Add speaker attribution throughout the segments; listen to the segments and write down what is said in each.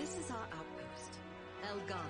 Speaker 1: This is our outpost, El Gado.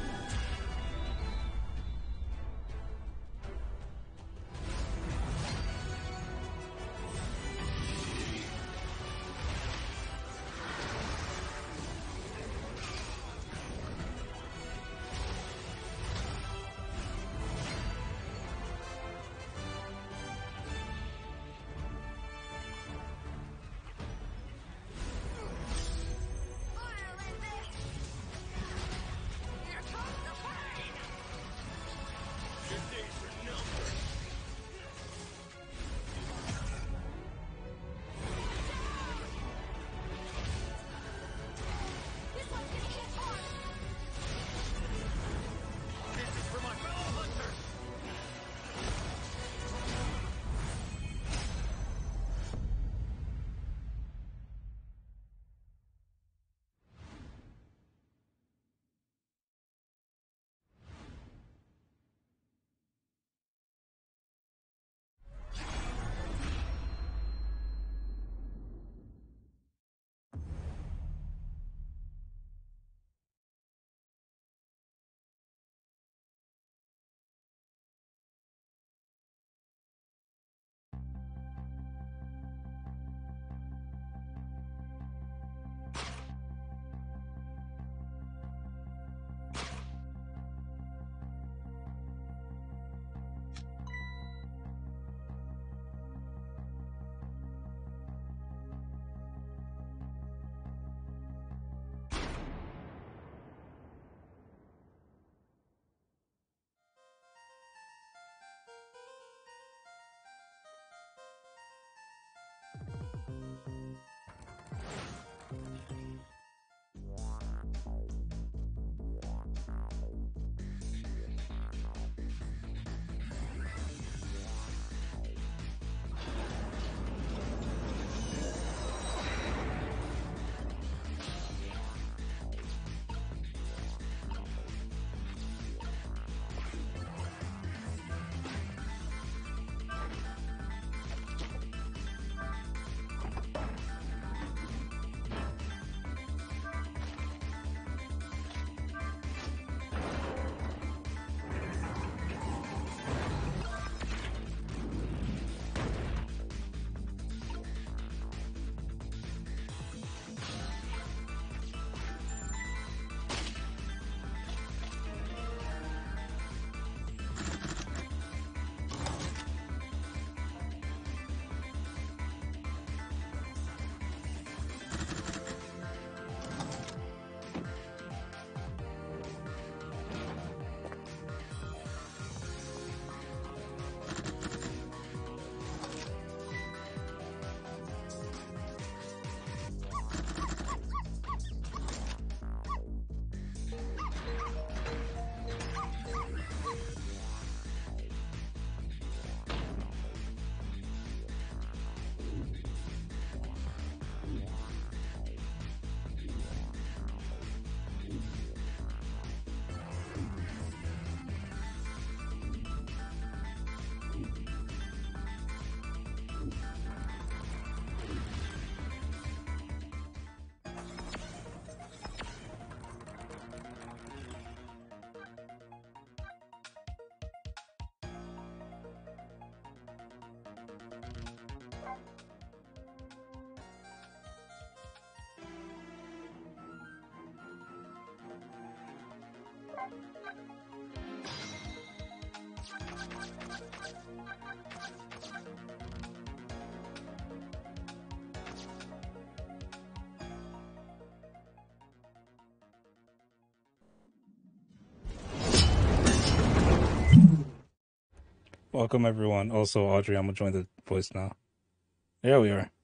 Speaker 2: Welcome everyone. Also, Audrey, I'm gonna join the voice now. There we are.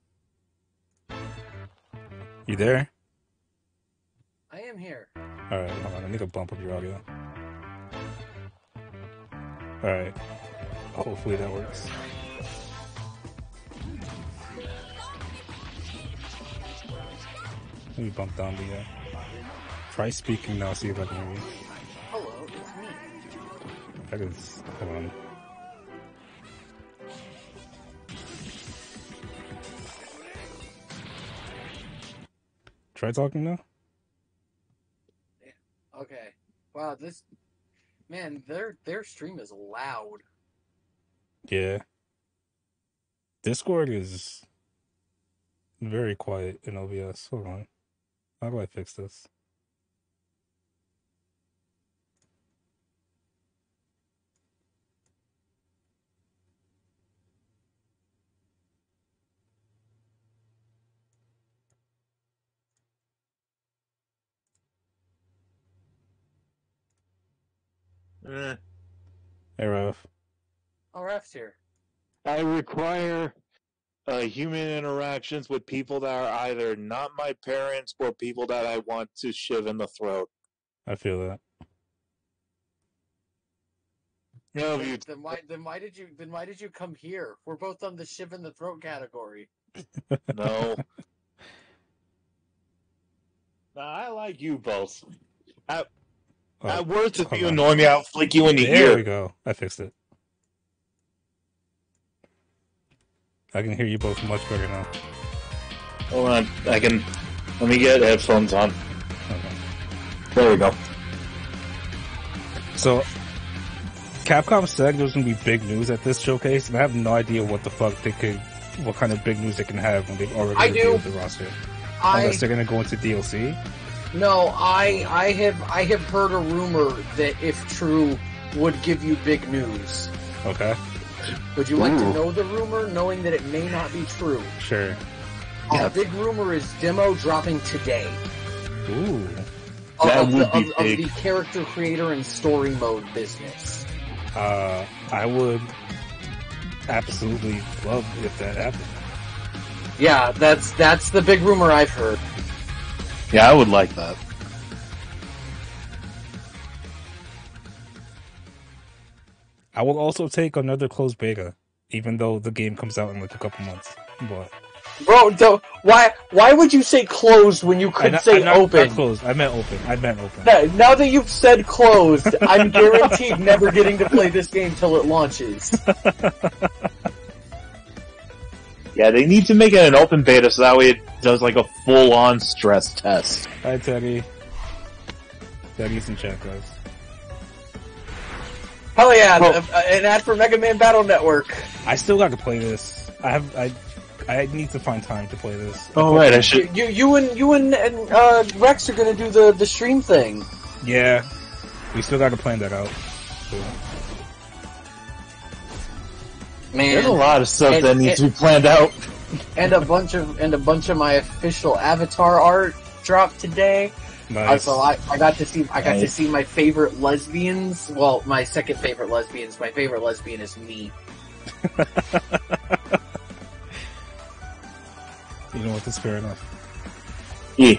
Speaker 2: You there?
Speaker 3: I am here.
Speaker 2: Alright, hold on. I need to bump up your audio. Alright. Hopefully that works. Let me bump down the try speaking now, see if I can hear you.
Speaker 3: Hello, it's me.
Speaker 2: That is, hold on. Try talking now?
Speaker 3: Okay. Wow, their stream is loud.
Speaker 2: Yeah. Discord is very quiet in OBS. Hold on. How do I fix this?
Speaker 4: Eh.
Speaker 2: Hey, Ralph.
Speaker 3: Oh, Ref's here.
Speaker 4: I require human interactions with people that are either not my parents or people that I want to shiv in the throat.
Speaker 2: I feel that.
Speaker 4: No, you.
Speaker 3: Then why did you come here? We're both on the shiv in the throat category.
Speaker 4: No. Nah, I like you both. At worst, if
Speaker 2: hold
Speaker 4: you
Speaker 2: on.
Speaker 4: annoy me, I'll flick you in the
Speaker 2: There
Speaker 4: ear.
Speaker 2: we go. I fixed it. I can hear you both much better now.
Speaker 4: Hold on, let me get headphones on.
Speaker 2: Okay.
Speaker 4: There we go.
Speaker 2: So, Capcom said there was going to be big news at this showcase, and I have no idea what kind of big news they can have when they've already revealed the roster. Unless they're going to go into DLC.
Speaker 3: No, I have heard a rumor that, if true, would give you big news.
Speaker 2: Okay.
Speaker 3: Would you like to know the rumor, knowing that it may not be true?
Speaker 2: Sure.
Speaker 3: The big rumor is demo dropping today.
Speaker 2: Ooh.
Speaker 3: Of the character creator and story mode business.
Speaker 2: I would absolutely love if that happened.
Speaker 3: Yeah, that's the big rumor I've heard.
Speaker 4: Yeah, I would like that.
Speaker 2: I will also take another closed beta, even though the game comes out in like a couple months. But
Speaker 3: Bro, why would you say closed when you could say open?
Speaker 2: Not closed. I meant open.
Speaker 3: Now that you've said closed, I'm guaranteed never getting to play this game till it launches.
Speaker 4: Yeah, they need to make it an open beta so that way it does like a full-on stress test.
Speaker 2: Hi, Teddy. Teddy's in chat, guys.
Speaker 3: Hell yeah, an ad for Mega Man Battle Network.
Speaker 2: I still got to play this. I need to find time to play this.
Speaker 4: Oh right, I should.
Speaker 3: You and Rex are gonna do the stream thing.
Speaker 2: Yeah, we still got to plan that out. So.
Speaker 3: Man,
Speaker 4: there's a lot of stuff that needs to be planned out.
Speaker 3: And a bunch of my official avatar art dropped today.
Speaker 2: Nice.
Speaker 3: So I got to see my favorite lesbians. Well, my second favorite lesbians. My favorite lesbian is me.
Speaker 2: You know what? That's fair enough.
Speaker 4: Yeah.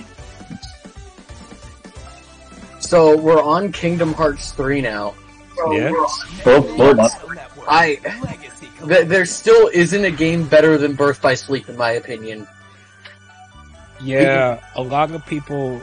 Speaker 3: So we're on Kingdom Hearts 3 now.
Speaker 2: Yeah.
Speaker 3: There still isn't a game better than Birth by Sleep, in my opinion.
Speaker 2: Yeah, a lot of people.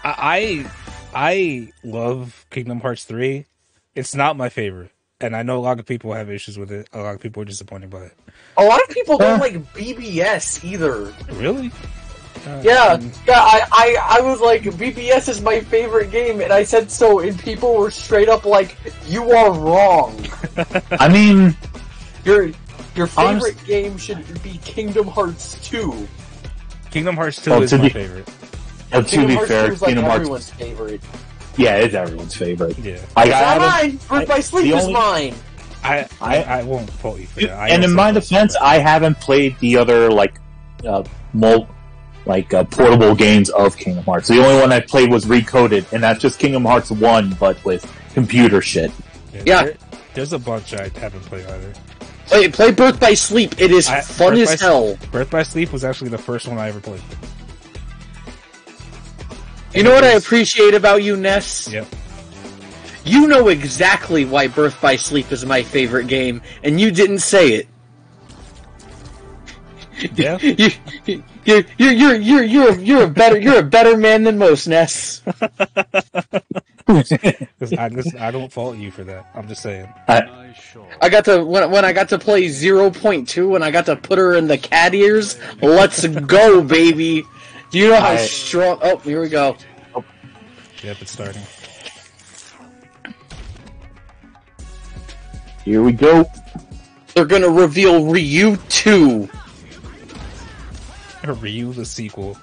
Speaker 2: I love Kingdom Hearts 3. It's not my favorite, and I know a lot of people have issues with it. A lot of people are disappointed by it.
Speaker 3: A lot of people don't like BBS either.
Speaker 2: Really?
Speaker 3: Yeah. I was like, BBS is my favorite game, and I said so, and people were straight up like, "You are wrong."
Speaker 4: I mean,
Speaker 3: your favorite game should be Kingdom Hearts 2.
Speaker 2: Kingdom Hearts 2 is my favorite.
Speaker 4: To be fair,
Speaker 3: is like
Speaker 4: Kingdom Hearts
Speaker 3: everyone's favorite.
Speaker 4: Yeah, it's everyone's favorite.
Speaker 2: Yeah.
Speaker 3: It's not mine! Birth by Sleep is mine!
Speaker 2: I won't fault you for that.
Speaker 4: And in my defense, I haven't played the other, portable games of Kingdom Hearts. The only one I played was Recoded, and that's just Kingdom Hearts 1, but with computer shit.
Speaker 3: Yeah.
Speaker 2: There's a bunch I haven't played either.
Speaker 3: Play Birth by Sleep. It is fun as hell.
Speaker 2: Birth by Sleep was actually the first one I ever played.
Speaker 3: You know what I appreciate about you, Ness?
Speaker 2: Yep.
Speaker 3: You know exactly why Birth by Sleep is my favorite game, and you didn't say it.
Speaker 2: Yeah.
Speaker 3: You're a better man than most, Ness.
Speaker 2: I don't fault you for that. I'm just saying.
Speaker 3: I got to when I got to play 0.2 and I got to put her in the cat ears. Let's go, baby. Do you know how strong? Oh, here we go.
Speaker 2: Yep, it's starting.
Speaker 5: Here we go.
Speaker 3: They're gonna reveal Ryu 2.
Speaker 2: Ryu the sequel.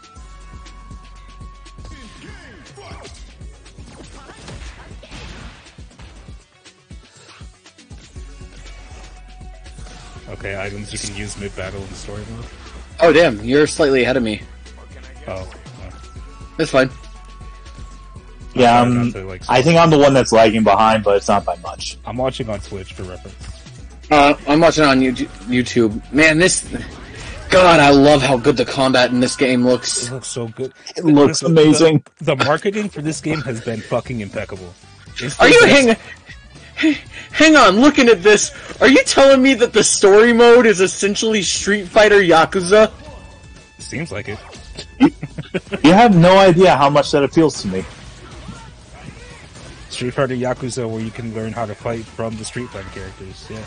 Speaker 2: Okay, items you can use mid-battle in story mode.
Speaker 3: Oh damn, you're slightly ahead of me.
Speaker 2: Oh.
Speaker 3: That's fine.
Speaker 5: Yeah, I think I'm the one that's lagging behind, but it's not by much.
Speaker 2: I'm watching on Twitch for reference.
Speaker 3: I'm watching on YouTube. Man, this... God, I love how good the combat in this game looks.
Speaker 2: It looks so good.
Speaker 5: It looks amazing.
Speaker 2: The marketing for this game has been fucking impeccable.
Speaker 3: Are you hang on, looking at this, are you telling me that the story mode is essentially Street Fighter Yakuza?
Speaker 2: Seems like it.
Speaker 5: You have no idea how much that appeals to me.
Speaker 2: Street Fighter Yakuza, where you can learn how to fight from the Street Fighter characters, yeah.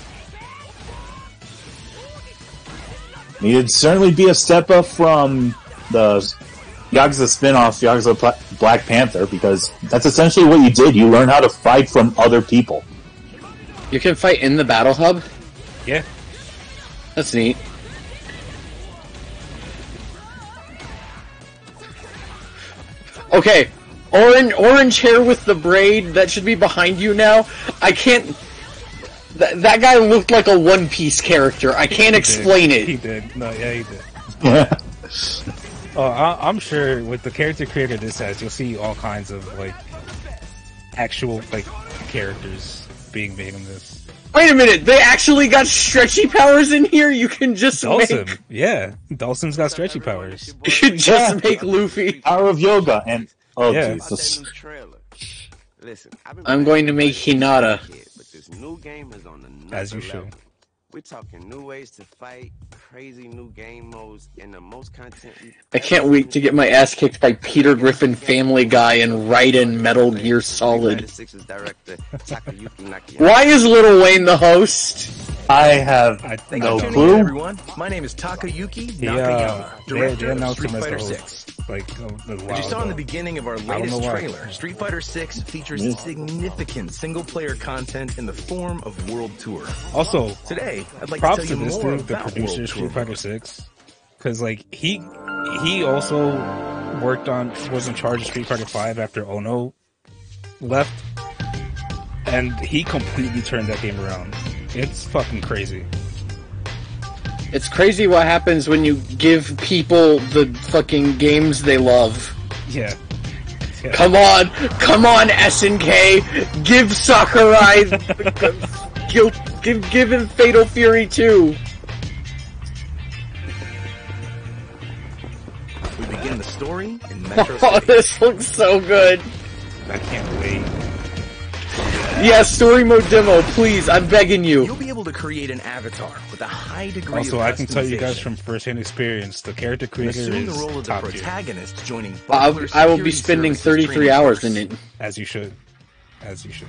Speaker 5: I mean, it'd certainly be a step up from the Yakuza spin-off, Yakuza Black Panther, because that's essentially what you did. You learn how to fight from other people.
Speaker 3: You can fight in the battle hub?
Speaker 2: Yeah.
Speaker 3: That's neat. Okay, orange hair with the braid, that should be behind you now. I can't... That guy looked like a One Piece character. I can't explain it.
Speaker 2: He did. No, yeah, he did.
Speaker 5: Yeah.
Speaker 2: I'm sure with the character creator this has, you'll see all kinds of, like, actual, like, characters being made in this.
Speaker 3: Wait a minute, they actually got stretchy powers in here? You can just
Speaker 2: Dawson,
Speaker 3: make...
Speaker 2: Yeah, Dawson's got stretchy powers.
Speaker 3: You can just make Luffy.
Speaker 5: Power of yoga, and... Oh,
Speaker 2: yeah.
Speaker 5: Jesus.
Speaker 6: Listen,
Speaker 3: I'm going to make Hinata.
Speaker 6: But this new game is on another
Speaker 2: As you should.
Speaker 6: level. We're talking new ways to fight, crazy new game modes, and the most content.
Speaker 3: I can't wait to get my ass kicked by Peter Griffin, Family Guy, and Raiden Metal Gear Solid. Why is Lil Wayne the host?
Speaker 5: I have no clue.
Speaker 7: Everyone, my name is Takayuki Nakayama, director of Street Fighter 6. As you saw in the beginning of our latest trailer, Street Fighter 6 features significant single-player content in the form of World Tour.
Speaker 2: Also,
Speaker 7: today, I'd like
Speaker 2: props
Speaker 7: to tell you
Speaker 2: this
Speaker 7: more
Speaker 2: dude, the
Speaker 7: about
Speaker 2: producer
Speaker 7: World
Speaker 2: of Street
Speaker 7: Tour.
Speaker 2: Fighter 6, because like he also was in charge of Street Fighter 5 after Ono left, and he completely turned that game around. It's fucking crazy.
Speaker 3: It's crazy what happens when you give people the fucking games they love.
Speaker 2: Yeah.
Speaker 3: Come on, SNK, give Sakurai, give him Fatal Fury 2.
Speaker 7: We begin the story in Metro
Speaker 3: Oh,
Speaker 7: City.
Speaker 3: this looks so good.
Speaker 2: I can't wait.
Speaker 3: Yeah, story mode demo, please, I'm begging you.
Speaker 7: You'll be able to create an avatar with a high degree
Speaker 2: Also,
Speaker 7: of
Speaker 2: I can tell you guys
Speaker 7: customization.
Speaker 2: from first-hand experience, the character creator
Speaker 7: Assume the
Speaker 2: is
Speaker 7: role of the
Speaker 2: top tier.
Speaker 7: protagonist, joining
Speaker 3: I
Speaker 7: Butler
Speaker 3: will be
Speaker 7: Security
Speaker 3: spending
Speaker 7: Services
Speaker 3: 33
Speaker 7: training
Speaker 3: hours
Speaker 7: course.
Speaker 3: in it.
Speaker 2: As you should. As you should.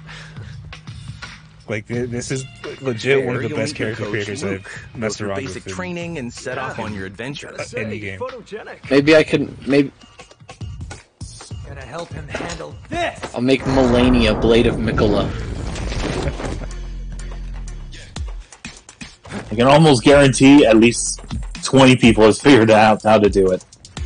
Speaker 2: Like, this is legit one of the
Speaker 7: There,
Speaker 2: best
Speaker 7: you'll meet
Speaker 2: character
Speaker 7: your
Speaker 2: creators
Speaker 7: coach,
Speaker 2: I've
Speaker 7: Luke.
Speaker 2: messed
Speaker 7: Go through
Speaker 2: around
Speaker 7: basic
Speaker 2: with.
Speaker 7: training and set off on your adventures.
Speaker 2: Any game.
Speaker 3: Maybe I can,
Speaker 8: Gonna help him handle this.
Speaker 3: I'll make Melania Blade of Mikola.
Speaker 5: I can almost guarantee at least 20 people have figured out how to do it.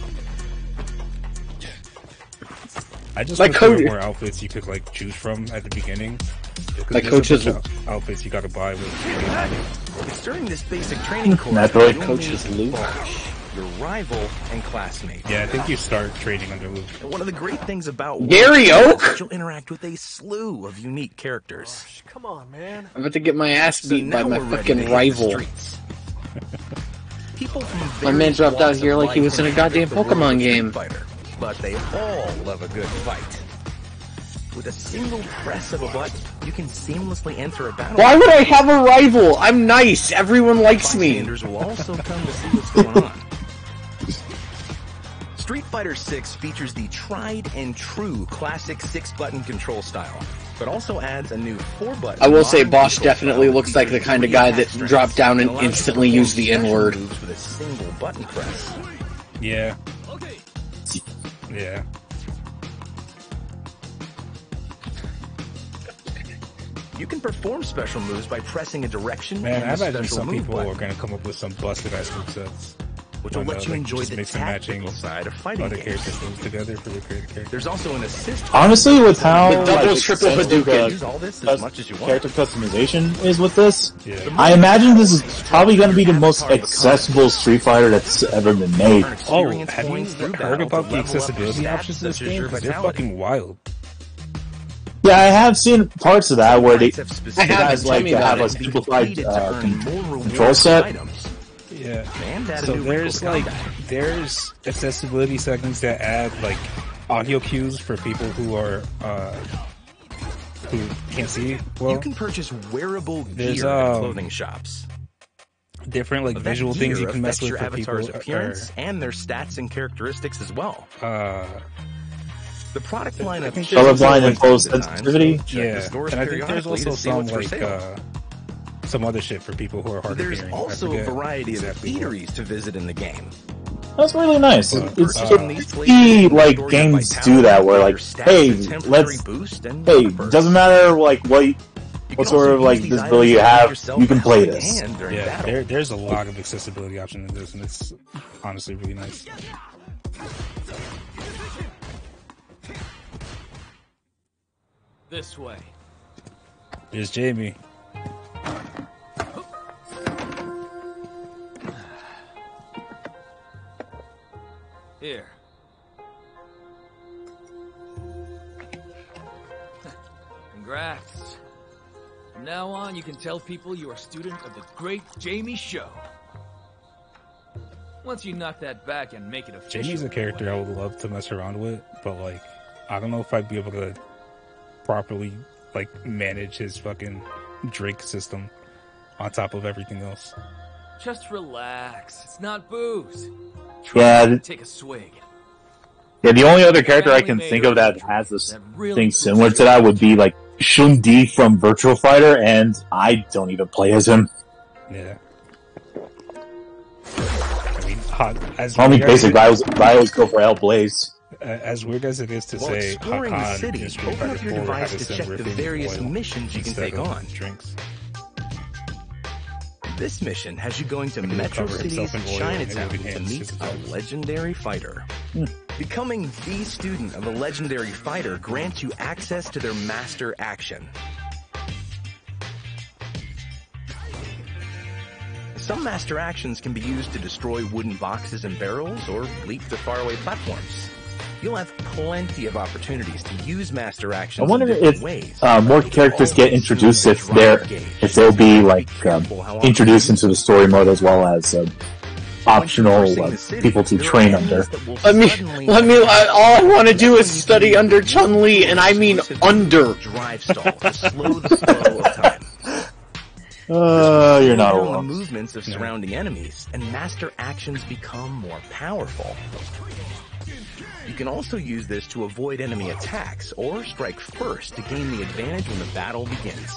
Speaker 2: I just
Speaker 3: My
Speaker 2: wish there were
Speaker 3: coach-
Speaker 2: more outfits you could like choose from at the beginning.
Speaker 3: My
Speaker 2: There's a
Speaker 3: coach is-
Speaker 2: bunch of outfits you gotta buy with.
Speaker 7: It's during this basic training course
Speaker 5: Naturally.
Speaker 7: that you'll
Speaker 3: Coach
Speaker 7: meet
Speaker 3: is Luke.
Speaker 7: Bosch, your rival and classmate.
Speaker 2: Yeah, I think you start trading under Luke.
Speaker 7: And one of the great things about
Speaker 3: Gary
Speaker 7: World Tour
Speaker 3: Oak?
Speaker 7: is that you'll interact with a slew of unique characters.
Speaker 8: Come on, man.
Speaker 3: I'm about to get my ass
Speaker 7: So
Speaker 3: beat by
Speaker 7: now
Speaker 3: my
Speaker 7: we're ready to
Speaker 3: fucking
Speaker 7: hit the
Speaker 3: rival.
Speaker 7: streets. People from
Speaker 3: My man
Speaker 7: various
Speaker 3: dropped out
Speaker 7: walks
Speaker 3: here
Speaker 7: of
Speaker 3: like he
Speaker 7: life
Speaker 3: was in a
Speaker 7: inhabit
Speaker 3: goddamn
Speaker 7: the world
Speaker 3: Pokemon
Speaker 7: of Street
Speaker 3: game.
Speaker 7: Fighter, but they all love a good fight. With a single press of a button, you can seamlessly enter a battle.
Speaker 3: Why would I have a rival? I'm nice. Everyone likes me.
Speaker 7: Bystanders will also come to see what's going on. Street Fighter 6 features the tried and true classic 6-button control style, but also adds a new 4-button.
Speaker 3: I will say
Speaker 7: modern
Speaker 3: Bosch
Speaker 7: control
Speaker 3: definitely
Speaker 7: style
Speaker 3: looks like the
Speaker 7: features
Speaker 3: kind of
Speaker 7: 3
Speaker 3: guy that
Speaker 7: attack
Speaker 3: dropped down and
Speaker 7: allows you to
Speaker 3: instantly
Speaker 7: perform
Speaker 3: used the
Speaker 7: special
Speaker 3: N-word.
Speaker 7: moves with a single button press.
Speaker 2: Yeah. Yeah.
Speaker 7: You can perform special moves by pressing a direction
Speaker 2: Man, I
Speaker 7: and a
Speaker 2: imagine
Speaker 7: special
Speaker 2: some
Speaker 7: move
Speaker 2: people
Speaker 7: button,
Speaker 2: are going to come up with some busted ass movesets,
Speaker 7: which will let you enjoy the
Speaker 2: mix and matching
Speaker 7: tactical side of fighting
Speaker 2: other
Speaker 7: games.
Speaker 2: characters moves together for their character.
Speaker 7: There's also an assist.
Speaker 5: Honestly, with how
Speaker 3: The double,
Speaker 5: like,
Speaker 3: triple
Speaker 5: extensive,
Speaker 3: Hadouken.
Speaker 7: Use all this as much as you want.
Speaker 5: character customization is with this,
Speaker 2: Yeah.
Speaker 5: I imagine this is probably going to be the most accessible Street Fighter that's ever been made.
Speaker 2: Oh, have you heard about the accessibility options in this game? Because they're fucking wild.
Speaker 5: Yeah, I have seen parts of that where they
Speaker 3: I haven't.
Speaker 5: guys
Speaker 3: Tell
Speaker 5: like
Speaker 3: me
Speaker 5: to
Speaker 3: about
Speaker 5: have a
Speaker 3: it.
Speaker 5: simplified control set.
Speaker 2: Yeah.
Speaker 7: And add a
Speaker 2: So
Speaker 7: new
Speaker 2: there's
Speaker 7: wrinkle to
Speaker 2: like
Speaker 7: combat.
Speaker 2: there's accessibility settings that add like audio cues for people who are who can't see well.
Speaker 7: You can purchase wearable
Speaker 2: There's,
Speaker 7: gear at clothing shops.
Speaker 2: Different like
Speaker 7: That
Speaker 2: visual
Speaker 7: gear
Speaker 2: things you can mess
Speaker 7: affects
Speaker 2: with
Speaker 7: your
Speaker 2: for people.
Speaker 7: avatar's appearance and their stats and characteristics as well. The product lineup
Speaker 5: Colorblind and full sensitivity.
Speaker 2: Yeah, and I think there's also some like some other shit for people who are hard of
Speaker 7: There's
Speaker 2: hearing.
Speaker 7: also a variety of
Speaker 2: exactly what.
Speaker 7: eateries to visit in the game.
Speaker 5: That's really nice.
Speaker 2: But,
Speaker 5: It's
Speaker 7: these
Speaker 5: see, like games do that where like, hey, let's, hey, doesn't matter like what sort of like disability you have, you can play this.
Speaker 2: Yeah, there's a lot of accessibility options in this, and it's honestly really nice.
Speaker 8: This way.
Speaker 2: Here's Jamie.
Speaker 8: Here. Congrats. From now on, you can tell people you are a student of the great Jamie Show. Once you knock that back and make it official.
Speaker 2: Jamie's a character I would love to mess around with, but like, I don't know if I'd be able to properly like manage his fucking drink system on top of everything else.
Speaker 8: Just relax. It's not booze.
Speaker 5: Yeah,
Speaker 8: Take a swig.
Speaker 5: yeah. The only other character I can think of that has this thing similar to that would be like Shun-Di from Virtual Fighter, and I don't even play as him.
Speaker 2: Yeah. I mean, as
Speaker 5: Only
Speaker 2: weird as
Speaker 5: basic
Speaker 2: it-
Speaker 5: rivals go for Hellblaze.
Speaker 2: As weird as it is to
Speaker 7: While
Speaker 2: say,
Speaker 7: exploring the
Speaker 2: Hakan
Speaker 7: city,
Speaker 2: in Street
Speaker 7: open
Speaker 2: Fighter
Speaker 7: up your
Speaker 2: 4
Speaker 7: device
Speaker 2: had
Speaker 7: to
Speaker 2: some
Speaker 7: check the
Speaker 2: ripping
Speaker 7: various
Speaker 2: oil
Speaker 7: missions you can
Speaker 2: instead
Speaker 7: take
Speaker 2: of
Speaker 7: on.
Speaker 2: Drinks.
Speaker 7: This mission has you going to
Speaker 2: He would
Speaker 7: Metro
Speaker 2: cover
Speaker 7: City's
Speaker 2: himself in oil and
Speaker 7: Chinatown
Speaker 2: moving
Speaker 7: to
Speaker 2: hands
Speaker 7: meet
Speaker 2: to
Speaker 7: a
Speaker 2: the-
Speaker 7: legendary fighter. Becoming the student of a legendary fighter grants you access to their master action. Some master actions can be used to destroy wooden boxes and barrels or leap to faraway platforms. You'll have plenty of opportunities to use master actions
Speaker 5: I wonder
Speaker 7: in different
Speaker 5: if
Speaker 7: ways.
Speaker 5: more characters get introduced if they'll be like introduced into the story mode as well as optional people to train under.
Speaker 3: All I want to do is study under Chun-Li, and I mean under.
Speaker 7: Drive stall to slow the flow of time.
Speaker 5: You're not
Speaker 7: Slow down the
Speaker 5: alone.
Speaker 7: movements of surrounding enemies, and master actions become more powerful. You can also use this to avoid enemy attacks or strike first to gain the advantage when the battle begins.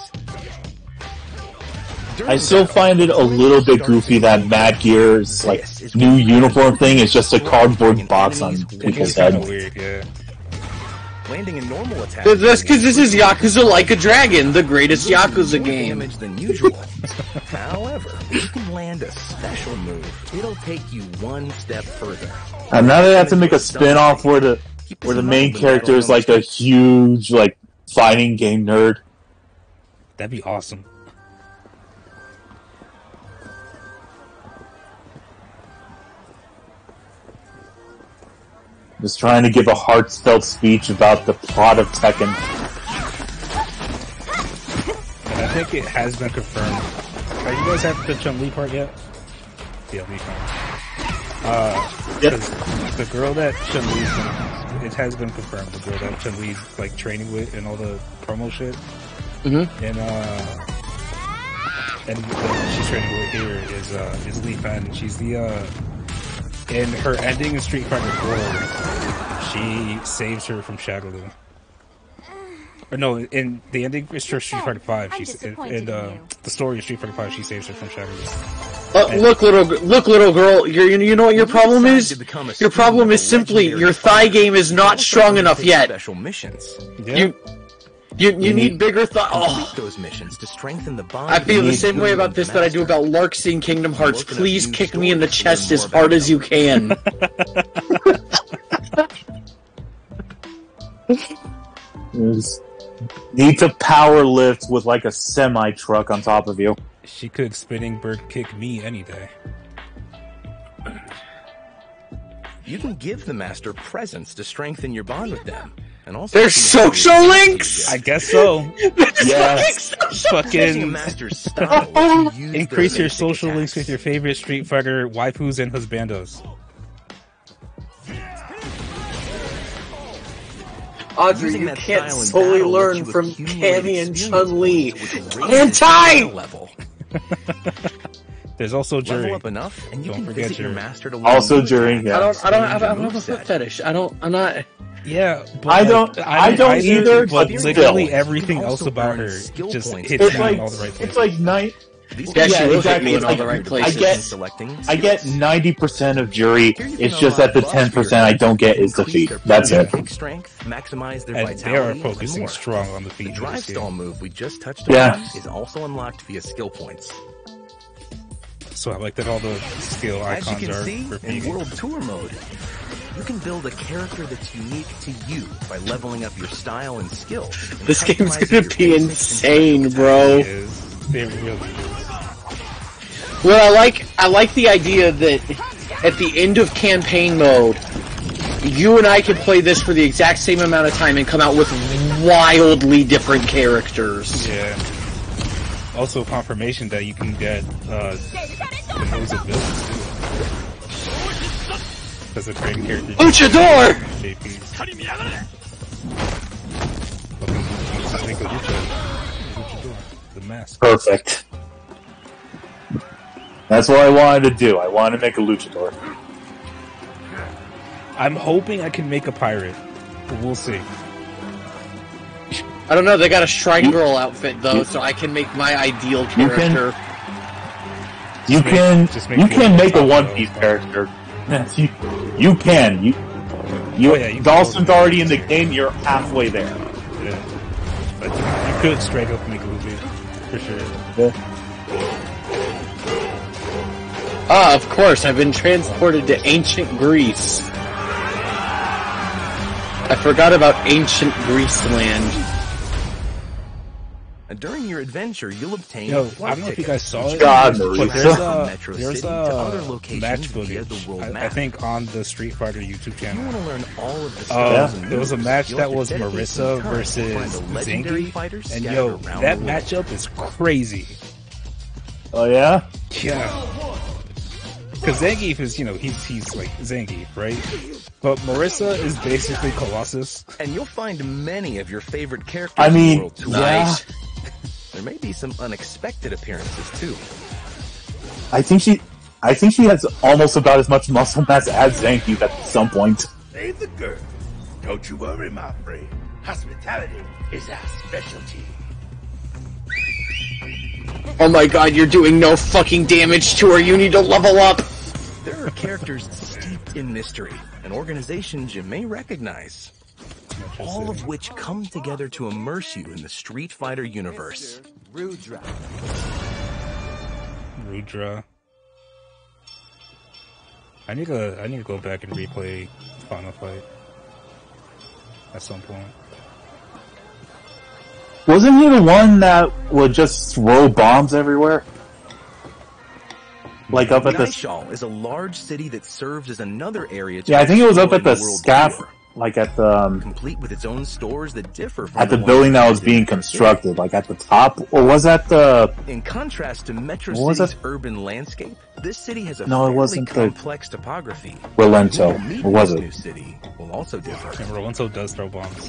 Speaker 5: I still find it a little bit goofy that Mad Gear's like new uniform thing is just a cardboard box on people's
Speaker 2: It's kind of
Speaker 5: head.
Speaker 2: weird, yeah.
Speaker 7: Landing a normal attack.
Speaker 3: That's because this is Yakuza Like a Dragon, the greatest Yakuza game.
Speaker 7: Damage than usual. However, if you can land a special move, it'll take you one step further.
Speaker 5: And now they have to make a spin-off where the main character is like a huge like fighting game nerd.
Speaker 2: That'd be awesome.
Speaker 5: Just trying to give a heartfelt speech about the plot of Tekken.
Speaker 2: And I think it has been confirmed. Are you guys have the Chun-Li part yet? Yeah, we can.
Speaker 5: Yep.
Speaker 2: The girl that Chun-Li's, it has been confirmed, the girl that Chun-Li's like training with and all the promo shit.
Speaker 3: Mm-hmm.
Speaker 2: And she's training with here is Li Fan. She's the in her ending in Street Fighter 4, she saves her from Shadow Lu. Or no, in the ending of Street Fighter 5, in the story of Street Fighter 5, she saves her from Shadow Lu.
Speaker 3: Look, little girl. You know what your problem is? Your problem is simply your thigh game is not strong enough yet.
Speaker 7: Special missions.
Speaker 2: Yeah.
Speaker 3: You need bigger thought. Oh.
Speaker 7: Those missions to strengthen the bond.
Speaker 3: I feel the same way about this that I do about Lark's in Kingdom Hearts. Please kick me in the chest as hard as you can.
Speaker 5: Need to power lift with like a semi truck on top of you.
Speaker 2: She could spinning bird kick me any day.
Speaker 7: You can give the master presents to strengthen your bond with them. And also
Speaker 3: there's social links?
Speaker 2: I guess so.
Speaker 5: Yes.
Speaker 2: Fucking increase your social links with your favorite Street Fighter waifus and husbandos.
Speaker 3: Audrey, you can't solely learn from Cammy and Chun-Li. Anti!
Speaker 2: There's also Jury.
Speaker 7: Level up enough, and you can visit your master to learn.
Speaker 5: Also Jury, yeah.
Speaker 3: I don't have a foot fetish. I'm not...
Speaker 2: Yeah, but
Speaker 5: I don't either.
Speaker 2: But literally everything else about her just hits me in all the right places.
Speaker 5: It's like night.
Speaker 3: Yeah, exactly. In all the right places.
Speaker 5: I get 90% of Jury. It's just that the 10% I don't get is the feet. That's it.
Speaker 7: Maximize their
Speaker 2: and they are focusing strong on the feet.
Speaker 7: The drive stall move we just touched on is also unlocked via skill points.
Speaker 2: So I like that all the skill icons
Speaker 7: As you can
Speaker 2: are
Speaker 7: see,
Speaker 2: for
Speaker 7: in World Tour mode, you can build a character that's unique to you by leveling up your style and skill.
Speaker 3: This game's gonna be insane, bro.
Speaker 2: It really is.
Speaker 3: Well, I like the idea that at the end of campaign mode, you and I could play this for the exact same amount of time and come out with wildly different characters.
Speaker 2: Yeah. Also, confirmation that you can get the moves abilities too. As a trading character.
Speaker 3: Luchador!
Speaker 2: The mask.
Speaker 5: Perfect. That's what I wanted to do. I wanted to make a luchador.
Speaker 2: I'm hoping I can make a pirate, but we'll see.
Speaker 3: I don't know, they got a Shrine Girl outfit though, so I can make my ideal character.
Speaker 5: You can make a One Piece character. You can. Dawson's already in the game, you're halfway there.
Speaker 2: Yeah. But you could straight up make a Luffy, for sure.
Speaker 5: Yeah.
Speaker 3: Ah, of course, I've been transported to ancient Greece. I forgot about ancient Greece land.
Speaker 7: During your adventure, you'll obtain.
Speaker 2: I don't know if you guys saw it,
Speaker 5: God,
Speaker 2: but there's a match footage,
Speaker 7: I
Speaker 2: I think, on the Street Fighter YouTube channel.
Speaker 7: You want to learn all of the skills and
Speaker 2: there was a match that was Marissa
Speaker 7: time
Speaker 2: versus
Speaker 7: to find a legendary
Speaker 2: Zangief,
Speaker 7: fighter
Speaker 2: and
Speaker 7: scattered around
Speaker 2: that
Speaker 7: the world.
Speaker 2: matchup is crazy.
Speaker 5: Oh yeah?
Speaker 2: Yeah. Because Zangief is, he's like Zangief, right? But Marissa is basically Colossus.
Speaker 7: And you'll find many of your favorite characters
Speaker 5: I
Speaker 7: in
Speaker 5: mean,
Speaker 7: World Tour.
Speaker 5: yeah.
Speaker 7: There may be some unexpected appearances too.
Speaker 5: I think she has almost about as much muscle mass as Zangief at some point.
Speaker 9: Save the girl. Don't you worry, my friend. Hospitality is our specialty.
Speaker 3: Oh my god, you're doing no fucking damage to her, you need to level up!
Speaker 7: There are characters steeped in mystery and organizations you may recognize. All of which come together to immerse you in the Street Fighter universe.
Speaker 6: Rudra.
Speaker 2: I need to go back and replay Final Fight at some point.
Speaker 5: Wasn't he the one that would just throw bombs everywhere? Like up at the...
Speaker 7: Gaishal is a large city that serves as another area to
Speaker 5: Yeah, I think it was up at the
Speaker 7: World
Speaker 5: SCAF,
Speaker 7: Tour,
Speaker 5: like at the...
Speaker 7: complete with its own stores that differ from
Speaker 5: At the
Speaker 7: ones
Speaker 5: building that was
Speaker 7: in
Speaker 5: being
Speaker 7: Metro
Speaker 5: constructed, like at the top, or was that the...
Speaker 7: City. In contrast to Metro
Speaker 5: What was
Speaker 7: City's
Speaker 5: it?
Speaker 7: urban landscape, this city has a
Speaker 5: No, it
Speaker 7: fairly
Speaker 5: wasn't the-
Speaker 7: complex topography.
Speaker 5: Relento,
Speaker 7: Who will meet
Speaker 5: or was
Speaker 7: this
Speaker 5: it?
Speaker 7: new city will also differ.
Speaker 2: And Rolento does throw bombs.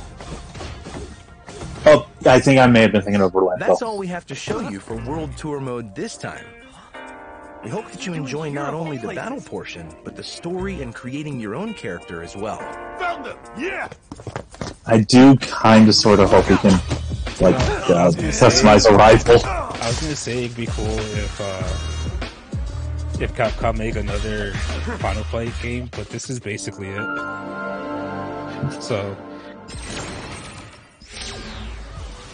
Speaker 5: Oh, I think I may have been thinking of
Speaker 7: That's
Speaker 5: Relento.
Speaker 7: all we have to show you for World Tour mode this time. We hope that you enjoy not only the battle portion, but the story and creating your own character as well.
Speaker 9: Found them. Yeah.
Speaker 5: I do kind of sort of hope we can, like, customize a rifle.
Speaker 2: I was gonna say it'd be cool if Capcom make another Final Fight game, but this is basically it. So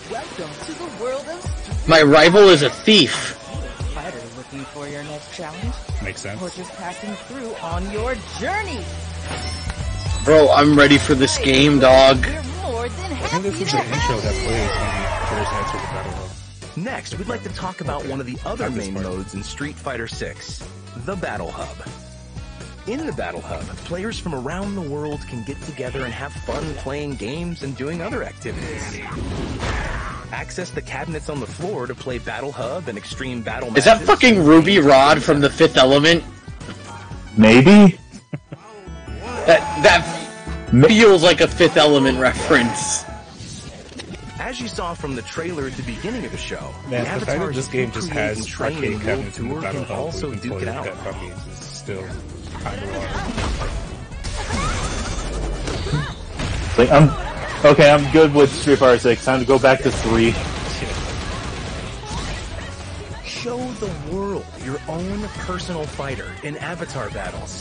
Speaker 10: Welcome to the world of
Speaker 3: My rival is a thief.
Speaker 10: Fighter looking for your next challenge?
Speaker 2: Makes sense.
Speaker 10: Or just passing through on your journey?
Speaker 3: Bro, I'm ready for this game, dog.
Speaker 10: We're more than
Speaker 2: I think this is the intro that plays when you first enter the battle hub.
Speaker 7: Next, we'd like to talk about one of the other main modes in Street Fighter 6, the Battle Hub. In the Battle Hub, players from around the world can get together and have fun playing games and doing other activities. Access the cabinets on the floor to play Battle Hub and Extreme Battle matches.
Speaker 3: Is that fucking Ruby Rod from The Fifth Element?
Speaker 5: Maybe?
Speaker 3: That feels like a Fifth Element reference.
Speaker 7: As you saw from the trailer at the beginning of the show,
Speaker 2: Man, the fact that this game just has
Speaker 7: training
Speaker 2: arcade cabinets in the
Speaker 7: tour
Speaker 2: battle
Speaker 7: can
Speaker 2: hub
Speaker 7: also
Speaker 2: where you can
Speaker 7: duke
Speaker 2: play
Speaker 7: it out.
Speaker 2: that puppies is still kind of wild.
Speaker 5: Like, I'm good with Street Fighter 6. Time to go back to 3.
Speaker 7: Show the world your own personal fighter in avatar battles.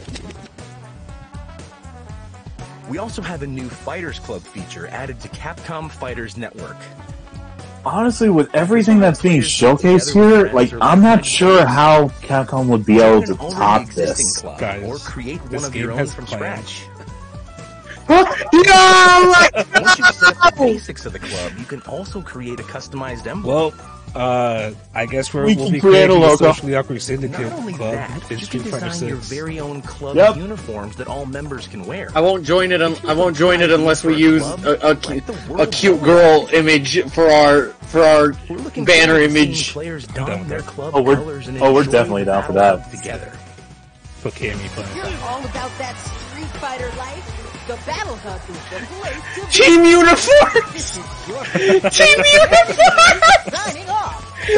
Speaker 7: We also have a new Fighters Club feature added to Capcom Fighters Network.
Speaker 5: Honestly, with everything that's being showcased here, like, I'm not sure how Capcom would be able to top this.
Speaker 7: Guys, or create one of your own from scratch.
Speaker 3: No!
Speaker 7: Once you set the basics of the club, you can also create a customized emblem.
Speaker 2: Well, I guess we'll
Speaker 5: can
Speaker 2: be
Speaker 5: create
Speaker 2: creating
Speaker 5: a
Speaker 2: a
Speaker 5: logo.
Speaker 2: Socially Awkward Syndicate
Speaker 7: Not only
Speaker 2: club
Speaker 7: that,
Speaker 2: in
Speaker 7: you
Speaker 2: Street
Speaker 7: can
Speaker 2: Fighter
Speaker 7: design your
Speaker 2: 6.
Speaker 7: very own club
Speaker 5: Yep.
Speaker 7: uniforms that all members can wear.
Speaker 3: I won't join it. I won't join it unless we use a cute girl image for our banner image.
Speaker 7: Players don their club
Speaker 5: we're
Speaker 7: colors and
Speaker 5: we're
Speaker 7: enjoy
Speaker 5: definitely
Speaker 7: the
Speaker 5: down for
Speaker 7: battle
Speaker 5: that.
Speaker 7: together.
Speaker 2: Put Cammy playing.
Speaker 10: You're all about that Street Fighter life? The Battle Hub is the place to be.
Speaker 3: Team uniforms! Team uniforms!
Speaker 10: Signing off!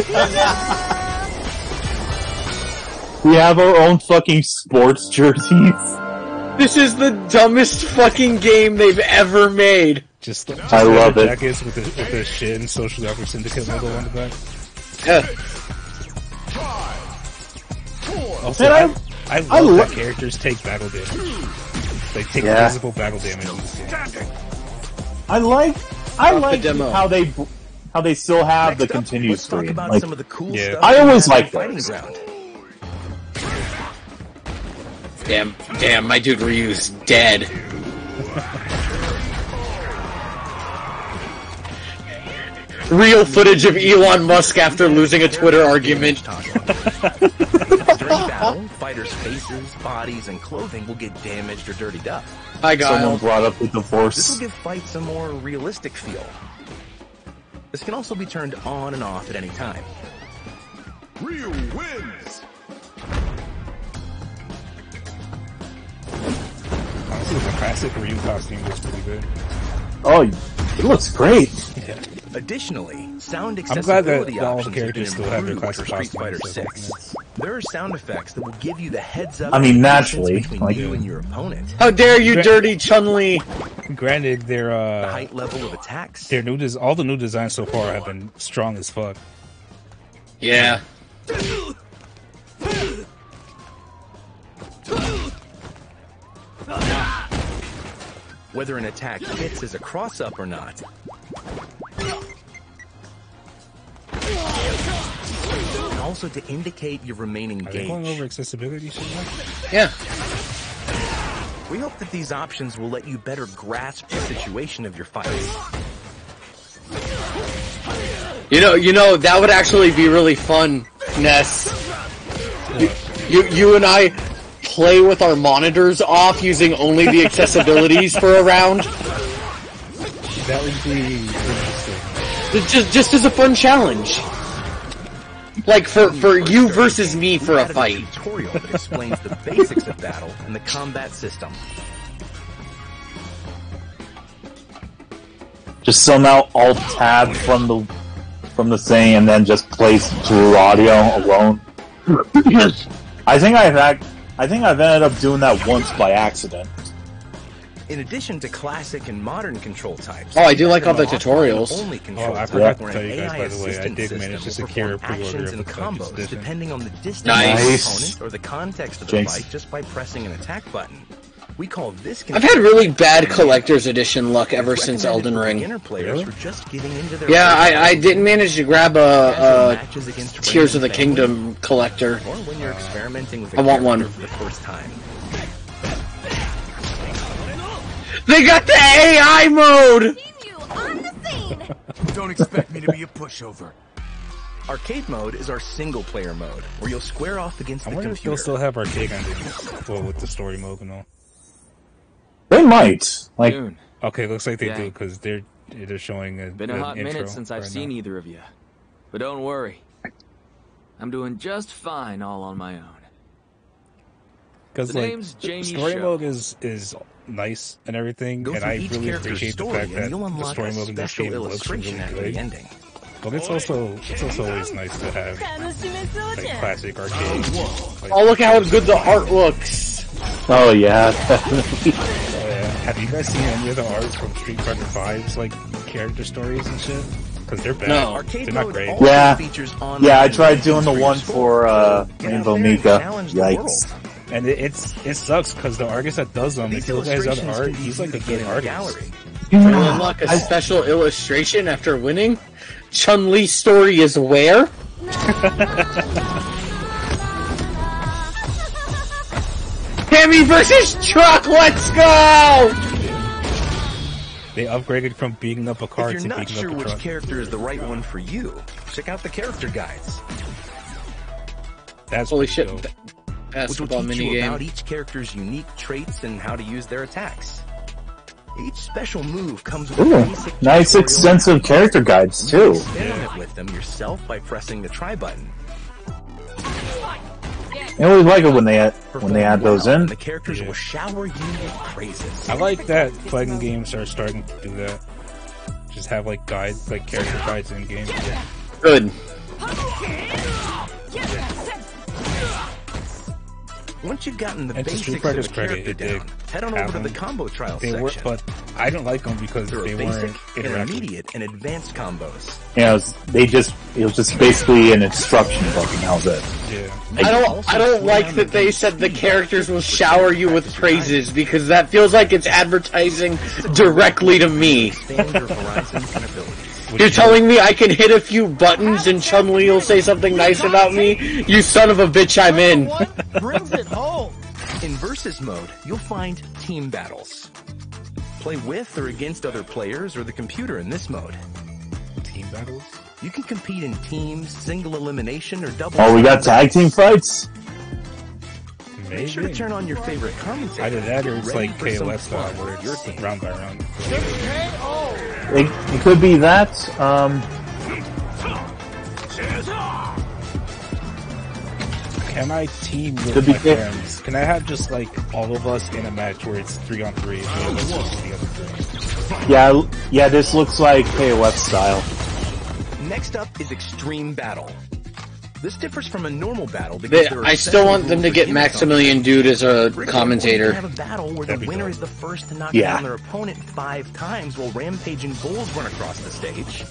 Speaker 5: We have our own fucking sports jerseys.
Speaker 3: This is the dumbest fucking game they've ever made.
Speaker 2: Just
Speaker 5: I love it.
Speaker 2: jackets with the shit and Socially Awkward Syndicate logo on the back. Also,
Speaker 5: Man,
Speaker 2: I love that characters take battle damage. They take visible battle damage in this game.
Speaker 5: I like
Speaker 3: demo.
Speaker 5: how they still have the
Speaker 7: Next up,
Speaker 5: continue
Speaker 7: let's talk
Speaker 5: screen.
Speaker 7: about
Speaker 5: Like,
Speaker 7: some of the cool
Speaker 2: Yeah.
Speaker 7: stuff
Speaker 5: I always
Speaker 7: in the
Speaker 5: liked
Speaker 7: fighting
Speaker 5: those.
Speaker 7: ground.
Speaker 3: Damn, my dude Ryu's dead. Real footage of Elon Musk after losing a Twitter argument.
Speaker 7: During battle, fighters' faces, bodies, and clothing will get damaged or dirtied up.
Speaker 3: Hi,
Speaker 5: someone
Speaker 3: Guile.
Speaker 5: brought up with the
Speaker 7: This will
Speaker 5: Force.
Speaker 7: give fights a more realistic feel. This can also be turned on and off at any time.
Speaker 9: Ryu wins.
Speaker 2: Honestly, the classic Ryu costume looks pretty good.
Speaker 5: Oh, it looks great.
Speaker 2: Yeah.
Speaker 7: Additionally, sound
Speaker 2: I'm glad
Speaker 7: accessibility
Speaker 2: that all the
Speaker 7: options have been
Speaker 2: characters still have their
Speaker 7: improved for
Speaker 2: classic
Speaker 7: Street Fighter
Speaker 2: costumes.
Speaker 7: 6. There are sound effects that will give you the heads up.
Speaker 5: I mean,
Speaker 7: distance
Speaker 5: naturally,
Speaker 7: between
Speaker 5: like-
Speaker 7: you and your opponent.
Speaker 3: How dare you, dirty Chun-Li?
Speaker 2: Granted, their
Speaker 7: The height level of attacks.
Speaker 2: their all the new designs so far have been strong as fuck.
Speaker 3: Yeah.
Speaker 7: Whether an attack hits as a cross-up or not. And also to indicate your remaining
Speaker 2: Are they going
Speaker 7: gauge.
Speaker 2: over accessibility shit now?
Speaker 3: Yeah.
Speaker 7: We hope that these options will let you better grasp the situation of your fights.
Speaker 3: You know, that would actually be really fun, Ness. You and I play with our monitors off using only the accessibilities for a round.
Speaker 2: That would be interesting.
Speaker 3: Just as a fun challenge. Like for you versus me for a fight.
Speaker 7: Tutorial that explains the basics of battle and the combat system.
Speaker 5: Just somehow alt tab from the thing and then just plays through audio alone. I think I've ended up doing that once by accident.
Speaker 7: In addition to classic and modern control types.
Speaker 3: Oh, I do like all the tutorials.
Speaker 7: Only control
Speaker 2: Oh, I
Speaker 7: type
Speaker 2: forgot to
Speaker 7: where
Speaker 2: tell
Speaker 7: an
Speaker 2: you guys,
Speaker 7: AI
Speaker 2: by the way, I
Speaker 7: assistant
Speaker 2: did
Speaker 7: system
Speaker 2: manage to
Speaker 7: will
Speaker 2: secure a
Speaker 7: perform
Speaker 2: pre-order
Speaker 7: actions
Speaker 2: of
Speaker 7: and
Speaker 2: the collector's
Speaker 7: combos
Speaker 2: edition.
Speaker 7: depending on the distance
Speaker 3: Nice.
Speaker 7: of the opponent or the context of the
Speaker 5: Jinx.
Speaker 7: fight just by pressing an attack button. We call this
Speaker 3: I've had really bad collector's edition luck ever since Elden Ring.
Speaker 7: Really? Just getting into their
Speaker 3: Yeah, I didn't manage to grab a Tears of the Kingdom collector.
Speaker 7: Or when you're experimenting with
Speaker 3: I want one.
Speaker 7: for the first time.
Speaker 3: They got the AI mode!
Speaker 9: Don't expect me to be a pushover.
Speaker 7: Arcade mode is our single-player mode, where you'll square off against the
Speaker 2: I wonder if
Speaker 7: computer.
Speaker 2: they'll still have arcade endings, well, with the story mode and all.
Speaker 5: They might. Like,
Speaker 8: June.
Speaker 2: Okay, looks like they
Speaker 8: Yeah.
Speaker 2: do because they're showing a
Speaker 8: Been a hot minute since I've seen
Speaker 2: now.
Speaker 8: either of you. But don't worry. I'm doing just fine all on my own.
Speaker 2: Because
Speaker 8: The
Speaker 2: like
Speaker 8: name's Jamie
Speaker 2: story
Speaker 8: Sho.
Speaker 2: mode is nice and everything,
Speaker 7: Go
Speaker 2: and
Speaker 7: through
Speaker 2: I
Speaker 7: each
Speaker 2: really
Speaker 7: character's
Speaker 2: appreciate the
Speaker 7: story,
Speaker 2: fact
Speaker 7: and
Speaker 2: that
Speaker 7: you'll
Speaker 2: the
Speaker 7: unlock
Speaker 2: story
Speaker 7: a
Speaker 2: mode in this
Speaker 7: special
Speaker 2: game looks really
Speaker 7: illustration after the
Speaker 2: good.
Speaker 7: ending.
Speaker 2: But it's also always nice to have like classic arcade. Like,
Speaker 3: Oh, look how good the art looks!
Speaker 5: oh yeah, definitely.
Speaker 2: have you guys seen any of the art from Street Fighter V's like character stories and shit? Because they're bad.
Speaker 3: No.
Speaker 2: They're not great.
Speaker 5: Yeah, yeah. I tried doing the one for Rainbow Mika. Yikes.
Speaker 2: And it sucks because the artist that does them, if you look at his other art, he's like a good artist.
Speaker 3: You unlock a special illustration after winning? Chun-Li's story is where? Cammy versus Truck, let's go!
Speaker 2: They upgraded from beating up a car
Speaker 7: If
Speaker 2: to
Speaker 7: you're not
Speaker 2: beating
Speaker 7: sure
Speaker 2: up a
Speaker 7: which
Speaker 2: truck.
Speaker 7: character is the right one for you, check out the character guides,
Speaker 2: That's
Speaker 3: Holy
Speaker 2: pretty
Speaker 3: shit,
Speaker 2: dope.
Speaker 7: which will
Speaker 3: basketball
Speaker 7: teach you about
Speaker 3: minigame.
Speaker 7: each character's unique traits and how to use their attacks. Each special move comes with
Speaker 5: Ooh,
Speaker 7: a basic
Speaker 5: nice
Speaker 7: tutorial.
Speaker 5: extensive character guides
Speaker 7: You
Speaker 5: too.
Speaker 7: can experiment with them yourself by pressing the try button.
Speaker 5: I always like it when they add those in.
Speaker 7: The characters will shower you with praises.
Speaker 2: I like that fighting games are starting to do that. Just have like guides, like character guides in game.
Speaker 3: Good.
Speaker 7: Once you've gotten the
Speaker 2: And to
Speaker 7: basics
Speaker 2: Street
Speaker 7: of
Speaker 2: Fighter's
Speaker 7: the
Speaker 2: credit,
Speaker 7: character
Speaker 2: it did
Speaker 7: down, head on
Speaker 2: have
Speaker 7: over to the
Speaker 2: them.
Speaker 7: combo trial
Speaker 2: They were,
Speaker 7: section.
Speaker 2: but I don't like them because
Speaker 7: There are
Speaker 2: they
Speaker 7: basic,
Speaker 2: weren't interactive.
Speaker 7: intermediate, and advanced combos.
Speaker 5: You know, it was just basically an instruction book, and that was it.
Speaker 2: Yeah.
Speaker 3: I don't like that they said the characters will shower you with praises because that feels like it's advertising directly to me.
Speaker 7: Expand your horizons and abilities.
Speaker 3: You're telling me I can hit a few buttons and Chun-Li will say something nice about me? You son of a bitch, I'm in.
Speaker 10: Brings it home.
Speaker 7: In Versus mode, you'll find team battles. Play with or against other players or the computer in this mode.
Speaker 2: Team battles?
Speaker 7: You can compete in teams, single elimination, or double.
Speaker 5: Oh, we got tag team fights.
Speaker 7: Make sure to turn on your favorite commentator.
Speaker 2: Either that or it's
Speaker 7: Ready
Speaker 2: like
Speaker 7: for some
Speaker 2: KOF style
Speaker 7: fun
Speaker 2: where
Speaker 7: with your
Speaker 2: it's
Speaker 7: team.
Speaker 2: round by round.
Speaker 5: It could be that.
Speaker 2: Can I team with
Speaker 5: Could be
Speaker 2: my
Speaker 5: fair.
Speaker 2: friends? Can I have just like all of us in a match where it's 3-on-3 and all of us versus the other three?
Speaker 5: Yeah. This looks like KOF style.
Speaker 7: Next up is Extreme Battle. This differs from a normal battle because there are
Speaker 3: I still want them to
Speaker 7: special
Speaker 3: get
Speaker 7: rules
Speaker 3: Maximilian Dude as a
Speaker 7: For example, you
Speaker 3: commentator.
Speaker 7: can have a battle where the winner is the first to knock
Speaker 5: Yeah.
Speaker 7: down their opponent 5 times while rampaging bulls run across the stage.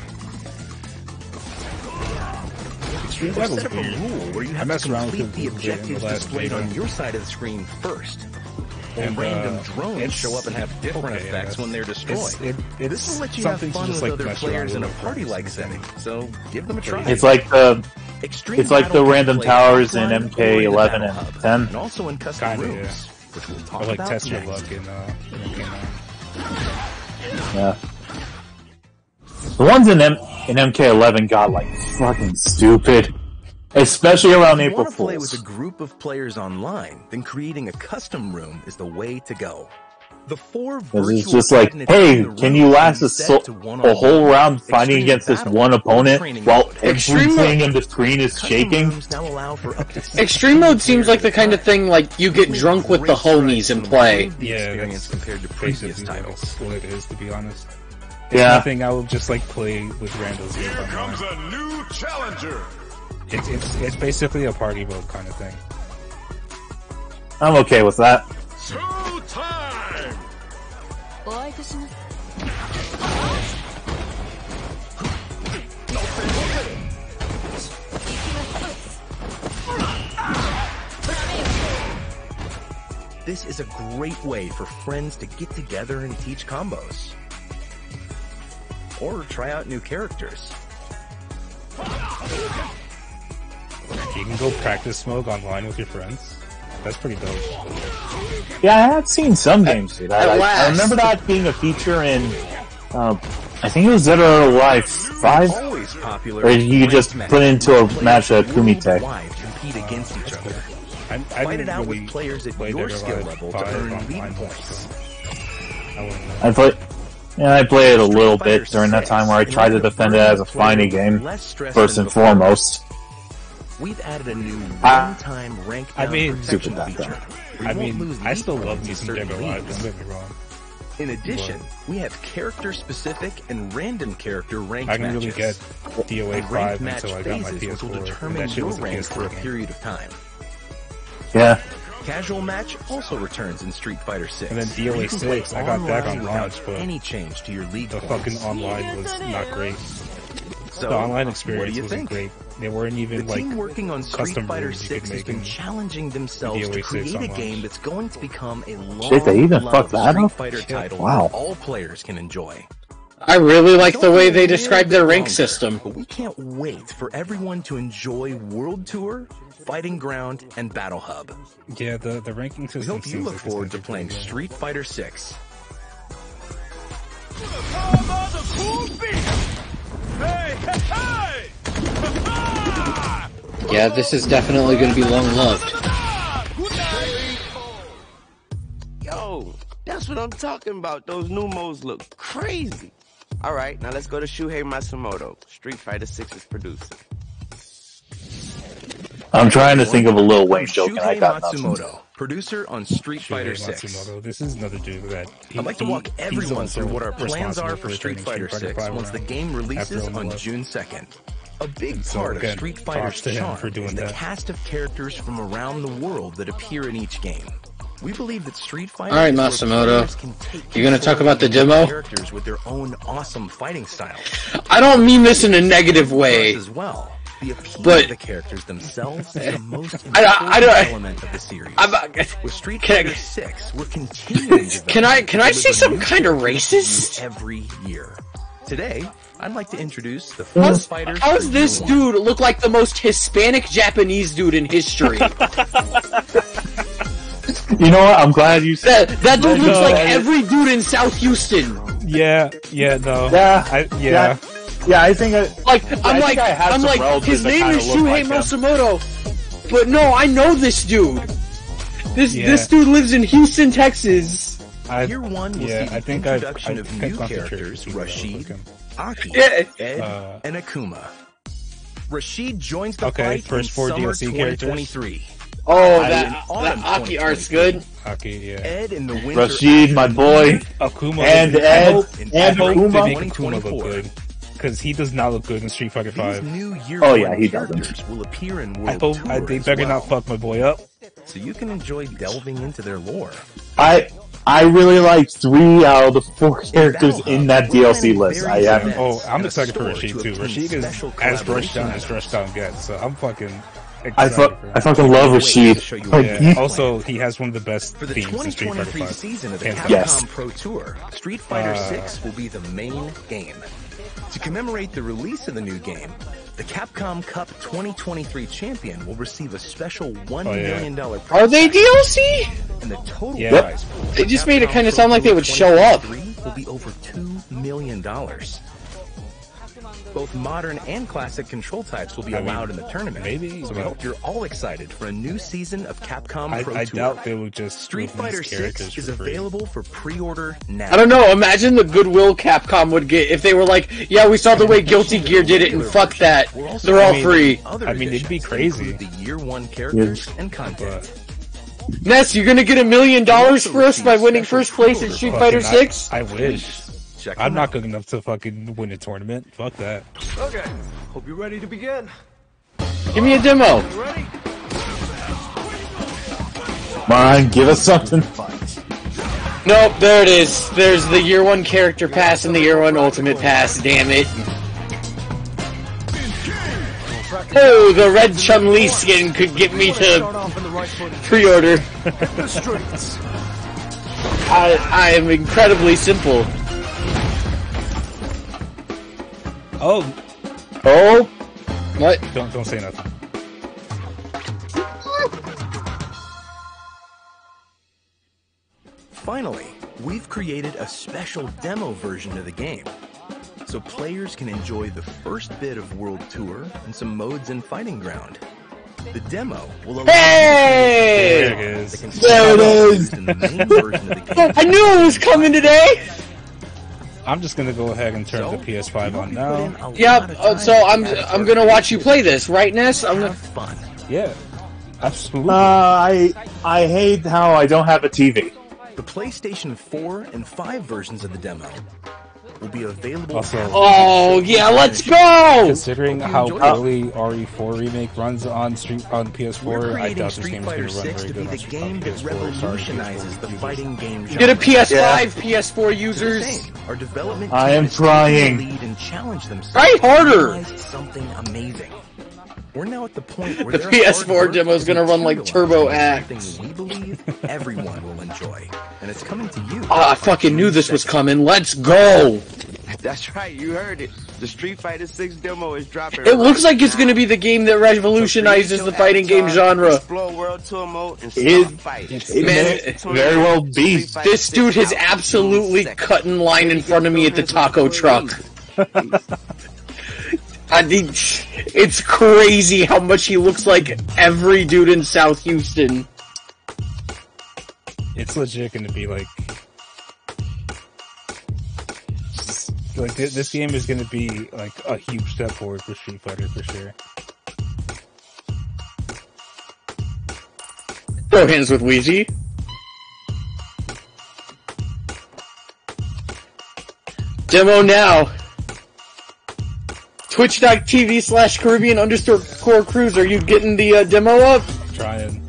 Speaker 2: Extreme
Speaker 7: Or
Speaker 2: Battle's
Speaker 7: set up a
Speaker 2: weird.
Speaker 7: rule where you
Speaker 2: I
Speaker 7: have
Speaker 2: messed
Speaker 7: to
Speaker 2: around with
Speaker 7: complete
Speaker 2: it
Speaker 7: the
Speaker 2: a bit in the
Speaker 7: objectives
Speaker 2: last
Speaker 7: displayed
Speaker 2: beta.
Speaker 7: on your side of the screen first. Or
Speaker 2: And,
Speaker 7: random drones
Speaker 2: it's-
Speaker 7: show up and have different
Speaker 2: okay,
Speaker 7: effects when they're destroyed.
Speaker 2: It's
Speaker 7: This will let you have
Speaker 2: something to
Speaker 7: fun
Speaker 2: just,
Speaker 7: with
Speaker 2: like,
Speaker 7: other
Speaker 2: mess around
Speaker 7: players in a
Speaker 2: with
Speaker 7: party-like setting, so give them a try.
Speaker 5: It's like the
Speaker 7: Extreme
Speaker 5: it's like the
Speaker 7: Battle can
Speaker 5: random
Speaker 7: play
Speaker 5: towers in
Speaker 7: offline or in the
Speaker 5: MK11
Speaker 7: Battle
Speaker 5: and
Speaker 7: Hub,
Speaker 5: 10.
Speaker 7: and also in custom
Speaker 2: Kinda,
Speaker 7: rooms,
Speaker 2: yeah.
Speaker 7: which we'll talk
Speaker 2: Or like
Speaker 7: about
Speaker 2: test your
Speaker 7: next.
Speaker 2: luck in MK9.
Speaker 5: Yeah. The ones in MK11 got like fucking stupid. Especially around
Speaker 7: If you
Speaker 5: April
Speaker 7: want to play with
Speaker 5: Fools.
Speaker 7: a group of players online, then creating a custom room is the way to go. The 4
Speaker 5: Because
Speaker 7: virtual
Speaker 5: it's just like,
Speaker 7: cabinets
Speaker 5: hey,
Speaker 7: in the
Speaker 5: can
Speaker 7: room
Speaker 5: you
Speaker 7: can
Speaker 5: last
Speaker 7: be
Speaker 5: a,
Speaker 7: set to
Speaker 5: a whole round fighting
Speaker 7: Extreme
Speaker 5: against this
Speaker 7: Battle
Speaker 5: one
Speaker 7: or
Speaker 5: opponent
Speaker 7: training
Speaker 5: while
Speaker 7: mode.
Speaker 5: everything in the screen is
Speaker 7: Custom
Speaker 5: shaking?
Speaker 7: rooms now allow for up to 6
Speaker 3: Extreme mode seems like the kind of thing like you get drunk with the homies and play.
Speaker 2: Yeah,
Speaker 7: experience
Speaker 2: that's
Speaker 7: compared to previous
Speaker 2: basically
Speaker 7: titles.
Speaker 2: what it is, to be honest. It's
Speaker 5: Yeah.
Speaker 2: nothing I would just like play with randos.
Speaker 9: Here comes a new challenger.
Speaker 2: It's basically a party mode kind of thing.
Speaker 5: I'm okay with that.
Speaker 9: Showtime!
Speaker 7: this is a great way for friends to get together and teach combos. Or try out new characters.
Speaker 2: You can go practice smoke online with your friends. That's pretty dope.
Speaker 5: Yeah, I have seen some games do that. I remember that being a feature in, I think it was Dead or Alive 5,
Speaker 7: Always popular
Speaker 5: where you just put into a match a Kumite.
Speaker 7: Compete against each other.
Speaker 2: I
Speaker 7: Fight it out
Speaker 2: really
Speaker 7: with players at
Speaker 2: play
Speaker 7: your
Speaker 2: Dead or
Speaker 7: skill
Speaker 2: Alive
Speaker 7: level to
Speaker 2: 5
Speaker 7: earn
Speaker 2: online
Speaker 7: lead
Speaker 2: much,
Speaker 7: points.
Speaker 2: so I wouldn't know.
Speaker 5: I played it a little bit during that time where I tried to defend it as a fighting game, first and foremost.
Speaker 7: We've added a new one-time rank down protection
Speaker 5: stupid
Speaker 7: feature.
Speaker 2: I still love me some Dead or Alive, don't get me wrong.
Speaker 7: In addition, we have character-specific and random character ranked
Speaker 2: I can
Speaker 7: matches.
Speaker 2: really get DOA 5 until I got my
Speaker 7: Which will
Speaker 2: PS4, and
Speaker 7: determine
Speaker 2: that shit
Speaker 7: your
Speaker 2: was a
Speaker 7: rank for a
Speaker 2: PS4 game.
Speaker 7: period of time.
Speaker 5: Yeah.
Speaker 7: Casual match also returns in Street Fighter 6.
Speaker 2: And then DOA 6, I got that on launch, but
Speaker 7: any change to your league
Speaker 2: the
Speaker 7: points.
Speaker 2: fucking online was not great.
Speaker 7: So,
Speaker 2: The online
Speaker 7: what
Speaker 2: experience
Speaker 7: do you
Speaker 2: wasn't
Speaker 7: think?
Speaker 2: great. They weren't even
Speaker 7: The
Speaker 2: like
Speaker 7: team working on Street
Speaker 2: custom
Speaker 7: Fighter
Speaker 2: rooms you
Speaker 7: 6
Speaker 2: could
Speaker 7: has
Speaker 2: make
Speaker 7: been
Speaker 2: in
Speaker 7: challenging themselves to
Speaker 2: DOA 6
Speaker 7: create a
Speaker 2: online.
Speaker 7: game that's going to become a
Speaker 5: Shit, they even
Speaker 7: long-loved
Speaker 5: fucked that
Speaker 7: Street
Speaker 5: up?
Speaker 7: Fighter title
Speaker 5: Wow.
Speaker 7: that all players can enjoy.
Speaker 3: I really like the way they describe their rank system.
Speaker 7: But we can't wait for everyone to enjoy World Tour, Fighting Ground, and Battle Hub.
Speaker 2: Yeah, the ranking
Speaker 7: We
Speaker 2: system.
Speaker 7: hope you
Speaker 2: seems
Speaker 7: look
Speaker 2: like it's
Speaker 7: forward
Speaker 2: gonna
Speaker 7: to
Speaker 2: be
Speaker 7: playing
Speaker 2: pretty good.
Speaker 7: Street Fighter 6.
Speaker 3: Yeah, this is definitely going to be long loved.
Speaker 6: Yo, that's what I'm talking about. Those new modes look crazy. All right, now let's go to Shuhei Matsumoto, Street Fighter 6's producer.
Speaker 5: I'm trying to think of a Lil Wayne joke and I
Speaker 7: Shuhei
Speaker 5: got nothing.
Speaker 7: Matsumoto, producer on Street Fighter
Speaker 2: Shuhei
Speaker 7: 6.
Speaker 2: Matsumoto. This is another dude that
Speaker 7: I'd like to walk everyone through what our plans are for Street Fighter 6 once the game releases on June 2nd. A big part of Street Fighter's charm is the cast of characters from around the world that appear in each game. We believe that Street Fighter
Speaker 3: Alright,
Speaker 7: is where
Speaker 3: Matsumoto.
Speaker 7: players can take
Speaker 3: You gonna talk
Speaker 7: control
Speaker 3: about the
Speaker 7: of their
Speaker 3: demo?
Speaker 7: characters with their own awesome fighting style.
Speaker 3: I don't mean this in a negative way.
Speaker 7: As well. The appeal
Speaker 3: But-
Speaker 7: of the characters themselves is the most
Speaker 3: I
Speaker 7: important
Speaker 3: don't-
Speaker 7: element of the series. With Street
Speaker 3: Can I-
Speaker 7: Fighter 6, we're continuing to
Speaker 3: Can I
Speaker 7: deliver
Speaker 3: say some
Speaker 7: new
Speaker 3: kind of
Speaker 7: characters to you
Speaker 3: racist?
Speaker 7: every year. Today, I'd like to introduce the first fighters.
Speaker 3: How does this dude look like the most Hispanic Japanese dude in history?
Speaker 5: You know what? I'm glad you said
Speaker 3: that dude looks
Speaker 5: No,
Speaker 3: like
Speaker 5: I-
Speaker 3: every dude in South Houston.
Speaker 2: Yeah, no.
Speaker 5: Yeah, I think
Speaker 3: I'm like, his name is Shuhei Matsumoto, but no, I know this dude. This dude lives in Houston, Texas.
Speaker 7: Year one will see the introduction of new characters, Rashid, Aki, Ed, and Akuma. Rashid joins the fight
Speaker 2: first
Speaker 7: in
Speaker 2: 4
Speaker 7: summer
Speaker 2: DLC characters.
Speaker 7: 2023.
Speaker 3: Oh, that Aki art's good.
Speaker 2: Aki, yeah.
Speaker 7: Ed in the winter
Speaker 5: Rashid, my boy,
Speaker 2: Akuma,
Speaker 5: and
Speaker 2: I
Speaker 5: Ed,
Speaker 2: hope
Speaker 5: and
Speaker 2: they
Speaker 5: Akuma.
Speaker 2: make Akuma look good, because he does not look good in Street Fighter 5.
Speaker 7: New year
Speaker 5: Oh yeah, he
Speaker 7: characters
Speaker 5: doesn't.
Speaker 7: will appear in
Speaker 2: I
Speaker 7: World
Speaker 2: hope
Speaker 7: Tour
Speaker 2: they
Speaker 7: as
Speaker 2: better
Speaker 7: well,
Speaker 2: not fuck my boy up.
Speaker 7: so you can enjoy delving into their lore.
Speaker 5: I really like 3 out of the 4 characters in that DLC list. I haven't.
Speaker 2: Oh, I'm excited for Rashid too. Rashid is as rushed down gets, so I'm fucking
Speaker 5: I
Speaker 2: excited for him.
Speaker 5: fucking love Rashid. Like,
Speaker 2: Yeah. Also, he has one of the best
Speaker 7: For the
Speaker 2: themes in Street Fighter
Speaker 7: 2023
Speaker 2: 5.
Speaker 7: season of the
Speaker 2: Hands
Speaker 7: Capcom
Speaker 2: down.
Speaker 5: Yes.
Speaker 7: Pro Tour, Street Fighter 6 will be the main game. To commemorate the release of the new game, the Capcom Cup 2023 champion will receive a special $1 million prize.
Speaker 3: Are they DLC?
Speaker 7: And the total
Speaker 2: Yeah.
Speaker 7: prize pool for
Speaker 3: They just made it
Speaker 7: Capcom
Speaker 3: kinda
Speaker 7: Pro
Speaker 3: sound like they
Speaker 7: Tour
Speaker 3: would show up.
Speaker 7: 2023 will be over $2 million. Both modern and classic control types will be allowed in the tournament.
Speaker 2: maybe,
Speaker 7: so we
Speaker 2: but-
Speaker 7: hope you're all excited for a new season of Capcom Pro
Speaker 2: I
Speaker 7: Tour.
Speaker 2: doubt they would just
Speaker 7: Street
Speaker 2: release
Speaker 7: Fighter
Speaker 2: characters
Speaker 7: 6 is
Speaker 2: for free.
Speaker 7: available for pre-order now.
Speaker 3: I don't know. Imagine the goodwill Capcom would get if they were like, "Yeah, we saw the way Guilty Gear did it, and fuck that. They're all free."
Speaker 2: I mean, it'd be crazy.
Speaker 7: The year one characters and content.
Speaker 3: Ness, you're gonna get $1 million for us by winning first place in Street Fighter 6?
Speaker 2: I wish.
Speaker 7: Check
Speaker 2: I'm
Speaker 7: them
Speaker 2: not
Speaker 7: out.
Speaker 2: good enough to fucking win a tournament. Fuck that.
Speaker 8: Okay, hope you're ready to begin.
Speaker 3: Give me a demo.
Speaker 8: You ready?
Speaker 5: Come on, give us something.
Speaker 3: Nope, there it is. There's the year 1 character pass and the year 1 ultimate pass. Damn it. Oh, the red Chun-Li skin could get me to pre-order. I am incredibly simple.
Speaker 2: Oh.
Speaker 3: What?
Speaker 2: Don't say nothing.
Speaker 7: Finally, we've created a special demo version of the game, so players can enjoy the first bit of World Tour and some modes in Fighting Ground. The demo will allow
Speaker 3: Hey!
Speaker 2: There it is.
Speaker 3: There it is!
Speaker 7: in the main version of the game.
Speaker 3: I knew it was coming today!
Speaker 2: I'm just gonna go ahead and turn the PS5 on now.
Speaker 3: Yep, so I'm gonna watch you play this, right, Ness? I'm gonna...
Speaker 7: Fun.
Speaker 2: Yeah. Absolutely.
Speaker 5: I hate how I don't have a TV.
Speaker 7: The PlayStation 4 and 5 versions of the demo will be available.
Speaker 2: Also,
Speaker 3: oh yeah, let's go!
Speaker 2: Considering how poorly RE4 remake runs on PS4, I doubt this game is going to run very good on PS4.
Speaker 7: Revolutionizes the fighting game genre.
Speaker 3: Get a PS5, PS4 users.
Speaker 7: Our development
Speaker 5: I am trying.
Speaker 7: Lead and challenge themselves.
Speaker 3: Try harder.
Speaker 7: Something amazing. We're now at the point where
Speaker 3: the PS4 demo is going to run like Turbo X.
Speaker 7: We believe everyone will enjoy, and it's coming to you.
Speaker 3: I fucking knew this was coming. Let's go.
Speaker 6: That's right, you heard it. The Street Fighter 6 demo is dropping.
Speaker 3: It looks like it's going to be the game that revolutionizes the fighting game genre.
Speaker 6: Explore World Tour mode and start fighting.
Speaker 3: Man,
Speaker 5: very well be.
Speaker 3: This dude has absolutely cut in line in front of me at the taco truck. I mean, it's crazy how much he looks like every dude in South Houston.
Speaker 2: It's legit going to be like this game is going to be like a huge step forward for Street Fighter for sure.
Speaker 3: Throw hands with Wheezy. Demo now. Twitch.tv/Caribbean_Cruise. Are you getting the demo up?
Speaker 2: Trying.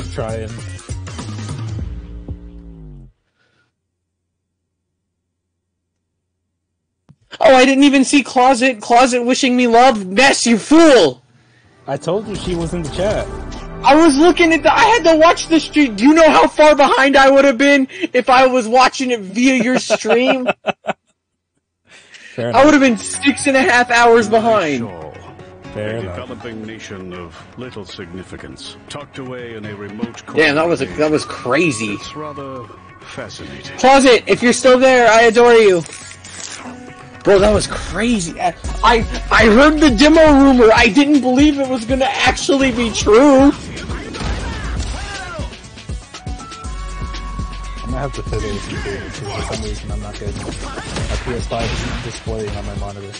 Speaker 3: Oh, I didn't even see Closet wishing me love. Ness, you fool!
Speaker 2: I told you she was in the chat.
Speaker 3: I was looking at I had to watch the stream. Do you know how far behind I would have been if I was watching it via your stream? I would have been 6.5 hours behind.
Speaker 2: Fair
Speaker 11: a
Speaker 2: enough.
Speaker 11: Developing nation of little significance, tucked away in a remote corner.
Speaker 3: Damn, that was crazy.
Speaker 11: It's rather fascinating.
Speaker 3: Closet, if you're still there, I adore you. Bro, that was crazy. I heard the demo rumor. I didn't believe it was gonna actually be true.
Speaker 2: I'm gonna have to fiddle with you because for some reason I'm not getting my PS5 displaying on my monitor.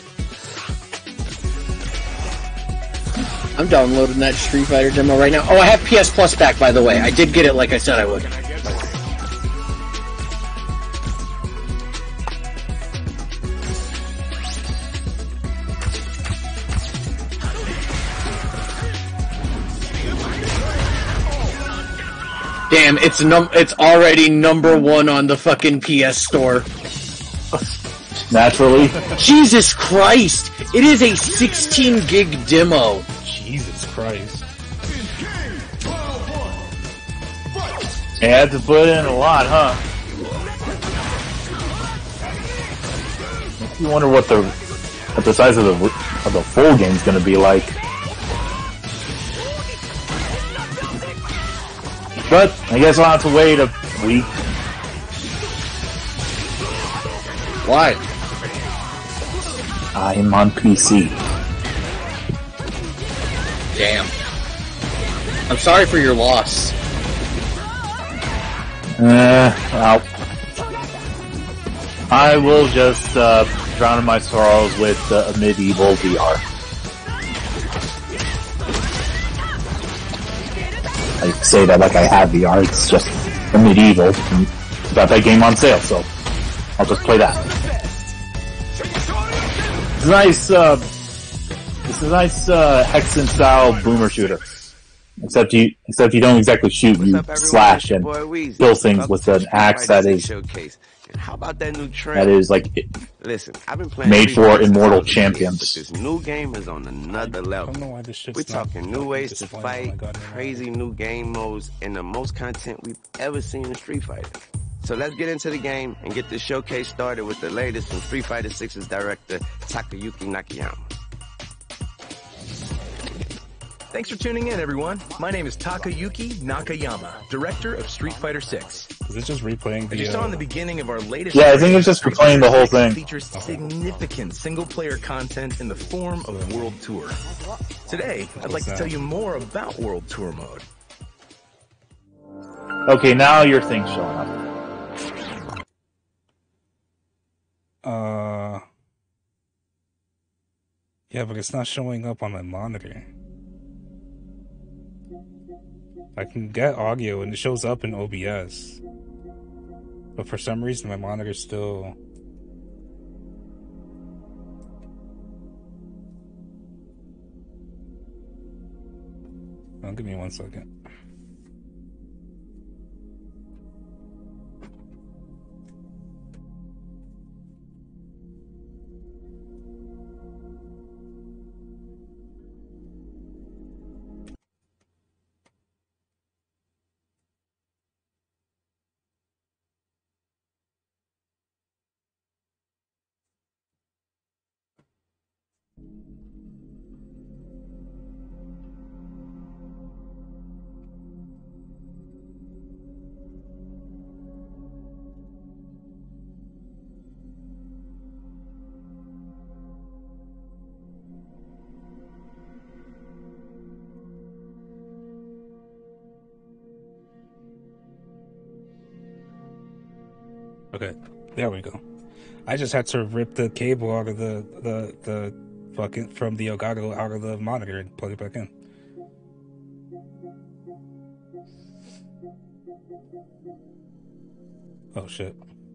Speaker 3: I'm downloading that Street Fighter demo right now. Oh, I have PS Plus back, by the way. I did get it like I said I would. Damn, it's already #1 on the fucking PS Store.
Speaker 5: Naturally.
Speaker 3: Jesus Christ! It is a 16 gig demo.
Speaker 2: Jesus Christ.
Speaker 5: You had to put in a lot, huh? You wonder what the size of the full game's gonna be like. But I guess I'll have to wait a week.
Speaker 3: Why?
Speaker 5: I am on PC.
Speaker 3: Damn. I'm sorry for your loss.
Speaker 5: Well, I will just drown in my sorrows with Medieval VR. I say that like I have VR, it's just a Medieval. Got that game on sale, so I'll just play that. It's nice, it's a nice Hexen style boomer shooter. Except you don't exactly shoot. You slash and kill things with an axe that is.
Speaker 6: And how about that new trend?
Speaker 5: That is like.
Speaker 6: Listen, I've been playing
Speaker 5: made for immortal champions.
Speaker 6: But this new game is on another level. We're talking new ways to fight, crazy new game modes, and the most content we've ever seen in Street Fighter. So let's get into the game and get this showcase started with the latest from Street Fighter 6's director, Takayuki Nakayama.
Speaker 7: Thanks for tuning in, everyone. My name is Takayuki Nakayama, director of Street Fighter 6.
Speaker 2: Is it just replaying the...
Speaker 7: As you saw in the beginning of our latest...
Speaker 5: Yeah, I think it's just replaying the whole thing.
Speaker 7: ...features significant single-player content in the form of World Tour. Today, I'd like to tell you more about World Tour mode.
Speaker 5: Okay, now your thing's showing up.
Speaker 2: Yeah, but it's not showing up on my monitor. I can get audio and it shows up in OBS. But for some reason my monitor's still... Oh, give me 1 second. Okay, there we go. I just had to rip the cable out of the fucking from the Elgato out of the monitor and plug it back in. Oh shit!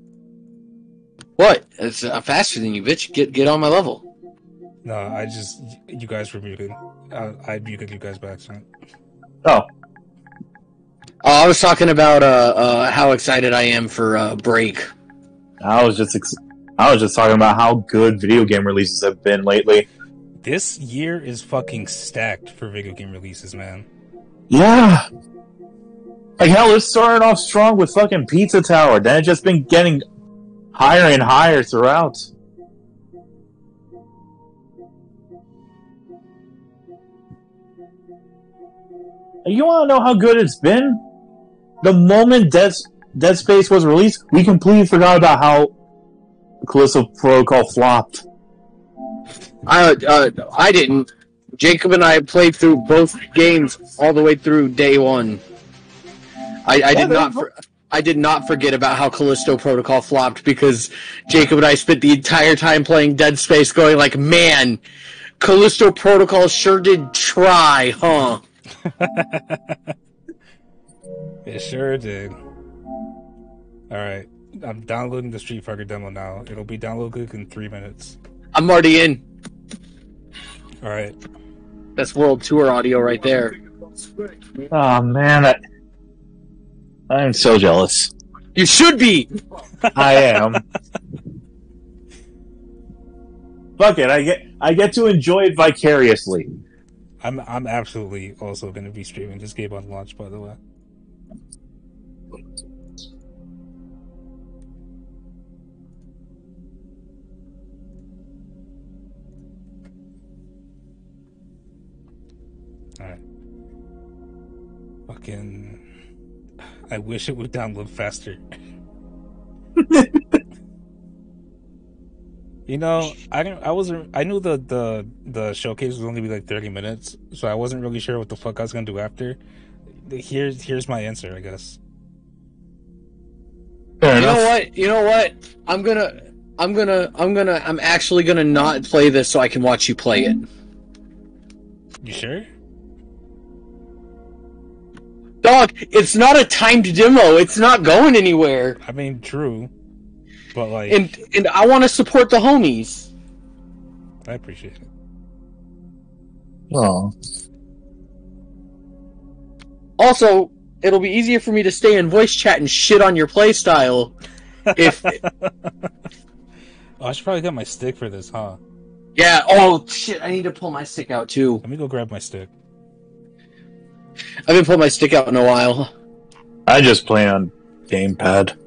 Speaker 3: What? It's faster than you, bitch. Get on my level.
Speaker 2: No, you guys were muted. I muted you guys back. So.
Speaker 5: Oh.
Speaker 3: Oh, I was talking about how excited I am for Break.
Speaker 5: I was just talking about how good video game releases have been lately.
Speaker 2: This year is fucking stacked for video game releases, man.
Speaker 5: Yeah. Like hell, it started off strong with fucking Pizza Tower, then it's just been getting higher and higher throughout. You want to know how good it's been? The moment Dead Space was released, we completely forgot about how Callisto Protocol flopped.
Speaker 3: I didn't. Jacob and I played through both games all the way through day one. I did not forget about how Callisto Protocol flopped because Jacob and I spent the entire time playing Dead Space going like, man, Callisto Protocol sure did try, huh?
Speaker 2: It sure did. Alright, I'm downloading the Street Fighter demo now. It'll be downloaded in 3 minutes.
Speaker 3: I'm already in.
Speaker 2: Alright.
Speaker 3: That's World Tour audio right there.
Speaker 5: Oh man, I'm so jealous.
Speaker 3: You should be!
Speaker 5: I am. Fuck it, I get to enjoy it vicariously.
Speaker 2: I'm absolutely also going to be streaming this game on launch, by the way. Alright. Fucking... I wish it would download faster. You know, I knew the showcase was only be like 30 minutes, so I wasn't really sure what the fuck I was gonna do after. Here's my answer, I guess.
Speaker 3: Fair enough. You know what? I'm actually gonna not play this so I can watch you play it.
Speaker 2: You sure?
Speaker 3: Dog, it's not a timed demo. It's not going anywhere.
Speaker 2: I mean, true. But like,
Speaker 3: and I want to support the homies.
Speaker 2: I appreciate it.
Speaker 5: Oh.
Speaker 3: Also, it'll be easier for me to stay in voice chat and shit on your playstyle. If
Speaker 2: I should probably get my stick for this, huh?
Speaker 3: Yeah. Oh shit! I need to pull my stick out too.
Speaker 2: Let me go grab my stick.
Speaker 3: I haven't pulled my stick out in a while.
Speaker 5: I just play on gamepad.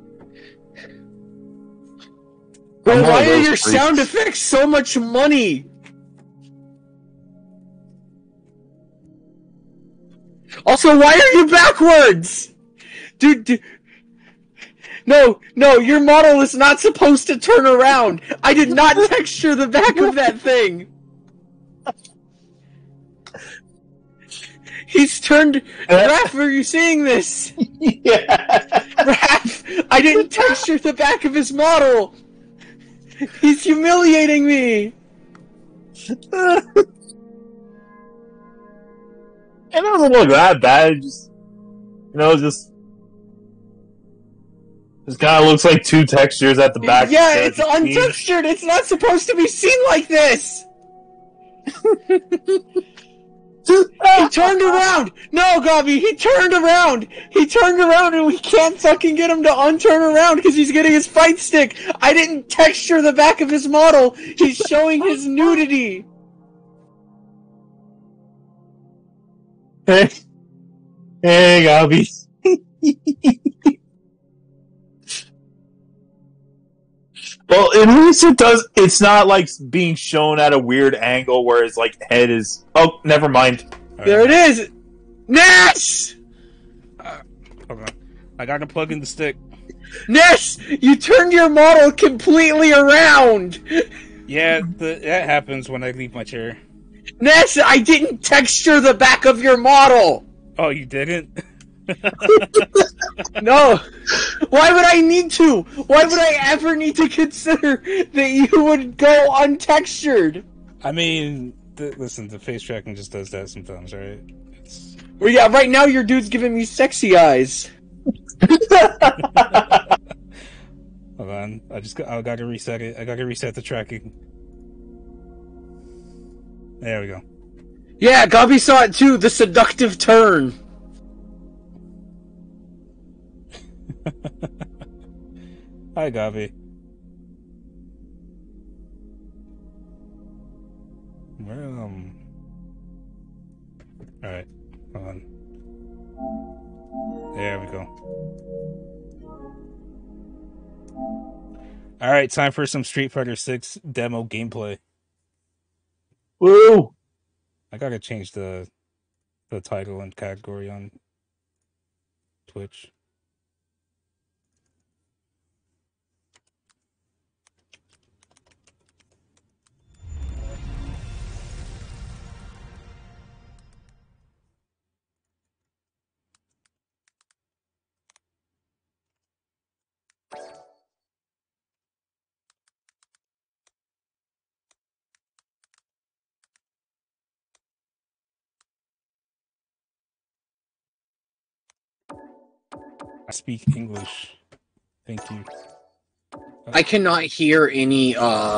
Speaker 3: Bro, why are your sound effects so much money? Also, why are you backwards? Dude. No, your model is not supposed to turn around. I did not texture the back of that thing. He's turned... Raph, are you seeing this?
Speaker 5: Yeah.
Speaker 3: Raph, I didn't texture the back of his model. He's humiliating me.
Speaker 5: It doesn't look that bad. It just, This kind of looks like two textures at the back.
Speaker 3: Yeah, it's untextured. It's not supposed to be seen like this. He turned around. No, Gabi, he turned around. He turned around, and we can't fucking get him to unturn around because he's getting his fight stick. I didn't texture the back of his model. He's showing his nudity.
Speaker 5: Hey, Gabi. Well, at least it does. It's not like being shown at a weird angle where his head is. Oh, never mind.
Speaker 3: There it is. Ness.
Speaker 2: Hold on. I gotta plug in the stick.
Speaker 3: Ness, you turned your model completely around.
Speaker 2: Yeah, that happens when I leave my chair.
Speaker 3: Ness, I didn't texture the back of your model.
Speaker 2: Oh, you didn't?
Speaker 3: No. Why would I need to? Why would I ever need to consider that you would go untextured?
Speaker 2: I mean, listen, the face tracking just does that sometimes, right?
Speaker 3: Well, yeah, right now your dude's giving me sexy eyes.
Speaker 2: Hold on, I gotta reset it. I gotta reset the tracking. There we go.
Speaker 3: Yeah, Gabi saw it too. The seductive turn.
Speaker 2: Hi, Gabi. Alright, hold on. There we go. Alright, time for some Street Fighter 6 demo gameplay.
Speaker 5: Woo!
Speaker 2: I gotta change the title and category on Twitch. I speak English. Thank you.
Speaker 3: I cannot hear any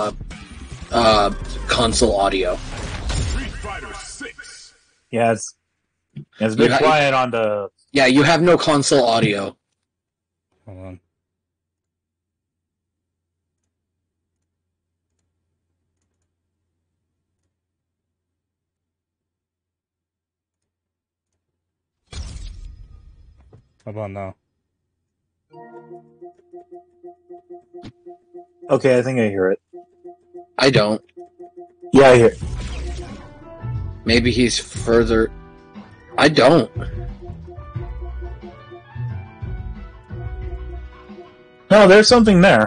Speaker 3: console audio.
Speaker 11: Street Fighter 6.
Speaker 5: Yeah, it's been quiet on the.
Speaker 3: Yeah, you have no console audio.
Speaker 2: Hold on. How about now?
Speaker 5: Okay, I think I hear it.
Speaker 3: I don't.
Speaker 5: Yeah, I hear it.
Speaker 3: Maybe he's further... I don't.
Speaker 5: No, there's something there.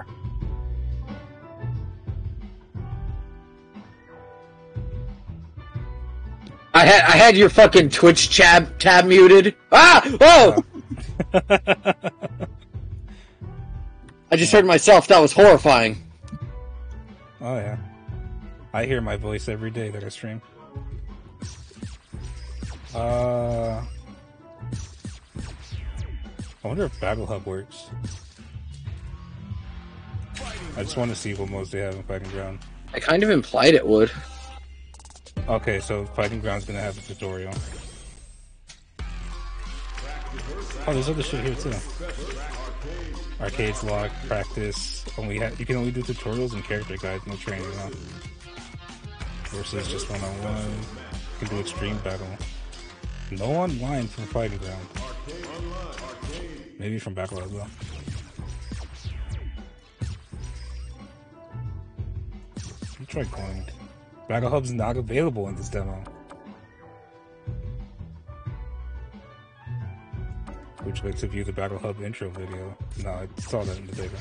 Speaker 3: I had your fucking Twitch tab muted. Ah! Whoa! I just heard myself. That was horrifying.
Speaker 2: Oh, yeah. I hear my voice every day that I stream. I wonder if Battle Hub works. I just want to see what modes they have in Fighting Ground.
Speaker 3: I kind of implied it would.
Speaker 2: Okay, so Fighting Ground's gonna have a tutorial. Oh, there's other shit here too. Arcades lock, practice. You can only do tutorials and character guides, no training. No. Versus just one-on-one. You can do extreme battle. No online from Fighting Ground. Maybe from Battle as well. Let me try going. Battle Hub's not available in this demo. Would you like to view the Battle Hub intro video? No, I saw that in the data.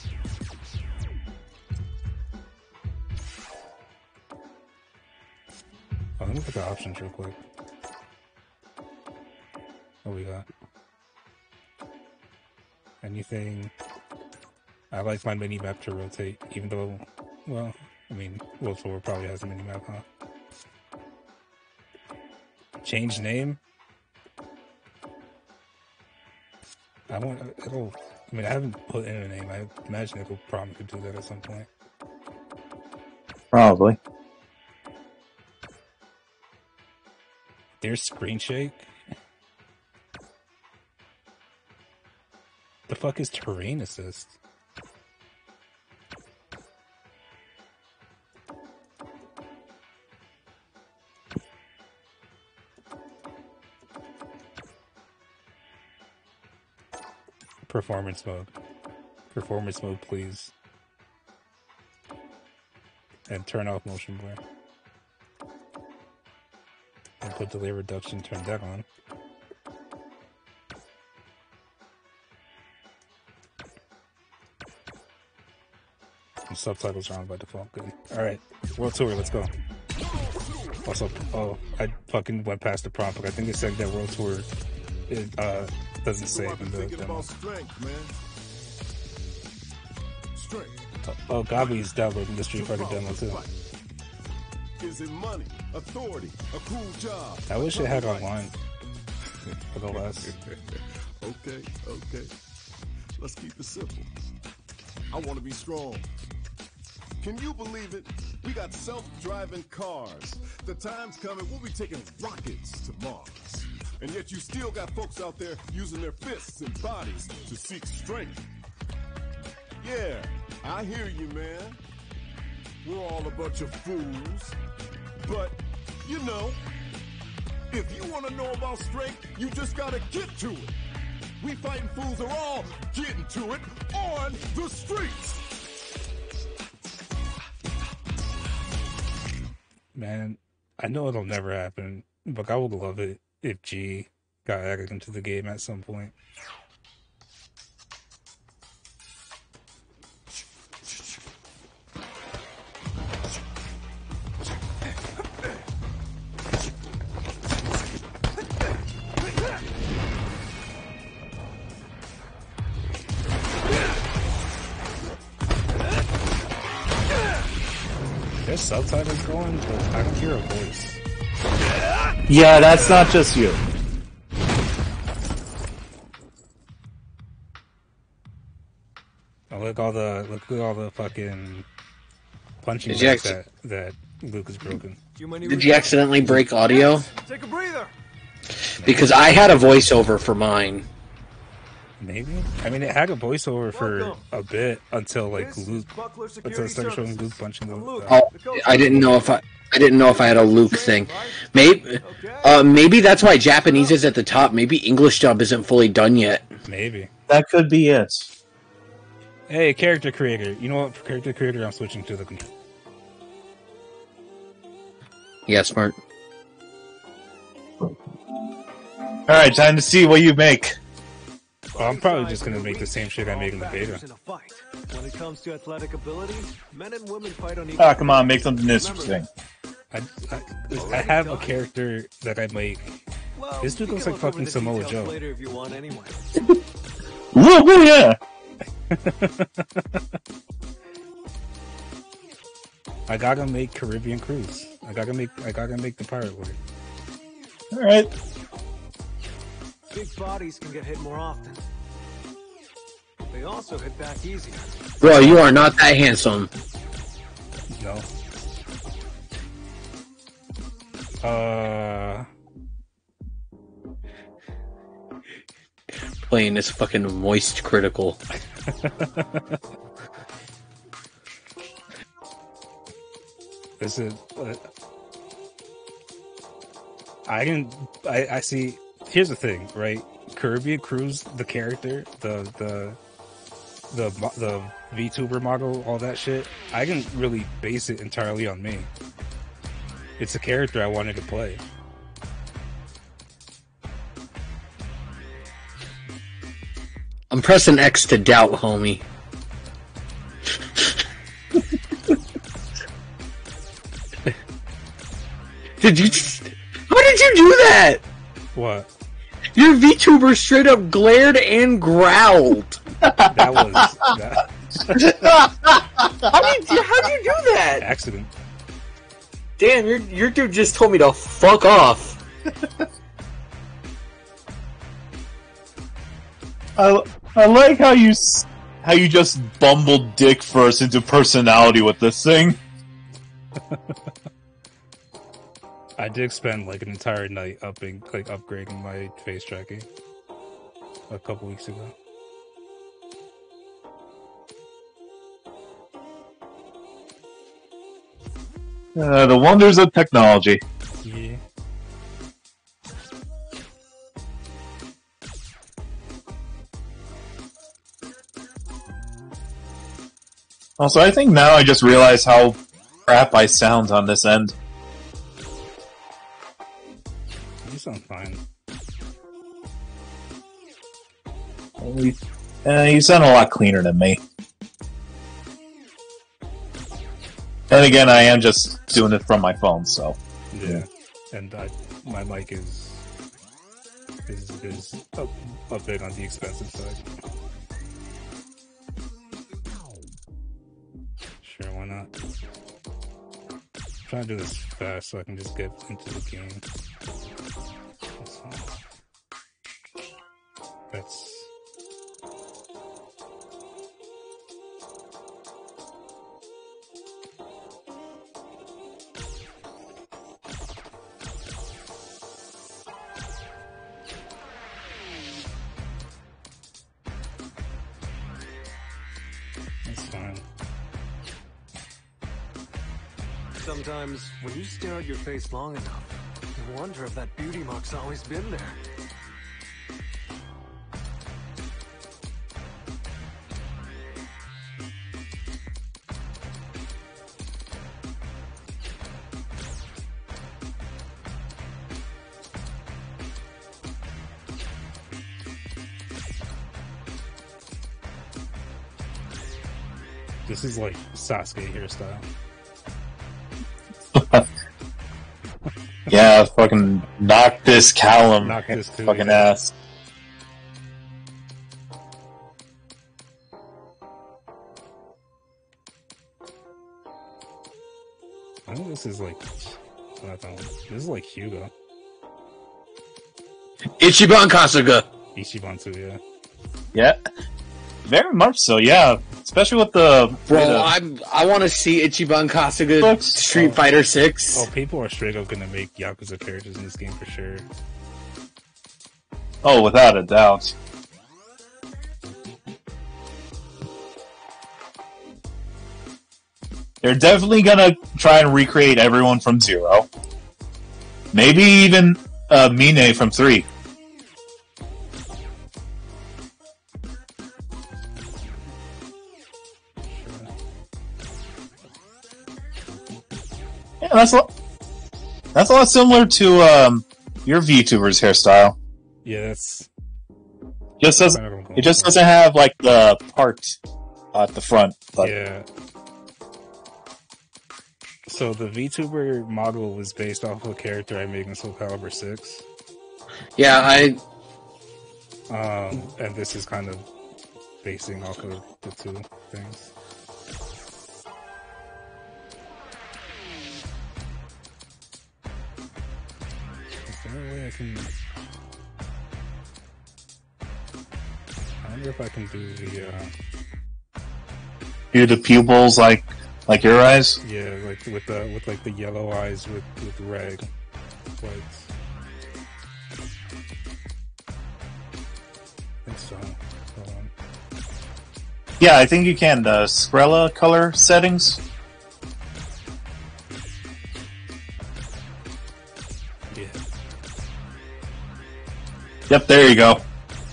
Speaker 2: Oh, let me look at the options real quick. What we got? Anything? I like my mini map to rotate, even though, well, I mean, World Tour probably has a mini map, huh? Change name? I haven't put in a name. I imagine it will probably do that at some point.
Speaker 5: Probably.
Speaker 2: There's screen shake. The fuck is terrain assist? Performance mode. Performance mode, please. And turn off motion blur. And put delay reduction, turn that on. And subtitles are on by default. Good. Alright. World Tour, let's go. Also, oh, I fucking went past the prompt, but I think it said that World Tour doesn't save in the demo. Oh, Gabi's downloading the Street Fighter demo too.
Speaker 12: Is it money, authority, a cool job?
Speaker 2: I wish it had online for the last.
Speaker 12: Okay. Let's keep it simple. I want to be strong. Can you believe it? We got self-driving cars. The time's coming, we'll be taking rockets to Mars. And yet you still got folks out there using their fists and bodies to seek strength. Yeah, I hear you, man. We're all a bunch of fools. But, you know, if you want to know about strength, you just gotta get to it. We fighting fools are all getting to it on the streets.
Speaker 2: Man, I know it'll never happen, but I would love it if G got added into the game at some point. There's subtitles going, but I don't hear a voice.
Speaker 5: Yeah, that's not just you.
Speaker 2: Oh, look at all the fucking punching bags that Luke has broken.
Speaker 3: Did you accidentally break audio?
Speaker 8: Take a breather.
Speaker 3: Because I had a voiceover for mine.
Speaker 2: Maybe. I mean, it had a voiceover for a bit until like Luke, until it started showing Luke punching the.
Speaker 3: Oh, I didn't know if I had a Luke thing. Maybe that's why Japanese is at the top. Maybe English dub isn't fully done yet.
Speaker 2: Maybe
Speaker 5: that could be it.
Speaker 2: Hey, character creator. You know what? For character creator, I'm switching to the control.
Speaker 3: Yeah, smart.
Speaker 5: All right, time to see what you make.
Speaker 2: Well, I'm probably just gonna make the same shit I made in the beta.
Speaker 8: When it comes to athletic ability, men and women fight on
Speaker 5: equal. Come on, make something interesting.
Speaker 2: I have a character that I make. This dude looks like fucking Samoa Joe.
Speaker 5: Oh yeah.
Speaker 2: I gotta make Caribbean Cruise. I gotta make the pirate work.
Speaker 5: All right.
Speaker 8: Big bodies can get hit more often. They also hit back easier.
Speaker 3: Bro, you are not that handsome.
Speaker 2: No.
Speaker 3: playing as fucking Moist Critical.
Speaker 2: Is it? I see. Here's the thing, right? Caribbean Cruise, the character, the VTuber model, all that shit. I can really base it entirely on me. It's a character I wanted to play.
Speaker 3: I'm pressing X to doubt, homie. Did you? How did you do that?
Speaker 2: What?
Speaker 3: Your VTuber straight up glared and growled.
Speaker 2: That was. That...
Speaker 3: How'd you do that?
Speaker 2: Accident.
Speaker 3: Damn, your dude just told me to fuck off.
Speaker 5: I like how you just bumbled dick first into personality with this thing.
Speaker 2: I did spend like an entire night upgrading my face tracking a couple weeks ago.
Speaker 5: The wonders of technology.
Speaker 2: Yeah.
Speaker 5: Also, I think now I just realize how crap I sound on this end.
Speaker 2: You sound fine.
Speaker 5: You sound a lot cleaner than me. And again, I am just doing it from my phone, so.
Speaker 2: Yeah. And my mic is a bit on the expensive side. Sure, why not? I'm trying to do this fast so I can just get into the game. That's...
Speaker 8: Sometimes, when you stare at your face long enough, you wonder if that beauty mark's always been there.
Speaker 2: This is like Sasuke hairstyle.
Speaker 5: Yeah, fucking knock this Callum fucking ass.
Speaker 2: I think this is like... This is like Hugo.
Speaker 3: Ichiban Kasuga!
Speaker 2: Ichiban too, yeah.
Speaker 5: Yeah. Very much so, yeah. Especially with the...
Speaker 3: Bro, I want to see Ichiban Kasuga Street Fighter 6.
Speaker 2: Oh, people are straight up gonna make Yakuza characters in this game for sure.
Speaker 5: Oh, without a doubt. They're definitely gonna try and recreate everyone from Zero. Maybe even Mine from 3. Yeah, that's a lot similar to your VTuber's hairstyle.
Speaker 2: Yeah, that's...
Speaker 5: It just doesn't have like the part at the front. But...
Speaker 2: Yeah. So the VTuber model was based off of a character I made in Soul Calibur 6.
Speaker 3: Yeah,
Speaker 2: and this is kind of basing off of the two things. Is there a way I can... I wonder if I can do the,
Speaker 5: Do the pupils like your eyes?
Speaker 2: Yeah, like with the yellow eyes with red whites. I think so.
Speaker 5: Yeah, I think you can. The Skrilla color settings.
Speaker 2: Yeah.
Speaker 5: Yep, there you go.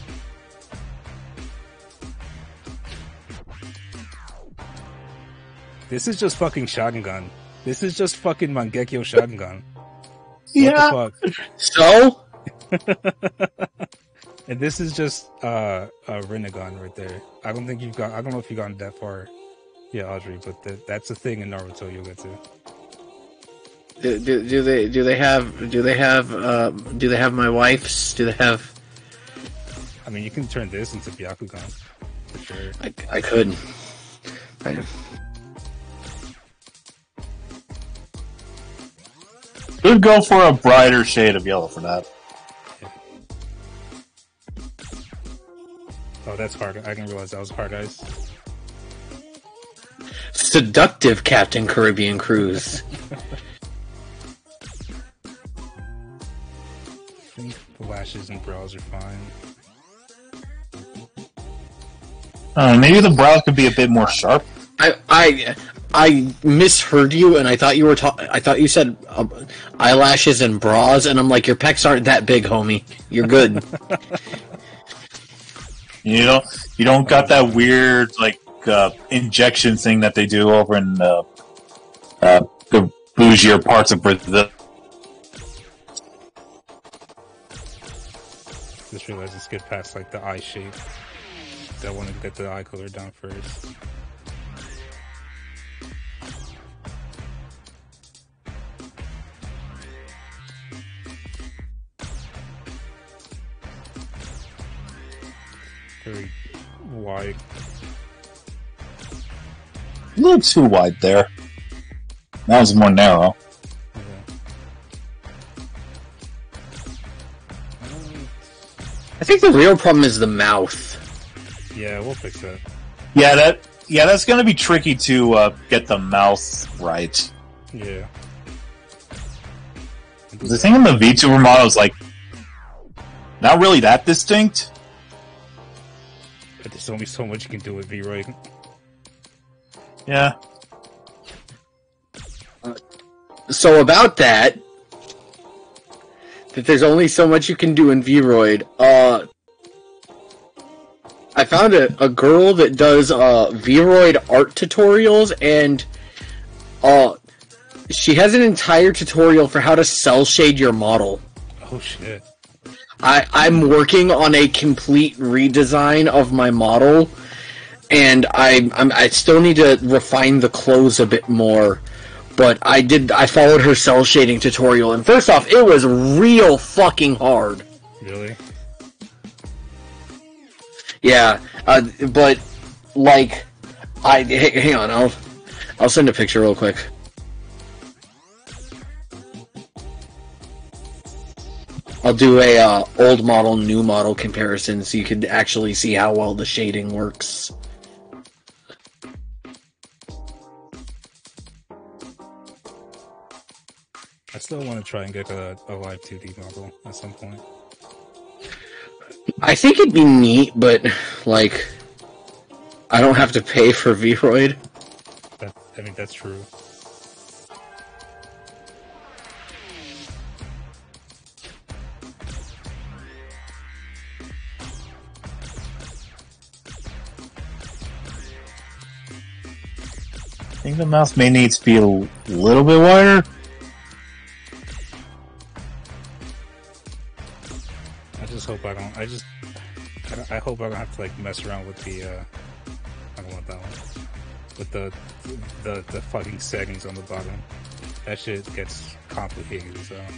Speaker 2: This is just fucking Sharingan. This is just fucking Mangekyo Sharingan.
Speaker 3: Yeah.
Speaker 2: What the fuck?
Speaker 3: So?
Speaker 2: And this is just Rinnegan right there. I don't know if you've gotten that far. Yeah, Audrey, but that's a thing in Naruto you'll get to.
Speaker 3: Do they have my wife's? Do they have?
Speaker 2: I mean, you can turn this into Byakugan for sure.
Speaker 3: I could.
Speaker 5: Could go for a brighter shade of yellow for that.
Speaker 2: Oh, that's hard. I didn't realize that was hard ice.
Speaker 3: Seductive Captain Caribbean Cruise.
Speaker 2: I think the lashes and brows are fine.
Speaker 5: Maybe the brows could be a bit more sharp.
Speaker 3: I misheard you, and I thought you were I thought you said eyelashes and bras, and I'm like, your pecs aren't that big, homie. You're good.
Speaker 5: You don't got that weird injection thing that they do over in the bougier parts of Brazil.
Speaker 2: Just realized let's get past the eye shape. I want to get the eye color down first. Very wide.
Speaker 5: A little too wide there. That was more narrow.
Speaker 3: I think the real problem is the mouth.
Speaker 2: Yeah, we'll fix that.
Speaker 5: Yeah, that's gonna be tricky to get the mouth right.
Speaker 2: Yeah.
Speaker 5: The thing in the VTuber model is not really that distinct.
Speaker 2: But there's only so much you can do with V-Roid.
Speaker 5: Yeah.
Speaker 3: So about that there's only so much you can do in V-Roid. I found a girl that does V-Roid art tutorials, and she has an entire tutorial for how to cell shade your model.
Speaker 2: Oh shit.
Speaker 3: I'm working on a complete redesign of my model, and I still need to refine the clothes a bit more. But I followed her cell shading tutorial, and first off, it was real fucking hard.
Speaker 2: Really?
Speaker 3: Yeah, but hang on, I'll send a picture real quick. I'll do a old model, new model comparison so you can actually see how well the shading works.
Speaker 2: I still want to try and get a live 2D model at some point.
Speaker 3: I think it'd be neat, but I don't have to pay for V-Roid.
Speaker 2: I mean, that's true.
Speaker 5: I think the mouth may need to be a little bit wider.
Speaker 2: I just hope I don't. I hope I don't have to mess around with the. I don't want that one. With the fucking settings on the bottom. That shit gets complicated as hell.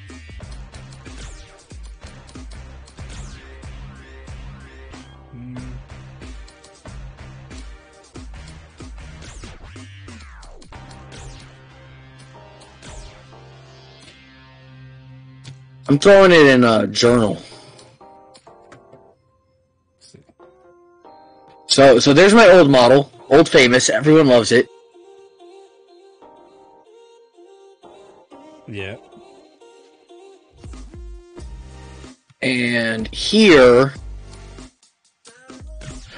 Speaker 3: I'm throwing it in a journal. So there's my old model, old famous. Everyone loves it.
Speaker 2: Yeah.
Speaker 3: And here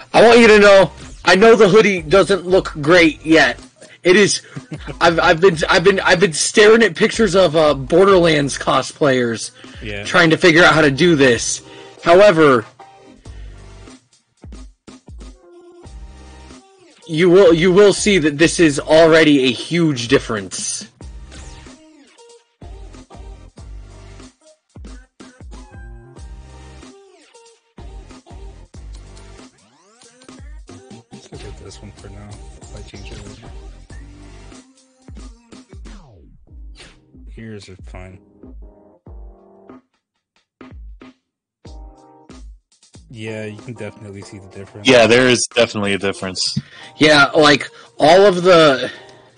Speaker 3: I want you to know, I know the hoodie doesn't look great yet. It is. I've been staring at pictures of Borderlands cosplayers, trying to figure out how to do this. However, you will see that this is already a huge difference.
Speaker 2: Let's look at this one for now. If I change it later. Ears are fine. Yeah, you can definitely see the difference.
Speaker 5: Yeah, there is definitely a difference.
Speaker 3: Yeah, like all of the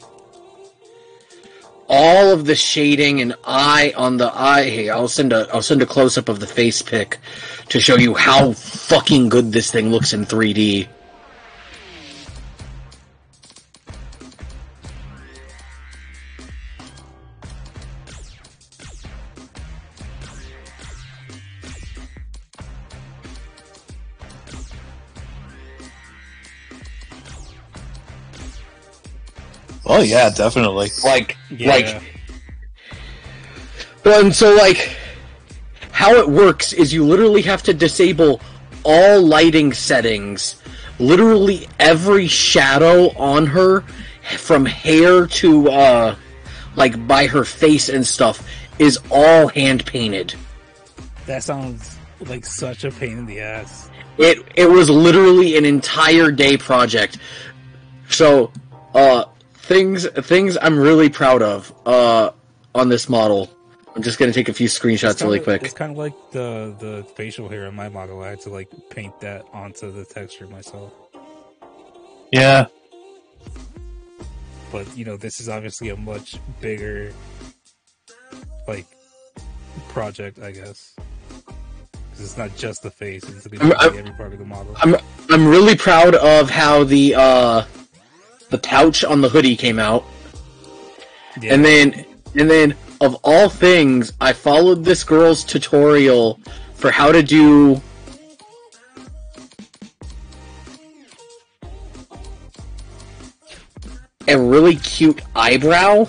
Speaker 3: shading and eye on the eye. Hey, I'll send a close up of the face pic to show you how fucking good this thing looks in 3D.
Speaker 5: Oh yeah, definitely.
Speaker 3: Well, and so how it works is you literally have to disable all lighting settings. Literally every shadow on her, from hair to by her face and stuff, is all hand painted.
Speaker 2: That sounds like such a pain in the ass.
Speaker 3: It was literally an entire day project. So, things I'm really proud of on this model. I'm just gonna take a few screenshots really quick.
Speaker 2: It's kind of like the facial hair in my model. I had to paint that onto the texture myself.
Speaker 5: Yeah.
Speaker 2: But this is obviously a much bigger project, I guess. Because it's not just the face; it's every part of the model.
Speaker 3: I'm really proud of how the pouch on the hoodie came out. Yeah. And then of all things, I followed this girl's tutorial for how to do a really cute eyebrow.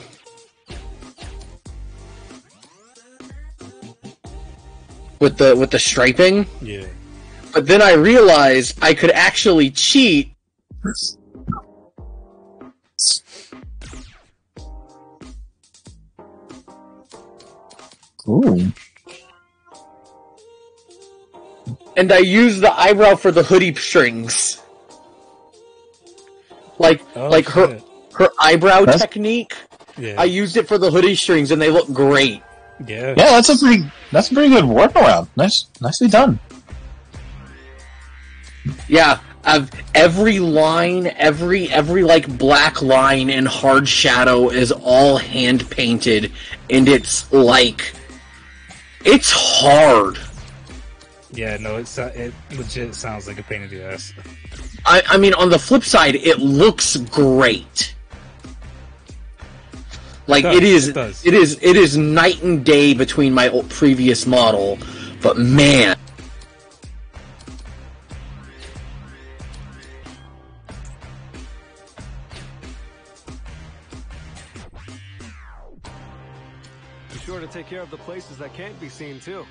Speaker 3: With the striping.
Speaker 2: Yeah.
Speaker 3: But then I realized I could actually cheat.
Speaker 5: Ooh.
Speaker 3: And I used the eyebrow for the hoodie strings. Her eyebrow technique. Yeah. I used it for the hoodie strings and they look great.
Speaker 2: Yeah.
Speaker 5: Yeah, that's a pretty good workaround. Nicely done.
Speaker 3: Yeah, every line, every black line and hard shadow is all hand painted, and it's hard.
Speaker 2: Yeah, no, it legit sounds like a pain in the ass.
Speaker 3: I mean, on the flip side, it looks great. It is night and day between my previous model, but man.
Speaker 8: Be sure to take care of the places that can't be seen, too.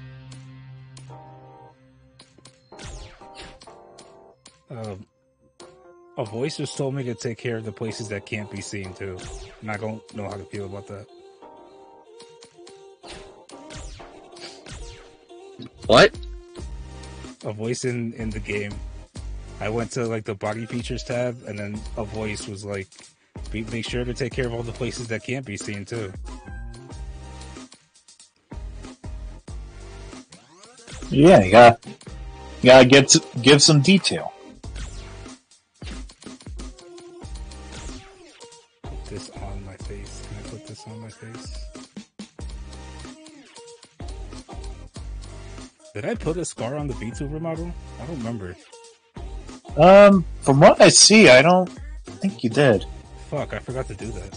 Speaker 2: A voice just told me to take care of the places that can't be seen too, and I don't know how to feel about that.
Speaker 3: What?
Speaker 2: A voice in the game. I went to the body features tab, and then a voice was like, make sure to take care of all the places that can't be seen too.
Speaker 5: Yeah, you gotta give some detail.
Speaker 2: Put this on my face. Can I put this on my face? Did I put a scar on the VTuber model? I don't remember.
Speaker 5: From what I see, I don't think you did.
Speaker 2: Fuck, I forgot to do that.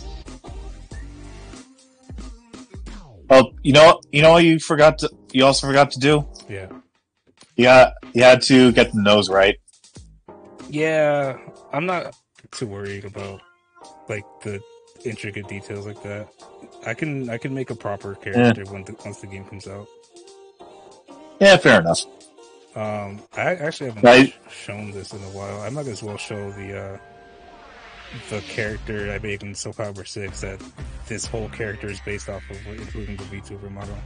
Speaker 5: Oh, you know what you also forgot to do?
Speaker 2: Yeah.
Speaker 5: Yeah, you had to get the nose right.
Speaker 2: Yeah, I'm not too worried about like the intricate details like that. I can make a proper character once the game comes out.
Speaker 5: Yeah, fair enough.
Speaker 2: I actually haven't shown this in a while. I might as well show the character I made in Soul Calibur 6 that this whole character is based off of, including the VTuber model.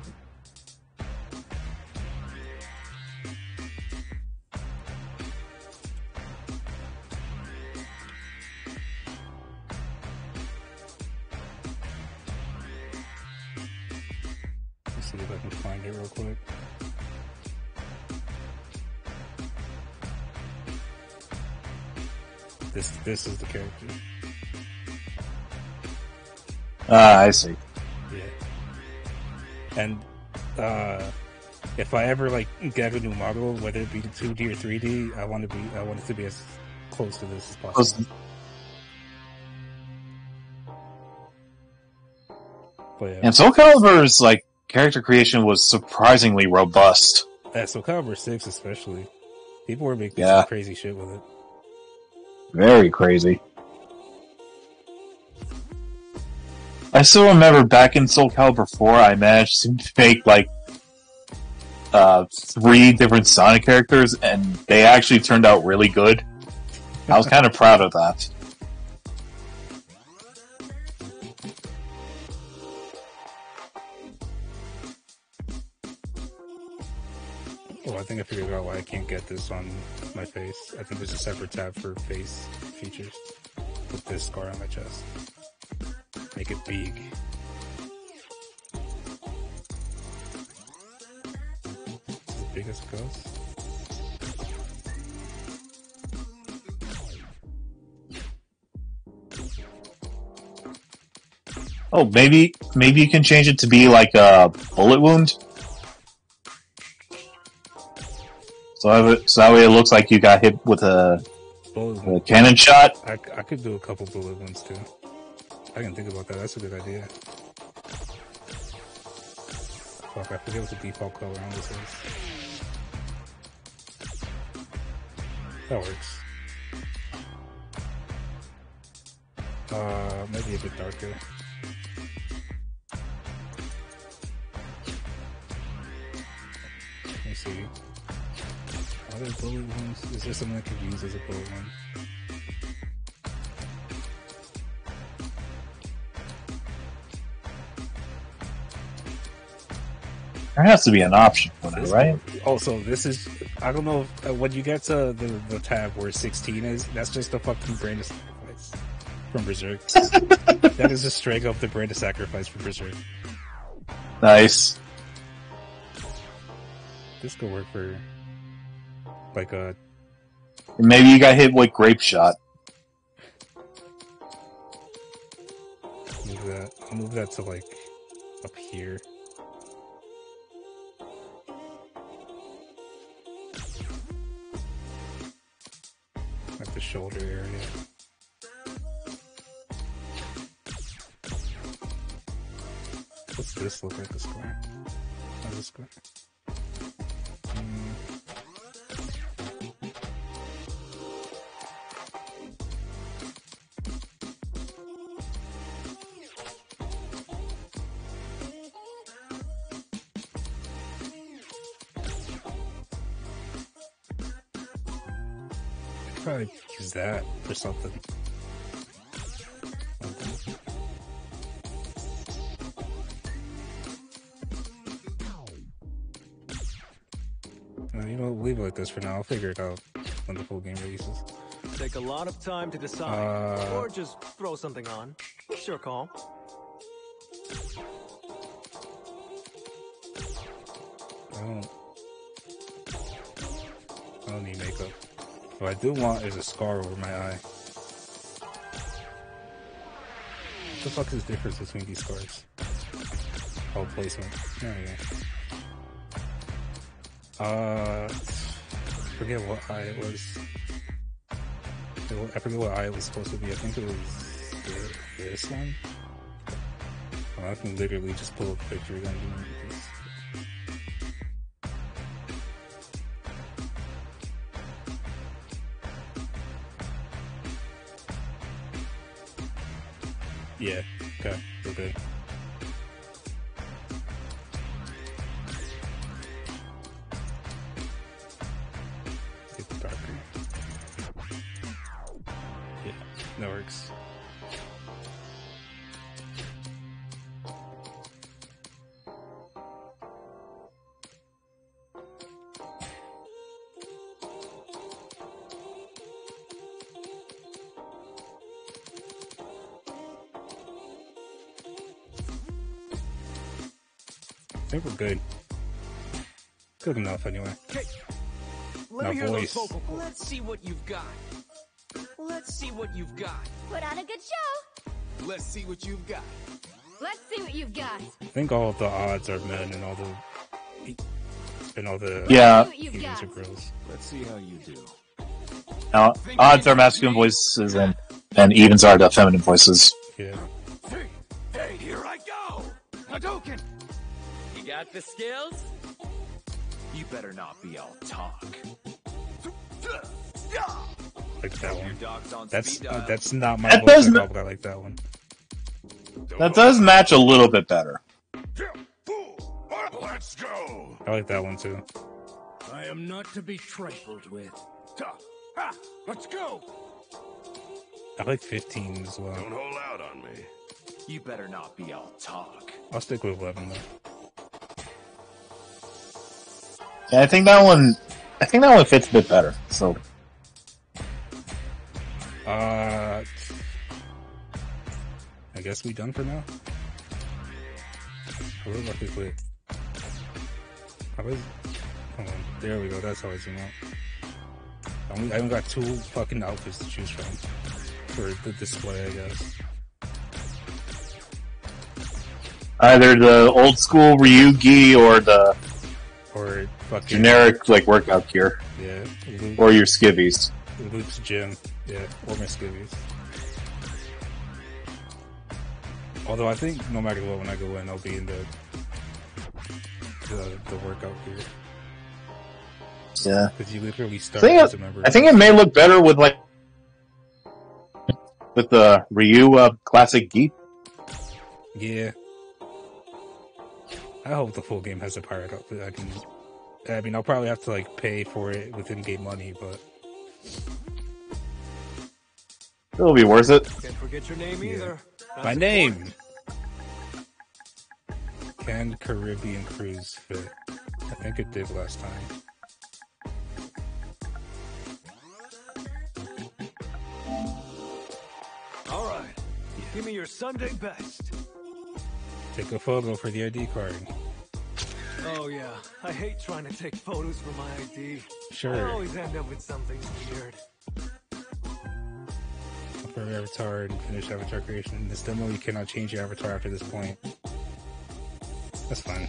Speaker 2: Let's see if I can find it real quick. This is the character.
Speaker 5: I see.
Speaker 2: Yeah. And if I ever like get a new model, whether it be 2D or 3D, I want it to be as close to this as possible. But, yeah.
Speaker 5: And Soul Calibur's like character creation was surprisingly robust.
Speaker 2: Yeah, Soul Calibur 6 especially. People were making some crazy shit with it.
Speaker 5: Very crazy. I still remember back in Soul Calibur 4, I managed to make like 3 different Sonic characters, and they actually turned out really good. I was kind of proud of that.
Speaker 2: Oh, I think I figured out why I can't get this on my face. I think there's a separate tab for face features. Put this scar on my chest. Make it big. As big as it goes.
Speaker 5: Oh, maybe you can change it to be like a bullet wound. So that way it looks like you got hit with a cannon shot.
Speaker 2: I could do a couple bullet wounds too. I can think about that. That's a good idea. Fuck, I forget what the default color on this is. That works. Maybe a bit darker. Let me see. Are there bullet wounds? Is there something I could use as a bullet wound?
Speaker 5: There has to be an option for that, right?
Speaker 2: Also, this is... I don't know if... when you get to the tab where 16 is, that's just a fucking Brand of Sacrifice from Berserk. That is just straight up the Brand of Sacrifice from Berserk.
Speaker 5: Nice.
Speaker 2: This could work for... like a...
Speaker 5: Maybe you got hit with Grape Shot.
Speaker 2: Move that. I'll move that to like... up here. Like the shoulder area. What's this look like, a square? How's a square? Probably use that for something. You know, leave it like this for now. I'll figure it out when the full game releases.
Speaker 8: Take a lot of time to decide, or just throw something on. It's your call.
Speaker 2: I don't need makeup. What I do want is a scar over my eye. What the fuck is the difference between these scars? Oh, placement. There we go. Forget what eye it was. I forget what eye it was supposed to be. I think it was this one. I can literally just pull up a picture again. Yeah. Okay. We're good. Get the darker. Yeah. That works. I think we're good. Good enough, anyway.
Speaker 8: Okay.
Speaker 2: Now, voice.
Speaker 8: Let's see what you've got. Let's see what you've got.
Speaker 13: Put on a good show.
Speaker 8: Let's see what you've got.
Speaker 13: Let's see what you've got.
Speaker 2: I think all of the odds are men and all the
Speaker 5: Yeah.
Speaker 2: evens are girls.
Speaker 8: Let's see how you do.
Speaker 5: Now, odds are masculine voices and evens are the feminine voices.
Speaker 2: Yeah.
Speaker 8: Hey, here I go. Hadouken. You got the skills? You better not be all talk.
Speaker 2: Like that one. That's not my
Speaker 5: That
Speaker 2: voice at all, but I like that one.
Speaker 5: That does match a little bit better.
Speaker 9: Let's go.
Speaker 2: I like that one too.
Speaker 8: I am not to be trifled with. Let's go.
Speaker 2: I like 15 as well.
Speaker 9: Don't hold out on me.
Speaker 8: You better not be all talk.
Speaker 2: I'll stick with 11 though.
Speaker 5: Yeah, I think that one fits a bit better. So,
Speaker 2: I guess we done for now. I really like it quick. Hold on. There we go. That's how I zoom out. I only got 2 fucking outfits to choose from for the display, I guess.
Speaker 5: either the old school Ryugi or the
Speaker 2: fucking
Speaker 5: generic like workout gear.
Speaker 2: Yeah.
Speaker 5: Or your skivvies.
Speaker 2: Luke's gym. Yeah, or my skivvies. Although I think no matter what, when I go in, I'll be in the workout gear.
Speaker 5: Yeah.
Speaker 2: Because you literally start as a member.
Speaker 5: I think it may look better with the Ryu classic gi.
Speaker 2: Yeah. I hope the full game has a pirate outfit. I mean, I'll probably have to pay for it with in-game money, but
Speaker 5: it'll be worth it.
Speaker 8: Can't forget your name either.
Speaker 2: My name. Can Caribbean Cruise fit? I think it did last time.
Speaker 8: All right, give me your Sunday best.
Speaker 2: Take a photo for the ID card.
Speaker 8: Oh yeah, I hate trying to take photos for my ID.
Speaker 2: Sure.
Speaker 8: I always end up with something weird.
Speaker 2: For your avatar and finish avatar creation. In this demo, you cannot change your avatar after this point. That's fine.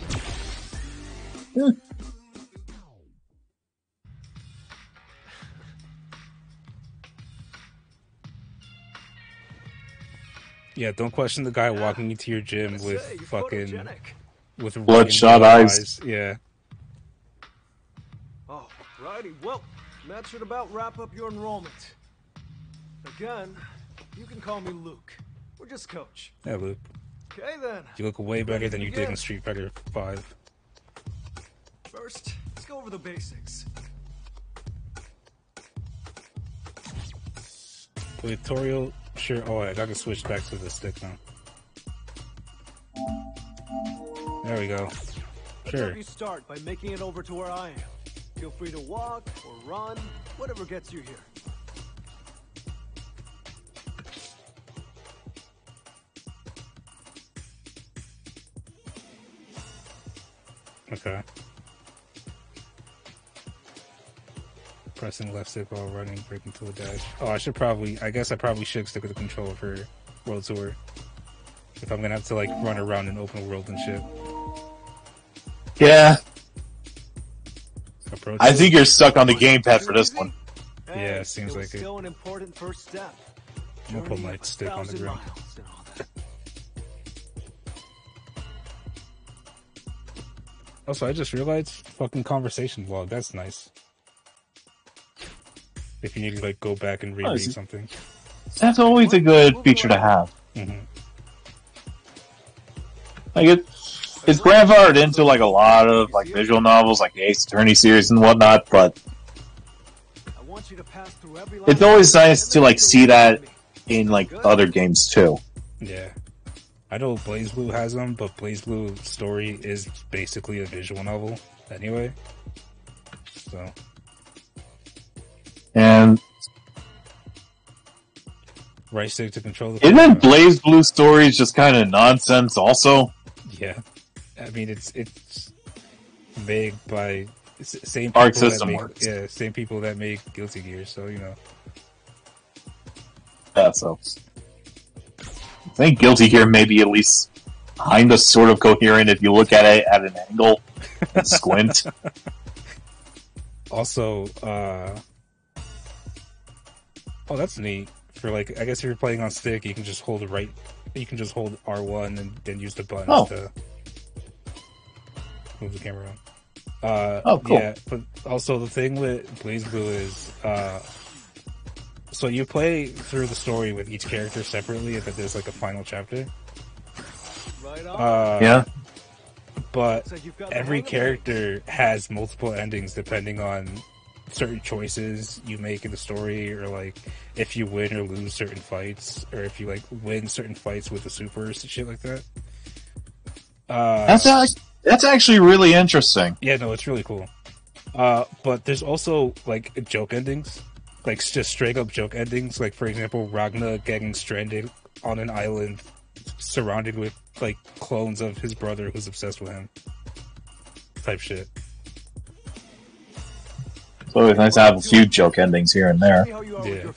Speaker 2: Yeah, don't question the guy walking into your gym with fucking
Speaker 5: bloodshot eyes.
Speaker 2: Yeah.
Speaker 8: Oh, righty. Well, that should about wrap up your enrollment. Again, you can call me Luke. Or just Coach.
Speaker 2: Yeah, Luke.
Speaker 8: Okay then.
Speaker 2: You look way better than you did in Street Fighter 5.
Speaker 8: First, let's go over the basics.
Speaker 2: Tutorial, sure. Oh, I gotta switch back to the stick now. There we go.
Speaker 8: Let's
Speaker 2: Sure.
Speaker 8: have you start by making it over to where I am. Feel free to walk or run, whatever gets you here.
Speaker 2: Okay. Pressing left stick while running, breaking to a dash. Oh, I guess I probably should stick with the controller for World Tour. If I'm gonna have to run around in open world and shit.
Speaker 5: Yeah. I think you're stuck on the gamepad for this one.
Speaker 2: Yeah, it seems like it.
Speaker 8: Still an important first step.
Speaker 2: I'm gonna put my stick on the ground. Also, I just realized fucking conversation vlog. That's nice. If you need to go back and reread something.
Speaker 5: That's always a good feature to have.
Speaker 2: Mm-hmm.
Speaker 5: Like it's grandfathered into like a lot of like visual novels, like the Ace Attorney series and whatnot. But it's always nice to like see that in like other games too.
Speaker 2: Yeah, I know BlazBlue has them, but BlazBlue story is basically a visual novel anyway. So,
Speaker 5: and
Speaker 2: right stick to control the.
Speaker 5: Isn't BlazBlue stories just kind of nonsense? Also,
Speaker 2: yeah, I mean it's made by same
Speaker 5: Arc
Speaker 2: people
Speaker 5: System
Speaker 2: that make,
Speaker 5: Works.
Speaker 2: yeah, same people that make Guilty Gear. So you know.
Speaker 5: Yeah, so I think Guilty Gear may be at least kind of sort of coherent if you look at it at an angle and squint.
Speaker 2: Also, oh, that's neat. For like, I guess if you're playing on stick, you can just hold you can just hold R1 and then use the buttons to move the camera around.
Speaker 5: Oh, cool.
Speaker 2: Yeah, but also the thing with BlazBlue is, so you play through the story with each character separately, and then there's like a final chapter.
Speaker 5: Yeah.
Speaker 2: But every character has multiple endings depending on certain choices you make in the story, or like if you win or lose certain fights, or if you like win certain fights with the supers and shit like that.
Speaker 5: That's actually really interesting.
Speaker 2: Yeah, no, it's really cool. But there's also like joke endings, like just straight up joke endings. Like for example, Ragnar getting stranded on an island surrounded with like clones of his brother who's obsessed with him, type shit.
Speaker 5: It's always nice to have a few joke endings here and there.
Speaker 2: Yeah.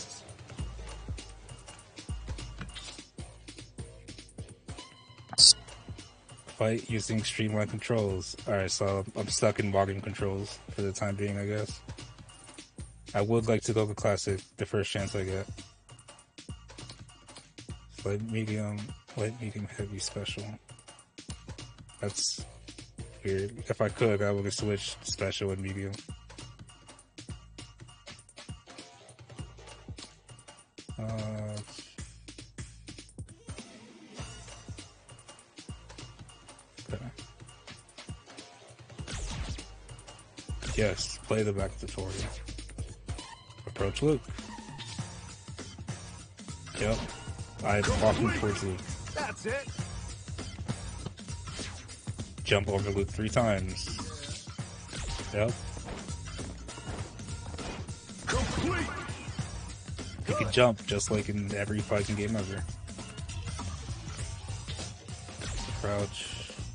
Speaker 2: Fight using streamlined controls. Alright, so I'm stuck in modern controls for the time being, I guess. I would like to go to classic the first chance I get. Light, medium, heavy, special. That's weird. If I could, I would have switched special and medium. Okay. Yes, play the back tutorial. Approach Luke. Yep. I'm walking towards Luke.
Speaker 8: That's it.
Speaker 2: Jump over Luke 3 times. Yep.
Speaker 8: Complete.
Speaker 2: You can jump just like in every fighting game ever. Crouch.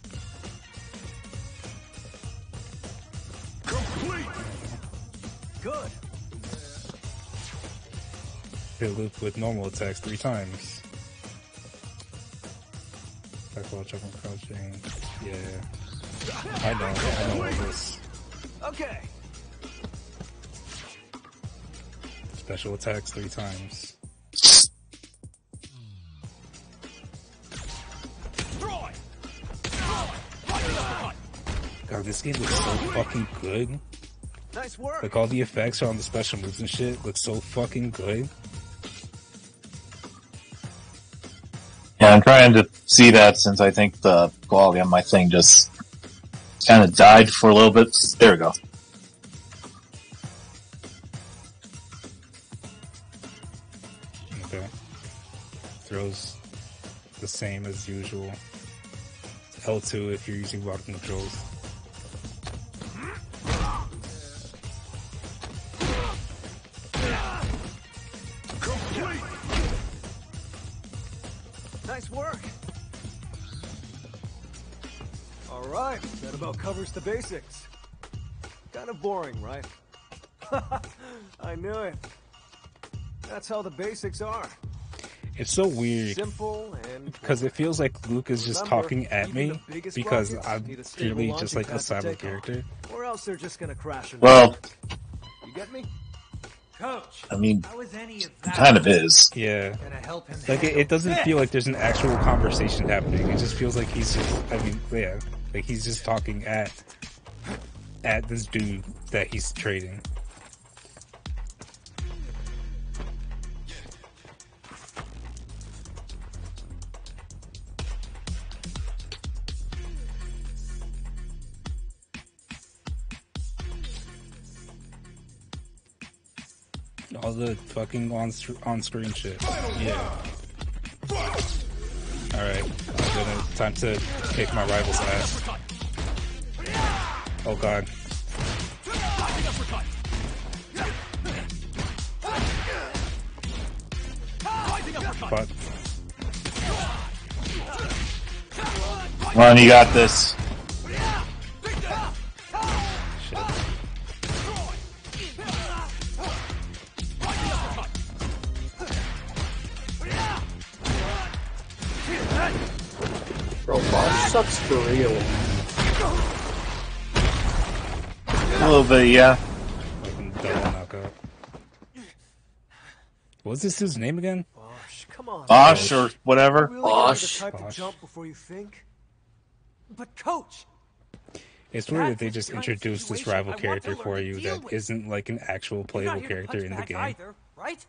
Speaker 8: Complete. Good.
Speaker 2: Hit Luke with normal attacks 3 times. Back while jumping, crouching. Yeah. I know all this.
Speaker 8: Okay.
Speaker 2: Special attacks 3 times. God, this game looks so fucking good.
Speaker 8: Nice work.
Speaker 2: Like all the effects on the special moves and shit look so fucking good.
Speaker 5: Yeah, I'm trying to see that since I think the quality on my thing just kind of died for a little bit. There we go.
Speaker 2: Okay. Throws the same as usual. L2 if you're using bottom controls.
Speaker 8: Nice work. All right, that about covers the basics. Kind of boring, right? I knew it. That's how the basics are.
Speaker 2: It's so weird
Speaker 8: Simple and
Speaker 2: because it feels like Luke is just
Speaker 8: remember,
Speaker 2: talking at
Speaker 8: even
Speaker 2: me
Speaker 8: the biggest
Speaker 2: because
Speaker 8: rockets
Speaker 2: I'm
Speaker 8: need a stable
Speaker 2: clearly just
Speaker 8: launching
Speaker 2: like a
Speaker 8: pad to
Speaker 2: silent
Speaker 8: take off,
Speaker 2: character.
Speaker 8: or else they're just gonna crash and
Speaker 5: Well,
Speaker 8: you get me?
Speaker 9: Coach,
Speaker 5: I mean,
Speaker 9: how is any of
Speaker 5: it
Speaker 9: that?
Speaker 5: kind of is.
Speaker 2: Yeah.
Speaker 9: Gonna help him
Speaker 2: Like it doesn't feel like there's an actual conversation happening. It just feels like he's just, I mean, yeah, like he's just talking at this dude that he's trading. all the fucking on-screen shit. Yeah. Alright, time to kick my rival's ass. Oh god. Fuck.
Speaker 5: Come on, you got this.
Speaker 3: Bro, Bosch sucks for real.
Speaker 5: A little bit, yeah.
Speaker 2: What's this dude's name again?
Speaker 5: Bosch or whatever.
Speaker 3: Bosch.
Speaker 8: Jump before you think. But coach,
Speaker 2: it's weird that they just introduced this rival character for you that isn't like an actual playable character in the game.
Speaker 8: Either, right?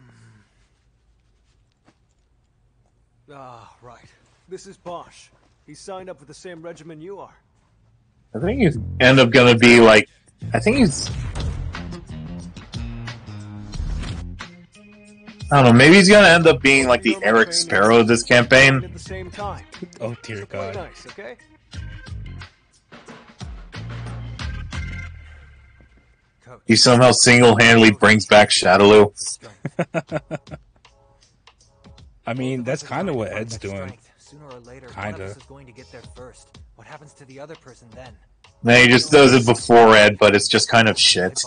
Speaker 8: Ah, right. This is Bosch. He signed up with the same regimen you are.
Speaker 5: I think he's end up gonna be like. I think he's. I don't know. Maybe he's gonna end up being like the Eric Sparrow of this campaign.
Speaker 8: At the same time.
Speaker 2: Oh dear God.
Speaker 8: Nice, okay?
Speaker 5: He somehow single-handedly brings back Shadaloo.
Speaker 2: I mean, that's kind of what Ed's doing.
Speaker 14: Sooner or later,
Speaker 2: Kinda.
Speaker 14: one of us is going to get there first. What happens to the other person then?
Speaker 5: No, he just does it before Ed, but it's just kind of shit.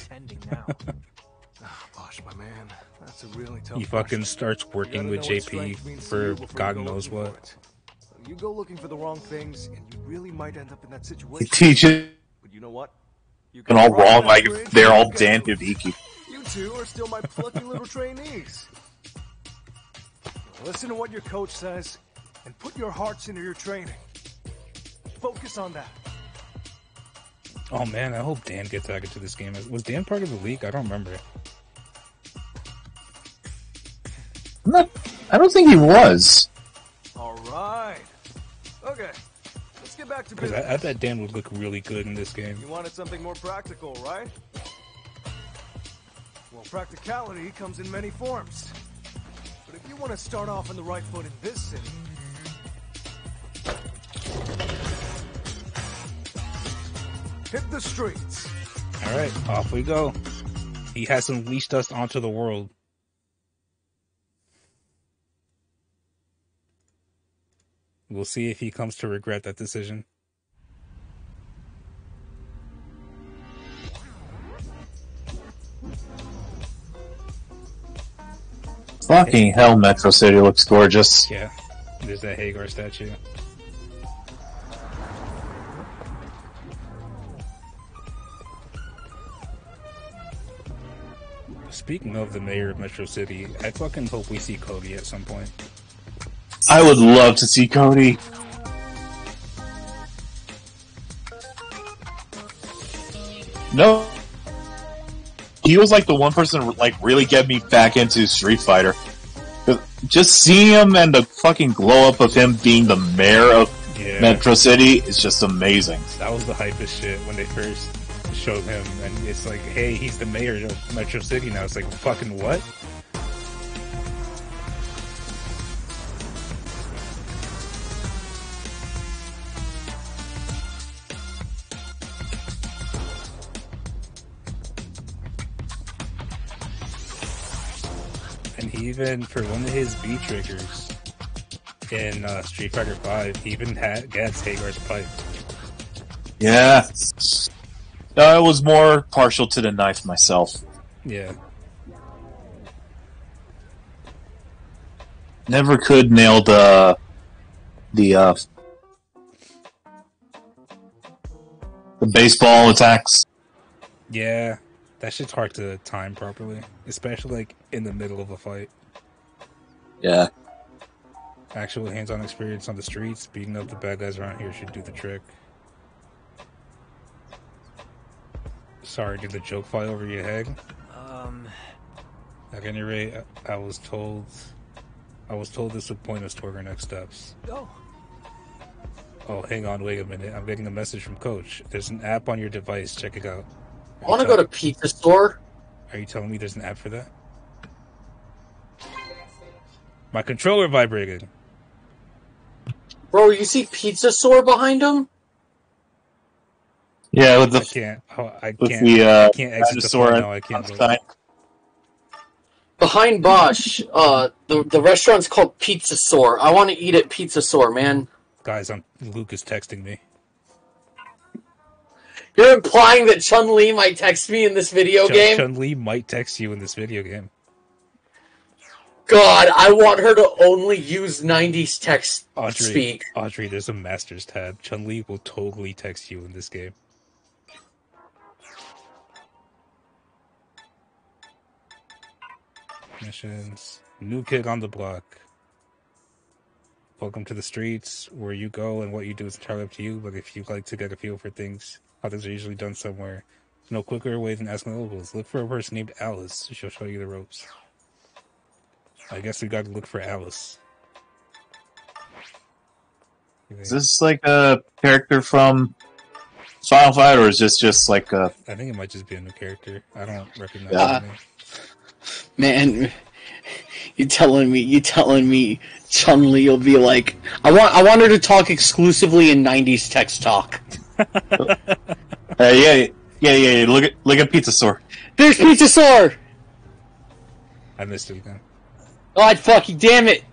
Speaker 8: Bosch, my man, that's a really tough.
Speaker 2: He fucking starts working with JP for God knows what.
Speaker 8: You go looking for the wrong things, and you really might end up in that
Speaker 5: He
Speaker 8: situation.
Speaker 5: teaches
Speaker 8: But you know what? You
Speaker 5: and all wrong, like if they're all Dan Hibiki.
Speaker 8: You two are still my plucky little trainees. Listen to what your coach says, and put your hearts into your training. Focus on that.
Speaker 2: Oh man, I hope Dan gets back into this game. Was Dan part of the league? I don't remember.
Speaker 5: I don't think he was.
Speaker 8: All right. Okay. Let's get back to
Speaker 2: Because
Speaker 8: business.
Speaker 2: I bet Dan would look really good in this game.
Speaker 8: You wanted something more practical, right? Well, practicality comes in many forms. But if you want to start off on the right foot in this city, hit the streets.
Speaker 2: Alright, off we go. He has unleashed us onto the world. We'll see if he comes to regret that decision.
Speaker 5: Fucking hell, Metro City looks gorgeous.
Speaker 2: Yeah, there's that Hagar statue. Speaking of the mayor of Metro City, I fucking hope we see Cody at some point.
Speaker 5: I would love to see Cody. No. He was like the one person like really get me back into Street Fighter. Just seeing him and the fucking glow up of him being the mayor of Metro City is just amazing.
Speaker 2: That was the hypest shit when they first showed him, and it's like, hey, he's the mayor of Metro City now. It's like, fucking what? And he even, for one of his B triggers in Street Fighter V, he even gets Hagar's pipe.
Speaker 5: Yeah. I was more partial to the knife myself.
Speaker 2: Yeah.
Speaker 5: Never could nail the baseball attacks.
Speaker 2: Yeah. That shit's hard to time properly, especially like in the middle of a fight.
Speaker 5: Yeah.
Speaker 2: Actual hands-on experience on the streets, beating up the bad guys around here should do the trick. Sorry, did the joke fly over your head? At any rate, I was told this would point us toward our next steps. Oh, hang on, wait a minute. I'm getting a message from Coach. There's an app on your device. Check it out.
Speaker 3: I want to go to Pizza Store.
Speaker 2: Are you telling me there's an app for that? My controller vibrated.
Speaker 3: Bro, you see Pizza Sore behind him?
Speaker 5: Yeah, with the
Speaker 2: I can't exit the phone now. I can't go.
Speaker 3: Behind Bosch, the restaurant's called Pizza Sore. I want to eat at Pizza Sore, man.
Speaker 2: Guys, Luke is texting me.
Speaker 3: You're implying that Chun-Li might text me in this video game?
Speaker 2: Chun-Li might text you in this video game.
Speaker 3: God, I want her to only use 90s text speak.
Speaker 2: Audrey, there's a Masters tab. Chun-Li will totally text you in this game. Missions. New kid on the block. Welcome to the streets. Where you go and what you do is entirely up to you, but if you'd like to get a feel for things, how things are usually done somewhere, no quicker way than asking locals. Look for a person named Alice. She'll show you the ropes. I guess we gotta look for Alice.
Speaker 5: Is this like a character from Final Fight, or is this just like a...
Speaker 2: I think it might just be a new character. I don't recognize him.
Speaker 3: Man, you telling me Chun-Li will be like... I want her to talk exclusively in 90s text talk.
Speaker 5: Yeah. Look at Pizza Sore.
Speaker 3: There's Pizza Sore!
Speaker 2: I missed it again.
Speaker 3: God fucking damn it!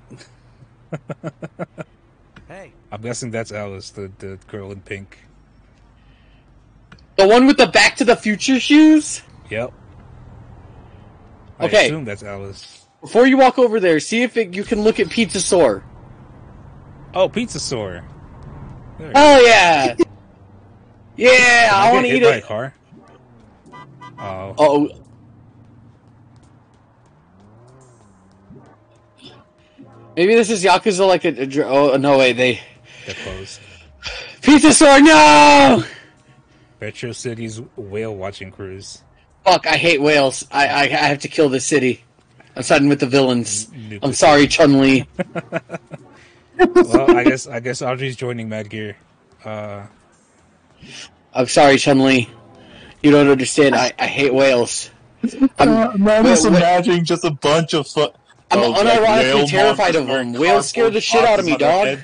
Speaker 14: Hey.
Speaker 2: I'm guessing that's Alice, the girl in pink.
Speaker 3: The one with the Back to the Future shoes?
Speaker 2: Yep.
Speaker 3: Okay.
Speaker 2: I assume that's Alice.
Speaker 3: Before you walk over there, see if you can look at Pizza Sore.
Speaker 2: Oh, Pizza Sore.
Speaker 3: Oh yeah! Yeah, I want to eat it.
Speaker 2: Car? Oh.
Speaker 3: Oh. Maybe this is Yakuza like a oh no wait
Speaker 2: they're closed.
Speaker 3: Pizza Sore, no!
Speaker 2: Retro City's whale watching cruise.
Speaker 3: Fuck, I hate whales. I have to kill this city. I'm siding with the villains. I'm sorry, Chun-Li.
Speaker 2: Well, I guess Audrey's joining Mad Gear.
Speaker 3: I'm sorry, Chun-Li. You don't understand. I hate whales.
Speaker 5: I'm just imagining just a bunch of
Speaker 3: I'm unironically terrified of them. Whales scare the shit out of me, dog.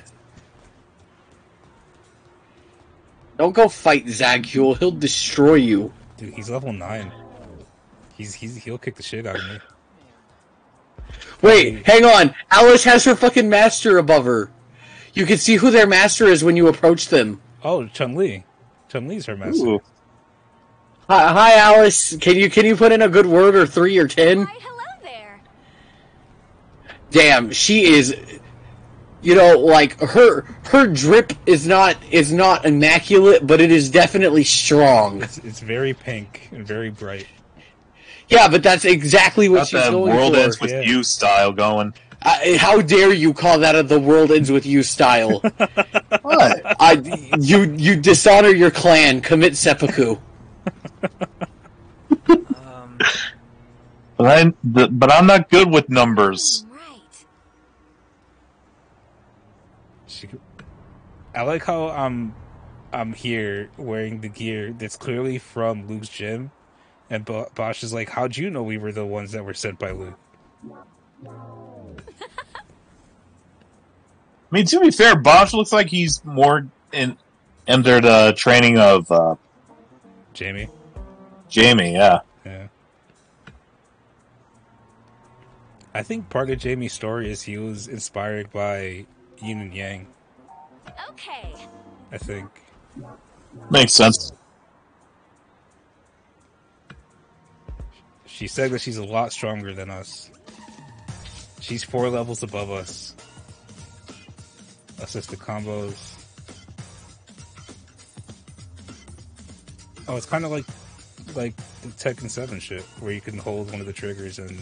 Speaker 3: Don't go fight Zaghul. He'll destroy you.
Speaker 2: Dude, he's level 9. He'll kick the shit out of me.
Speaker 3: Wait, hang on. Alice has her fucking master above her. You can see who their master is when you approach them.
Speaker 2: Oh, Chun-Li. Chun-Li's her master. Ooh.
Speaker 3: Hi, Alice. Can you put in a good word or 3 or 10?
Speaker 13: Hi, hello there.
Speaker 3: Damn, she is. You know, like her drip is not immaculate, but it is definitely strong.
Speaker 2: It's very pink and very bright.
Speaker 3: Yeah, but that's exactly what she's going for.
Speaker 5: World ends with you style going.
Speaker 3: How dare you call that the world ends with you style?
Speaker 5: What?
Speaker 3: You dishonor your clan. Commit seppuku.
Speaker 5: But I'm not good with numbers.
Speaker 2: I like how I'm here wearing the gear that's clearly from Luke's gym, and Bosch is like, "How'd you know we were the ones that were sent by Luke?"
Speaker 5: I mean, to be fair, Bosch looks like he's more entered training of
Speaker 2: Jamie.
Speaker 5: Jamie, yeah.
Speaker 2: I think part of Jamie's story is he was inspired by Yin and Yang.
Speaker 13: Okay.
Speaker 2: I think.
Speaker 5: Makes sense.
Speaker 2: She said that she's a lot stronger than us. She's 4 levels above us. Assisted combos. Oh, it's kind of like the Tekken 7 shit, where you can hold one of the triggers and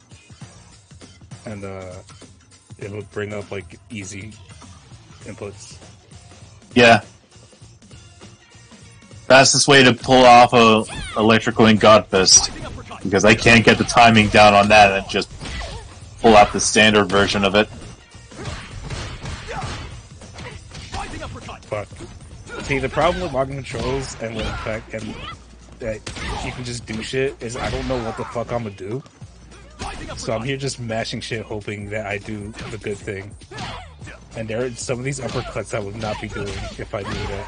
Speaker 2: it will bring up like easy inputs.
Speaker 5: Yeah. Fastest way to pull off a electrical and God Fist, because I can't get the timing down on that and just pull out the standard version of it.
Speaker 2: Fuck. See, the problem with modern controls and the fact and that you can just do shit is I don't know what the fuck I'm gonna do. So I'm here just mashing shit hoping that I do the good thing. And there are some of these uppercuts I would not be doing if I knew that.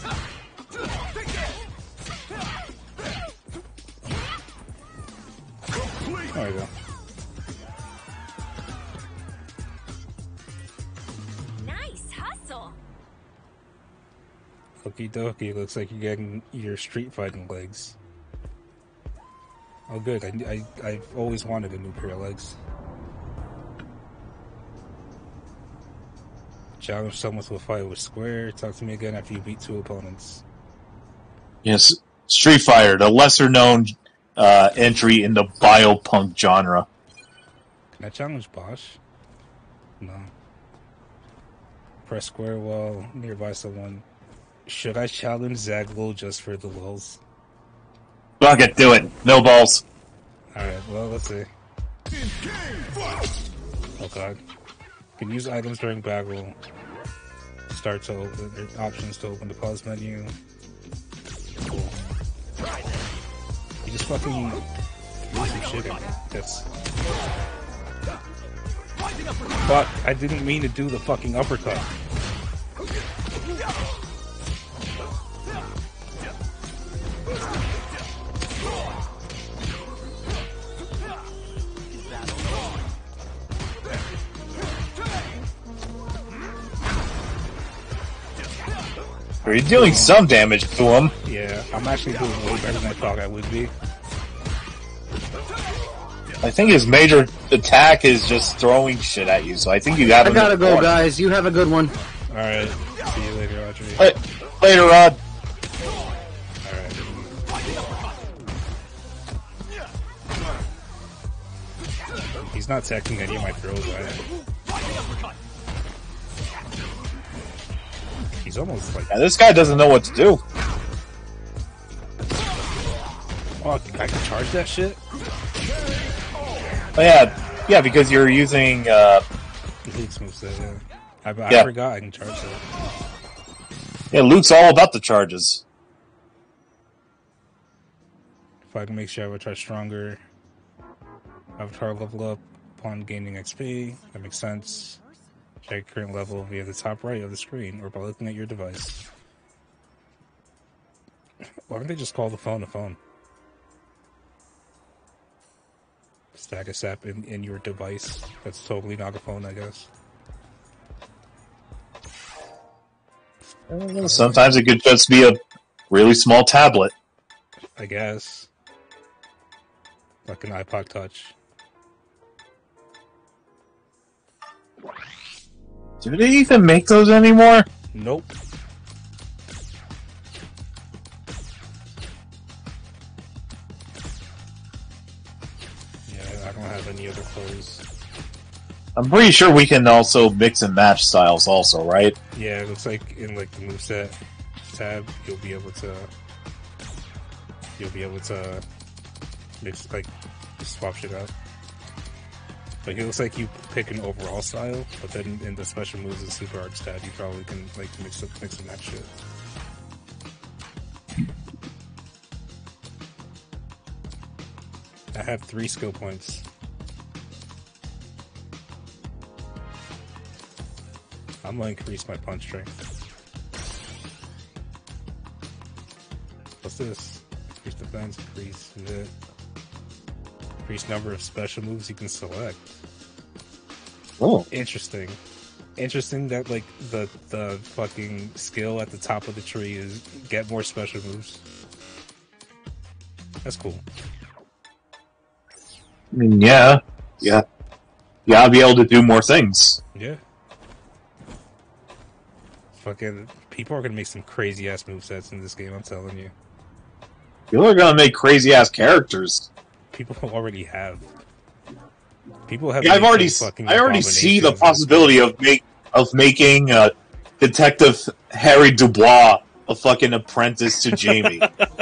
Speaker 2: There we go.
Speaker 13: Nice hustle.
Speaker 2: Okie dokie, looks like you're getting your street fighting legs. Oh good, I've always wanted a new pair of legs. Challenge someone to a fight with Square. Talk to me again after you beat 2 opponents.
Speaker 5: Yes, Street Fighter, the lesser-known entry in the biopunk genre.
Speaker 2: Can I challenge Bosch? No. Press square while nearby someone. Should I challenge Zaglo just for the lulz?
Speaker 5: Fuck it, do it. No balls.
Speaker 2: Alright, well, let's see. Oh god. Can use items during battle. Start to open, options to open the pause menu. Cool. You just fucking do some shit in there. That's... Fuck, I didn't mean to do the fucking uppercut.
Speaker 5: Are you doing some damage to him?
Speaker 2: Yeah, I'm actually doing way better than I thought I would be.
Speaker 5: I think his major attack is just throwing shit at you, so I think you got him.
Speaker 3: I gotta go, guys. You have a good one.
Speaker 2: Alright, see you later, Audrey.
Speaker 5: Later, Rod.
Speaker 2: Alright. He's not attacking any of my throws, right? He's almost like...
Speaker 5: Yeah, this guy doesn't know what to do.
Speaker 2: Oh, I can charge that shit?
Speaker 5: Oh, yeah, because you're using,
Speaker 2: Luke's moveset, yeah. I forgot I can charge that.
Speaker 5: Yeah, Luke's all about the charges.
Speaker 2: If I can make sure Avatar stronger. Avatar level up upon gaining XP. That makes sense. Check current level via the top right of the screen or by looking at your device. Why don't they just call the phone a phone? Stack a sap in your device. That's totally not a phone, I guess.
Speaker 5: Sometimes it could just be a really small tablet.
Speaker 2: I guess. Like an iPod Touch.
Speaker 5: Do they even make those anymore?
Speaker 2: Nope. Yeah, I don't have any other clothes.
Speaker 5: I'm pretty sure we can also mix and match styles also, right?
Speaker 2: Yeah, it looks like in like the moveset tab, you'll be able to mix, like, swap shit out. Like, it looks like you pick an overall style, but then in the special moves and super arts tab, you probably can like mix and match shit. I have 3 skill points. I'm gonna increase my punch strength. What's this? Increase defense, increase hit. Increase number of special moves you can select.
Speaker 5: Oh.
Speaker 2: Interesting. Interesting that like the fucking skill at the top of the tree is get more special moves. That's cool.
Speaker 5: I mean, yeah. You gotta be able to do more things.
Speaker 2: Yeah. Fucking people are gonna make some crazy ass movesets in this game, I'm telling you.
Speaker 5: People are gonna make crazy ass characters.
Speaker 2: People already have. People have.
Speaker 5: Yeah, I already see the possibility of making Detective Harry Dubois a fucking apprentice to Jamie.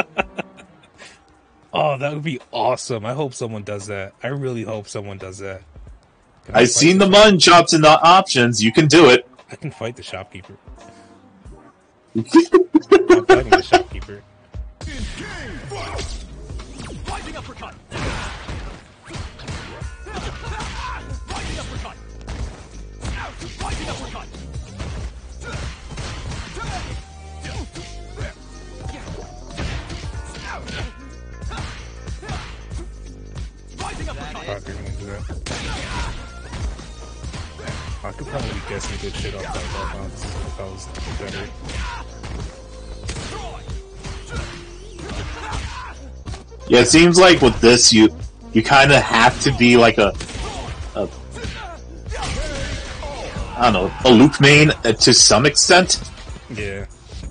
Speaker 2: Oh, that would be awesome! I hope someone does that. I really hope someone does that.
Speaker 5: I've seen the mutton chops in the options. You can do it.
Speaker 2: I can fight the shopkeeper. I'm fighting the shopkeeper.
Speaker 8: Rising uppercut. Rising uppercut. Rising uppercut. Rising uppercut.
Speaker 2: I could probably get some good shit off that bounce if I was better.
Speaker 5: Yeah, it seems like with this, you kind of have to be like a I don't know, a Luke main to some extent.
Speaker 2: Yeah.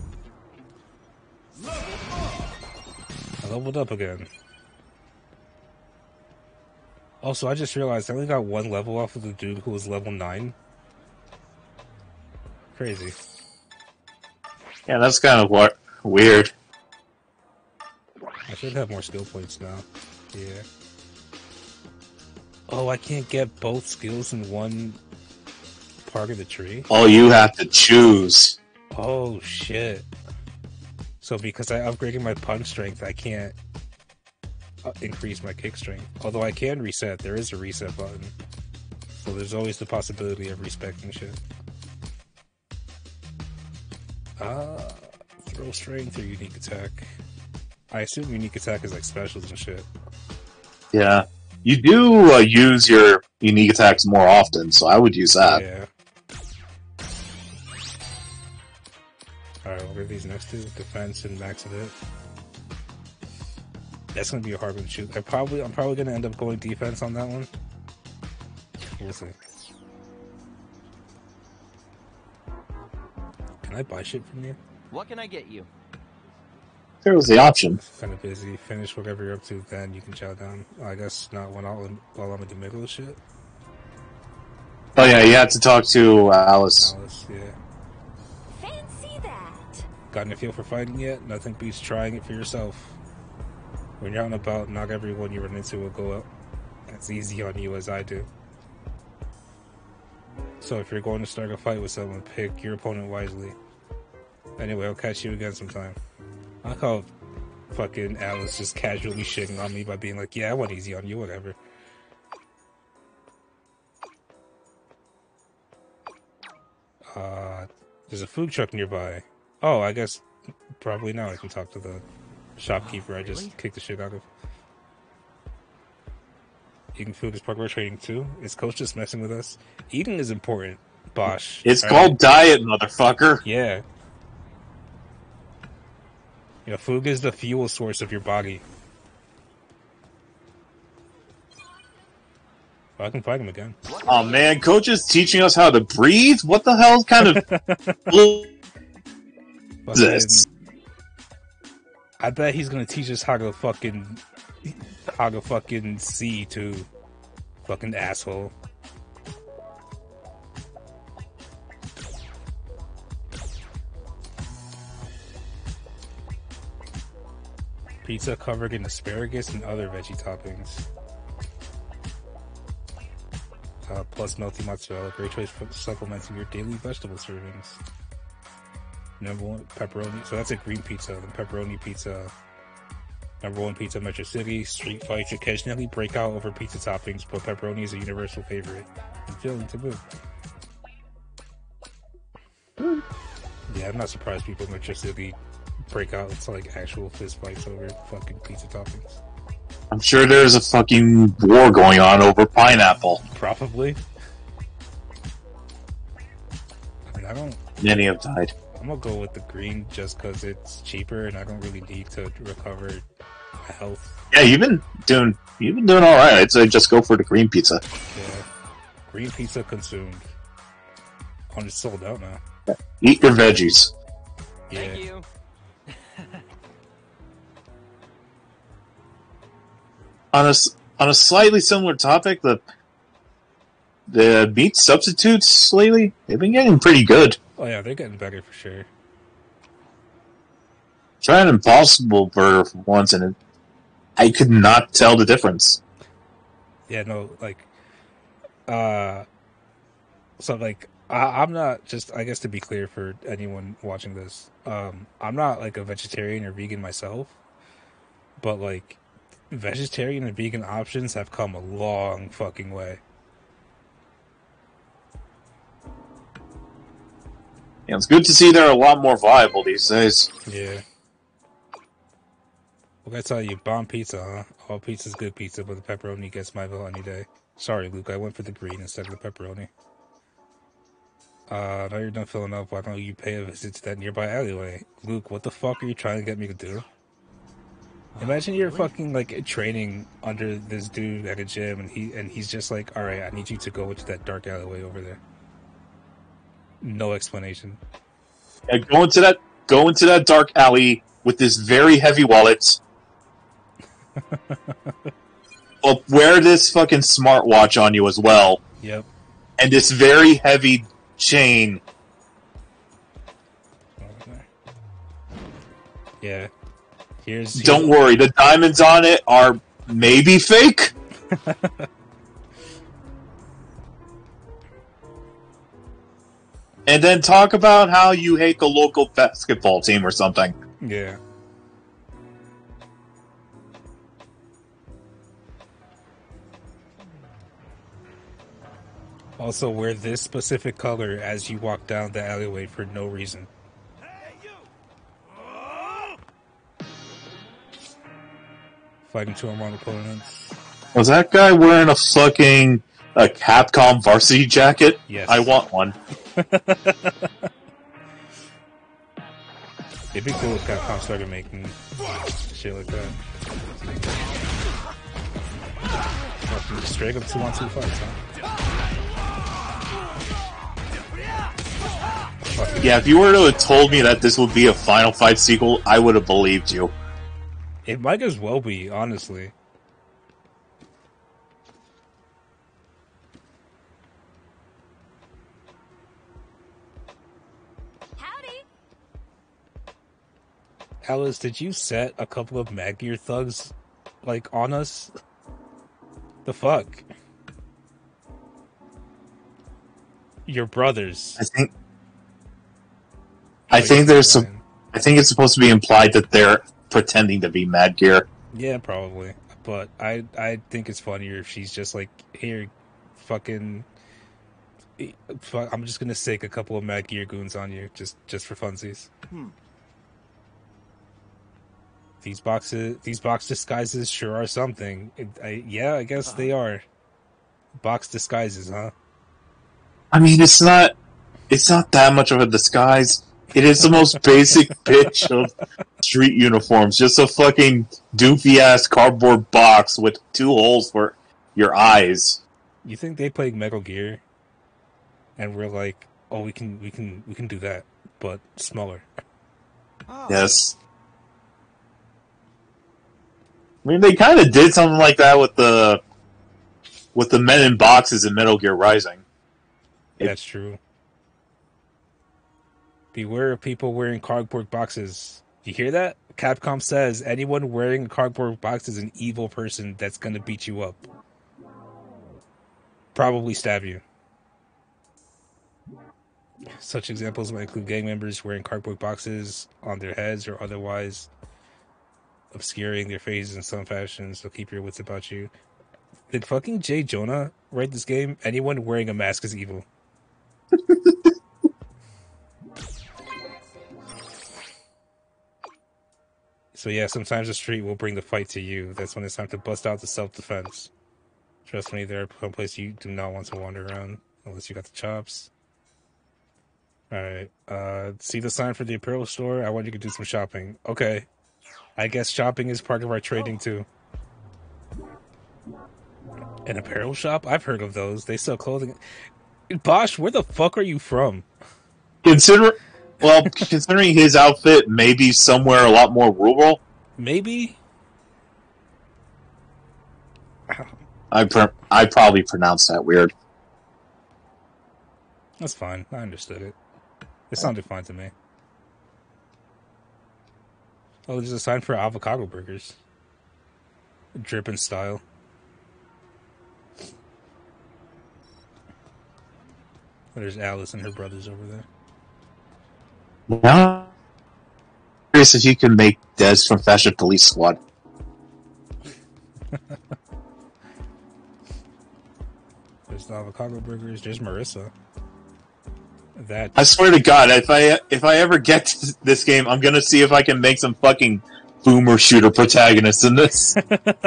Speaker 2: I leveled up again. Also, I just realized I only got one level off of the dude who was level 9. Crazy.
Speaker 5: Yeah, that's kind of weird.
Speaker 2: I should have more skill points now. Yeah. Oh, I can't get both skills in one part of the tree?
Speaker 5: Oh, you have to choose.
Speaker 2: Oh, shit. So because I upgraded my punch strength, I can't increase my kick strength. Although I can reset. There is a reset button. So there's always the possibility of respecting shit. Throw strength or unique attack. I assume unique attack is like specials and shit.
Speaker 5: Yeah. You do use your unique attacks more often, so I would use that.
Speaker 2: Yeah. Alright, what are these next two? Defense and max it. That's gonna be a hard one to shoot. I'm probably gonna end up going defense on that one. We'll see. Can I buy shit from you?
Speaker 15: What can I get you?
Speaker 5: There was the option.
Speaker 2: Kind of busy. Finish whatever you're up to, then you can chow down. I guess not while I'm in the middle of shit.
Speaker 5: Oh yeah, you have to talk to Alice.
Speaker 2: Alice, yeah.
Speaker 13: Fancy that.
Speaker 2: Gotten a feel for fighting yet? Nothing beats trying it for yourself. When you're out and about, not everyone you run into will go as easy on you as I do. So if you're going to start a fight with someone, pick your opponent wisely. Anyway, I'll catch you again sometime. I like how fucking Alice just casually shitting on me by being like, yeah, I went easy on you, whatever. There's a food truck nearby. Oh, I guess probably now I can talk to the shopkeeper I just kicked the shit out of. Eating food is part of our training too? Is Coach just messing with us? Eating is important, Bosch.
Speaker 5: It's called diet, motherfucker.
Speaker 2: Yeah. You know, food is the fuel source of your body. Well, I can fight him again.
Speaker 5: Oh man, Coach is teaching us how to breathe? What the hell kind of is this?
Speaker 2: I bet he's gonna teach us how to fucking see too. Fucking asshole. Pizza covered in asparagus and other veggie toppings. Plus melty mozzarella. Great choice for supplementing your daily vegetable servings. Number 1, pepperoni. So that's a green pizza. Then pepperoni pizza. Number 1 pizza, Metro City. Street fights occasionally break out over pizza toppings, but pepperoni is a universal favorite. I'm feeling taboo. Yeah, I'm not surprised people in Metro City break out into like actual fist fights over fucking pizza toppings.
Speaker 5: I'm sure there's a fucking war going on over pineapple.
Speaker 2: Probably. I mean, I don't...
Speaker 5: Many have died.
Speaker 2: I'm gonna go with the green just because it's cheaper and I don't really need to recover my health.
Speaker 5: Yeah, you've been doing all right. I'd say just go for the green pizza.
Speaker 2: Yeah, green pizza consumed. Oh, it's sold out now.
Speaker 5: Eat your veggies.
Speaker 2: Yeah.
Speaker 15: Thank you.
Speaker 5: On a slightly similar topic, the meat substitutes lately, they've been getting pretty good.
Speaker 2: Oh yeah, they're getting better for sure.
Speaker 5: Tried an Impossible Burger for once, and I could not tell the difference.
Speaker 2: Yeah, no, like, so like, I'm not just, I guess to be clear for anyone watching this, I'm not like a vegetarian or vegan myself. but like vegetarian and vegan options have come a long fucking way.
Speaker 5: Yeah, it's good to see they're a lot more viable these days.
Speaker 2: Yeah. What can I tell you? Bomb pizza, huh? All pizza's good pizza, but the pepperoni gets my vote any day. Sorry, Luke, I went for the green instead of the pepperoni. Now you're done filling up, why don't you pay a visit to that nearby alleyway? Luke, what the fuck are you trying to get me to do? Imagine you're fucking, like, training under this dude at a gym, and he's just like, alright, I need you to go into that dark alleyway over there. No explanation.
Speaker 5: Yeah, go into that dark alley with this very heavy wallet. Well, wear this fucking smartwatch on you as well.
Speaker 2: Yep.
Speaker 5: And this very heavy chain.
Speaker 2: Yeah.
Speaker 5: Don't worry, the diamonds on it are maybe fake. And then talk about how you hate the local basketball team or something.
Speaker 2: Yeah. Also, wear this specific color as you walk down the alleyway for no reason. Fighting two unarmed opponents.
Speaker 5: Was that guy wearing a fucking Capcom varsity jacket?
Speaker 2: Yes.
Speaker 5: I want one.
Speaker 2: It'd be cool if Capcom started making shit like that. Fucking straight up 2-on-2 fights, huh?
Speaker 5: Yeah, if you were to have told me that this would be a Final Fight sequel, I would have believed you.
Speaker 2: It might as well be, honestly.
Speaker 13: Howdy.
Speaker 2: Alice, did you set a couple of Mad Gear thugs, like, on us? The fuck? Your brothers.
Speaker 5: I think it's supposed to be implied that they're pretending to be Mad Gear.
Speaker 2: Yeah, probably. But I think it's funnier if she's just like, here, fucking... I'm just gonna stick a couple of Mad Gear goons on you, just for funsies. These box disguises sure are something. I guess they are. Box disguises, huh?
Speaker 5: I mean, it's not that much of a disguise. It is the most basic bitch of street uniforms. Just a fucking doofy-ass cardboard box with 2 holes for your eyes.
Speaker 2: You think they played Metal Gear, and we're like, oh, we can do that, but smaller.
Speaker 5: Yes. I mean, they kind of did something like that with the men in boxes in Metal Gear Rising.
Speaker 2: That's true. Beware of people wearing cardboard boxes. You hear that? Capcom says anyone wearing a cardboard box is an evil person that's gonna beat you up. Probably stab you. Such examples might include gang members wearing cardboard boxes on their heads or otherwise obscuring their faces in some fashion, so keep your wits about you. Did fucking Jay Jonah write this game? Anyone wearing a mask is evil. So yeah, sometimes the street will bring the fight to you. That's when it's time to bust out the self-defense. Trust me, there are some places you do not want to wander around, unless you got the chops. Alright, see the sign for the apparel store? I want you to do some shopping. Okay. I guess shopping is part of our trading too. An apparel shop? I've heard of those. They sell clothing. Bosch, where the fuck are you from?
Speaker 5: Considering his outfit, maybe somewhere a lot more rural.
Speaker 2: Maybe.
Speaker 5: I probably pronounced that weird.
Speaker 2: That's fine. I understood it. It sounded fine to me. Oh, there's a sign for avocado burgers. Drippin' style. There's Alice and her brothers over there.
Speaker 5: Now, I'm curious if you can make Des from Fashion Police Squad.
Speaker 2: avocado burgers. There's Marissa. That
Speaker 5: I swear to God, if I ever get to this game, I'm gonna see if I can make some fucking boomer shooter protagonists in this.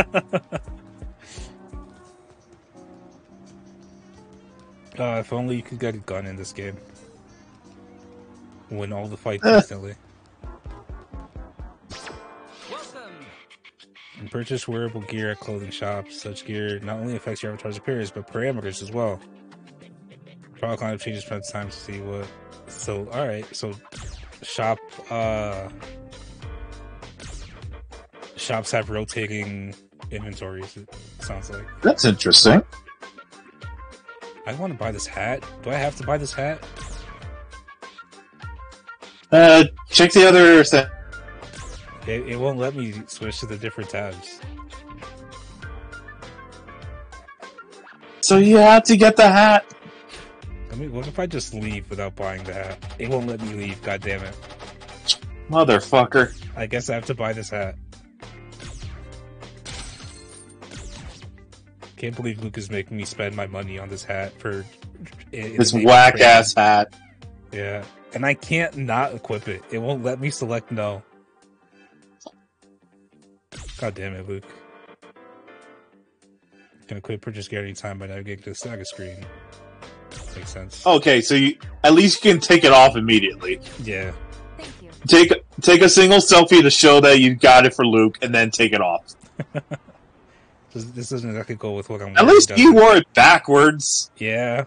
Speaker 2: If only you could get a gun in this game. Win all the fights instantly. And purchase wearable gear at clothing shops. Such gear not only affects your avatar's appearance, but parameters as well. Product line changes from time to see what. So, alright, so shops have rotating inventories, it sounds like.
Speaker 5: That's interesting.
Speaker 2: I want to buy this hat. Do I have to buy this hat?
Speaker 5: Check the other thing.
Speaker 2: It won't let me switch to the different tabs.
Speaker 5: So you have to get the hat.
Speaker 2: I mean, what if I just leave without buying the hat? It won't let me leave, god damn it.
Speaker 5: Motherfucker.
Speaker 2: I guess I have to buy this hat. Can't believe Luke is making me spend my money on this hat for...
Speaker 5: This whack-ass hat.
Speaker 2: Yeah. And I can't not equip it. It won't let me select no. God damn it, Luke. Can equip purchase gear anytime by navigating to the saga screen. Makes sense.
Speaker 5: Okay, so you at least you can take it off immediately.
Speaker 2: Yeah.
Speaker 5: Take a single selfie to show that you got it for Luke, and then take it off.
Speaker 2: This doesn't exactly go with what I'm.
Speaker 5: At least you wore it backwards.
Speaker 2: Yeah.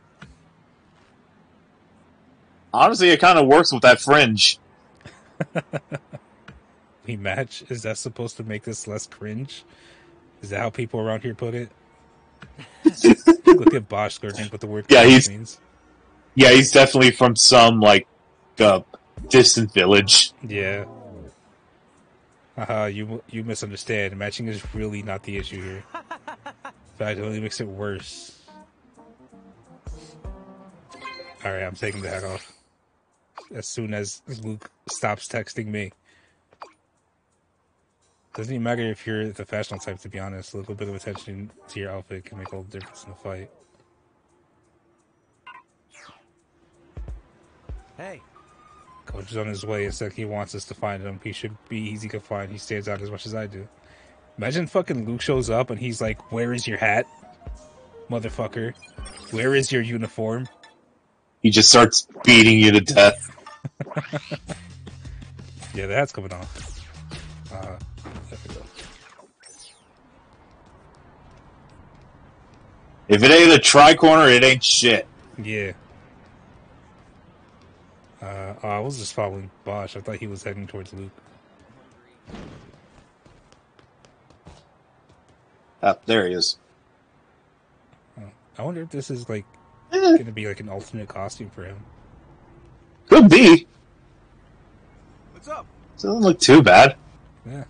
Speaker 5: Honestly, it kind of works with that fringe.
Speaker 2: We match? Is that supposed to make this less cringe? Is that how people around here put it? Look at Bosch learning what the word means.
Speaker 5: Yeah, he's definitely from some, like, distant village.
Speaker 2: Yeah. You misunderstand. Matching is really not the issue here. In fact, it only makes it worse. Alright, I'm taking the hat off. As soon as Luke stops texting me. Doesn't even matter if you're the fashionable type, to be honest. A little bit of attention to your outfit can make all the difference in the fight.
Speaker 8: Hey.
Speaker 2: Coach is on his way. Instead, he wants us to find him. He should be easy to find. He stands out as much as I do. Imagine fucking Luke shows up and he's like, "Where is your hat? Motherfucker. Where is your uniform?"
Speaker 5: He just starts beating you to death.
Speaker 2: Yeah, the hat's coming off.
Speaker 5: If it ain't a tri-corner, it ain't shit.
Speaker 2: Yeah. I was just following Bosch. I thought he was heading towards Luke.
Speaker 5: There he is.
Speaker 2: I wonder if this is like going to be like an alternate costume for him.
Speaker 5: Could be.
Speaker 8: What's up?
Speaker 5: Doesn't look too bad.
Speaker 2: Yeah.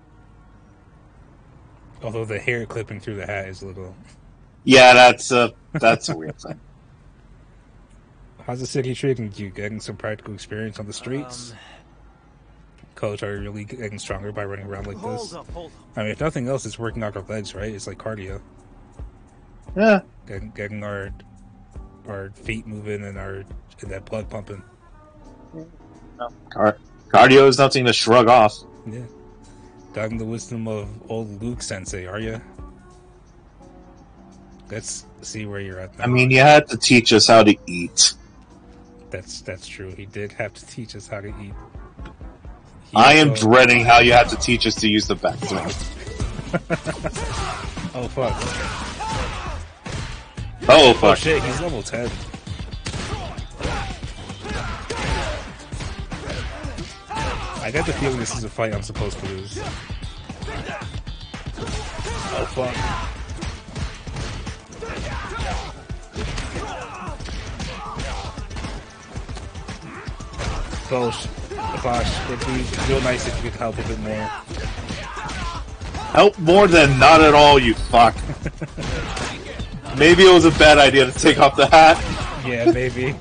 Speaker 2: Although the hair clipping through the hat is a little...
Speaker 5: Yeah, that's a weird thing.
Speaker 2: How's the city treating you? Getting some practical experience on the streets? Coach, are you really getting stronger by running around like this?
Speaker 8: Hold up.
Speaker 2: I mean, if nothing else, it's working out our legs, right? It's like cardio.
Speaker 5: Yeah.
Speaker 2: Getting our feet moving and that blood pumping.
Speaker 5: Cardio is nothing to shrug off.
Speaker 2: Yeah. Doubting the wisdom of old Luke Sensei, are you? Let's see where you're at now.
Speaker 5: I mean, you had to teach us how to eat.
Speaker 2: That's true. He did have to teach us how to eat.
Speaker 5: I am dreading how you have to teach us to use the bathroom.
Speaker 2: Oh, fuck.
Speaker 5: Oh, fuck.
Speaker 2: Oh, shit, he's level 10. I got the feeling this is a fight I'm supposed to lose. Oh, fuck. Bosh, it'd be real nice if you could help a bit more.
Speaker 5: Help more than not at all, you fuck. Maybe it was a bad idea to take off the hat.
Speaker 2: Yeah, maybe.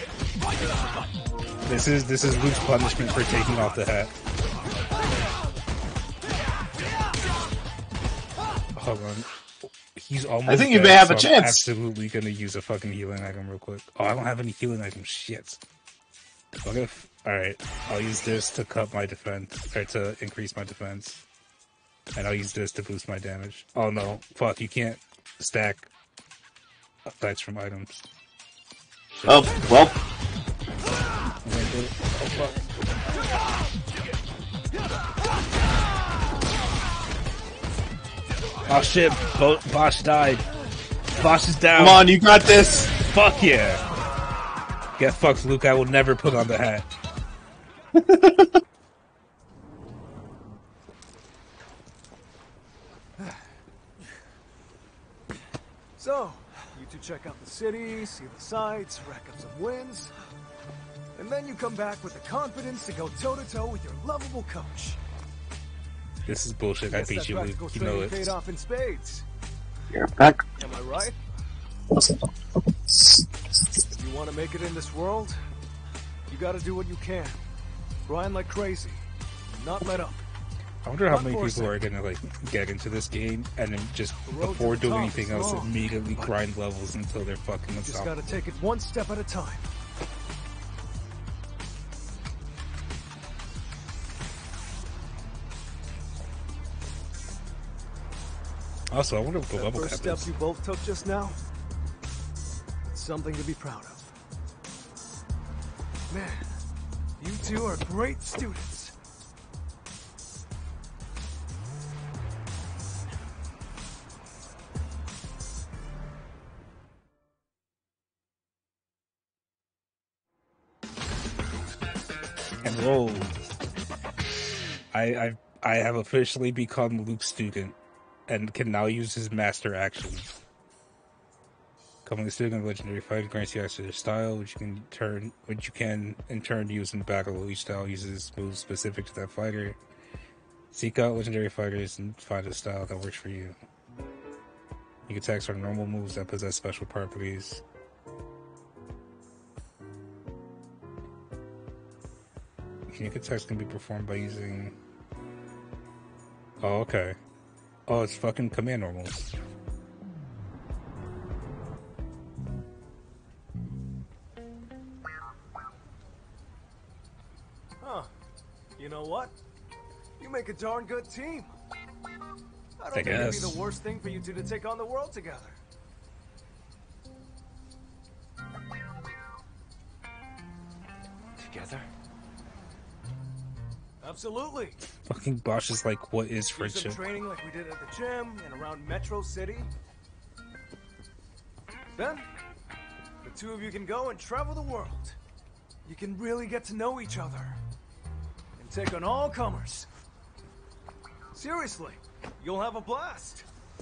Speaker 2: This is Luke's punishment for taking off the hat. Hold on. He's almost
Speaker 3: I think you
Speaker 2: dead,
Speaker 3: may have
Speaker 2: so
Speaker 3: a chance.
Speaker 2: I'm absolutely gonna use a fucking healing item real quick. Oh, I don't have any healing items. Shit. What if? Alright, I'll use this to cut my defense, or to increase my defense. And I'll use this to boost my damage. Oh no, fuck, you can't stack effects from items. Shit.
Speaker 3: Oh, well.
Speaker 2: Oh, fuck. Oh shit, Bosch died. Bosch is down.
Speaker 3: Come on, you got this.
Speaker 2: Fuck yeah. Get fucked, Luke. I will never put on the hat.
Speaker 8: So, you two check out the city, see the sights, rack up some wins, and then you come back with the confidence to go toe-to-toe with your lovable coach.
Speaker 2: This is bullshit. I beat you, Luke. You know it.
Speaker 8: Paid off in spades.
Speaker 3: You're back.
Speaker 8: Am I right? If you want to make it in this world, you gotta do what you can. Grind like crazy. Not let up.
Speaker 2: I wonder how many people are gonna like get into this game and then just before doing anything else immediately grind levels until they're fucking unstoppable.
Speaker 8: Just gotta take it one step at a time.
Speaker 2: Also, I wonder what the level cap
Speaker 8: is. First step you both took just now. Something to be proud of. Man, you two are great students.
Speaker 2: And roll. I have officially become Luke's student and can now use his master action. Becoming a student of legendary fighter grants you access to their style, which you can in turn use in battle. Each style uses moves specific to that fighter. Seek out legendary fighters and find a style that works for you. Unique attacks are normal moves that possess special properties. Unique attacks can be performed by using... Oh, okay. Oh, it's fucking command normals.
Speaker 8: Huh. You know what? You make a darn good team. I don't think it'd be the worst thing for you two to take on the world together.
Speaker 14: Together?
Speaker 8: Absolutely.
Speaker 2: Fucking Bosch is like, what is friendship?
Speaker 8: Do some training like we did at the gym and around Metro City. Then, the two of you can go and travel the world. You can really get to know each other. And take on all comers. Seriously, you'll have a blast.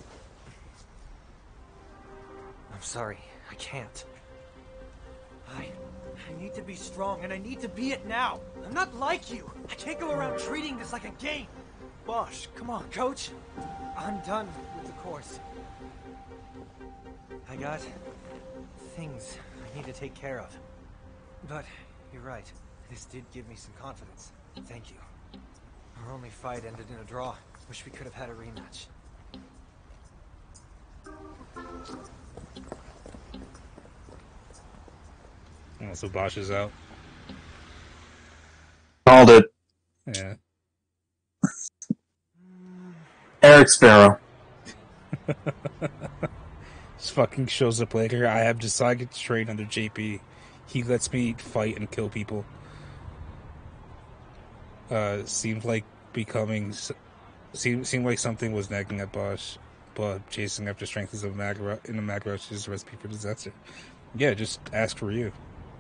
Speaker 14: I'm sorry, I can't. I need to be strong, and I need to be it now. I'm not like you. I can't go around treating this like a game.
Speaker 8: Bosch, come on.
Speaker 14: Coach, I'm done with the course. I got things I need to take care of. But you're right. This did give me some confidence. Thank you. Our only fight ended in a draw. Wish we could have had a rematch.
Speaker 2: Oh, so Bosch is out.
Speaker 5: Called it.
Speaker 2: Yeah.
Speaker 5: Eric Sparrow.
Speaker 2: This fucking shows up later. I have decided to train under JP. He lets me fight and kill people. Seemed like something was nagging at Bosch, but chasing after strength is in the mag rush is a recipe for disaster. Yeah, just ask for you.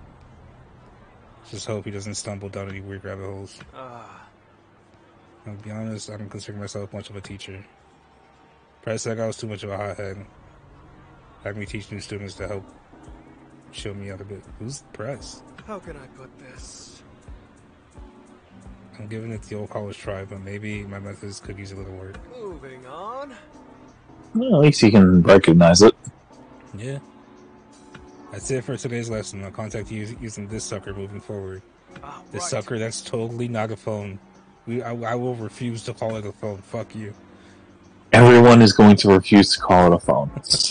Speaker 2: Just hope he doesn't stumble down any weird rabbit holes. I'll be honest, I don't consider myself much of a teacher. Perhaps I was too much of a hothead. Having me teach new students to help show me out a bit. Who's the press?
Speaker 8: How can I put this?
Speaker 2: I'm giving it the old college try, but maybe my methods could use a little work.
Speaker 8: Moving on.
Speaker 5: Well, at least you can recognize it.
Speaker 2: Yeah. That's it for today's lesson. I'll contact you using this sucker moving forward. This sucker, that's totally not a phone. I will refuse to call it a phone. Fuck you.
Speaker 5: everyone is going to refuse to call it a phone.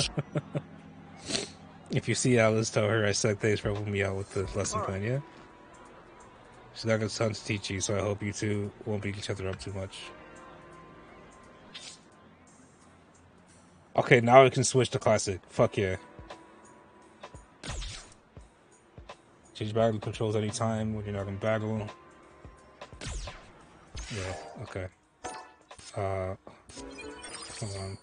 Speaker 2: If you see Alice, tell her I said thanks for helping me out with the lesson plan, yeah? She's not got a ton to teach you, so I hope you two won't beat each other up too much. Okay, now I can switch to classic. Fuck yeah. Change battle controls anytime when you're not in battle. Yeah, okay. Hold on.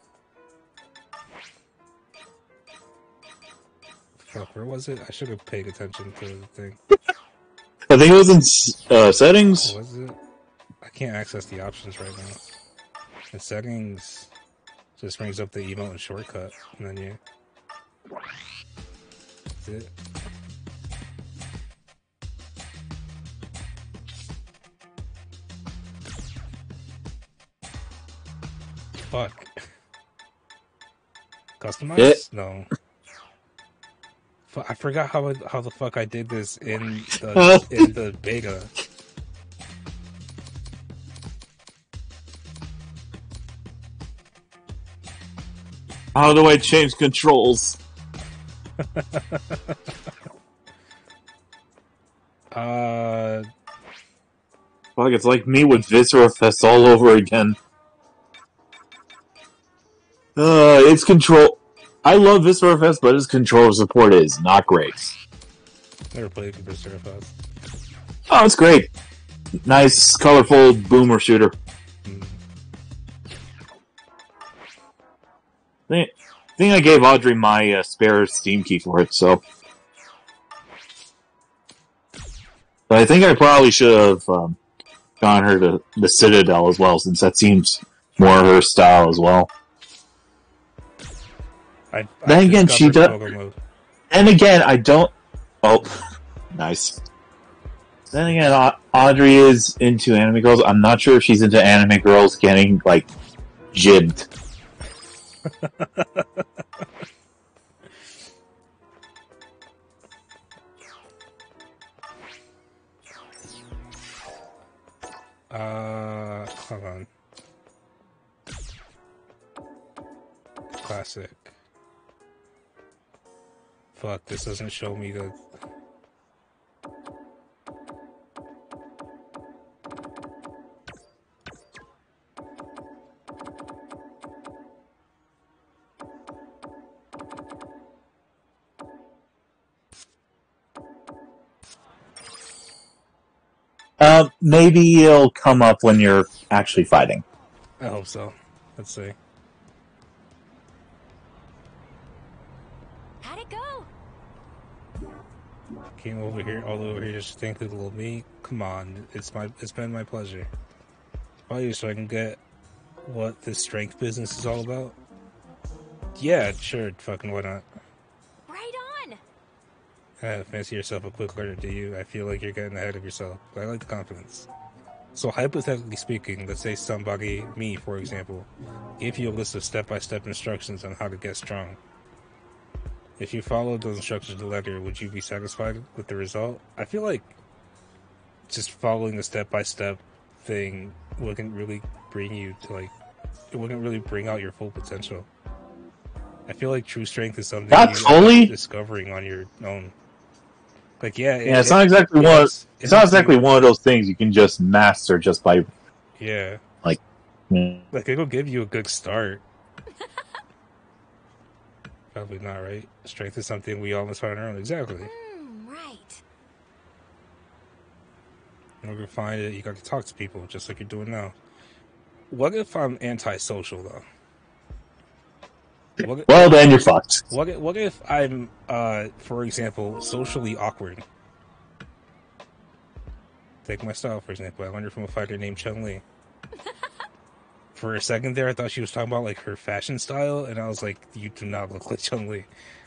Speaker 2: Fuck, where was it? I should have paid attention to the thing.
Speaker 5: I think it was in settings.
Speaker 2: Was it? I can't access the options right now. In settings, just brings up the emote and shortcut menu. That's it. Fuck. Customize? No. I forgot how the fuck I did this in the beta.
Speaker 5: How do I change controls? Fuck, it's like me with Viscera Fest all over again. Its control. I love Viscera Fest, but its controller support is not great.
Speaker 2: Never played Viscera Fest.
Speaker 5: Oh, it's great. Nice, colorful boomer shooter. I think I gave Audrey my spare Steam key for it, so. But I think I probably should have gone her to the Citadel as well, since that seems more her style as well. Then again, she does. And again, I don't. Oh, nice. Then again, Audrey is into anime girls. I'm not sure if she's into anime girls getting like jibbed.
Speaker 2: Hold on. Classic. Fuck, this doesn't show me the...
Speaker 5: Maybe it'll come up when you're actually fighting.
Speaker 2: I hope so. Let's see.
Speaker 13: How'd it go?
Speaker 2: Came over here, all over here, just to thank little me. Come on, it's been my pleasure. Probably so I can get what this strength business is all about. Yeah, sure, fucking why not?
Speaker 13: Right on.
Speaker 2: Fancy yourself a quick learner, do you? I feel like you're getting ahead of yourself, but I like the confidence. So hypothetically speaking, let's say somebody, me for example, gave you a list of step-by-step instructions on how to get strong. If you followed those instructions to the letter, would you be satisfied with the result? I feel like just following the step-by-step thing wouldn't really bring you to it wouldn't really bring out your full potential. I feel like true strength is something you're discovering on your own. Like,
Speaker 5: it's not exactly one. It's not exactly one of those things you can just master just by.
Speaker 2: Yeah.
Speaker 5: Like
Speaker 2: it'll give you a good start. Probably not, right? Strength is something we all must find on our own. Exactly.
Speaker 13: Right.
Speaker 2: In order to find it, you got to talk to people, just like you're doing now. What if I'm antisocial, though?
Speaker 5: Well, then you're fucked.
Speaker 2: What if I'm, for example, socially awkward? Take my style, for example. I learned it from a fighter named Chun-Li. For a second there, I thought she was talking about, like, her fashion style, and I was like, you do not look like Chun-Li.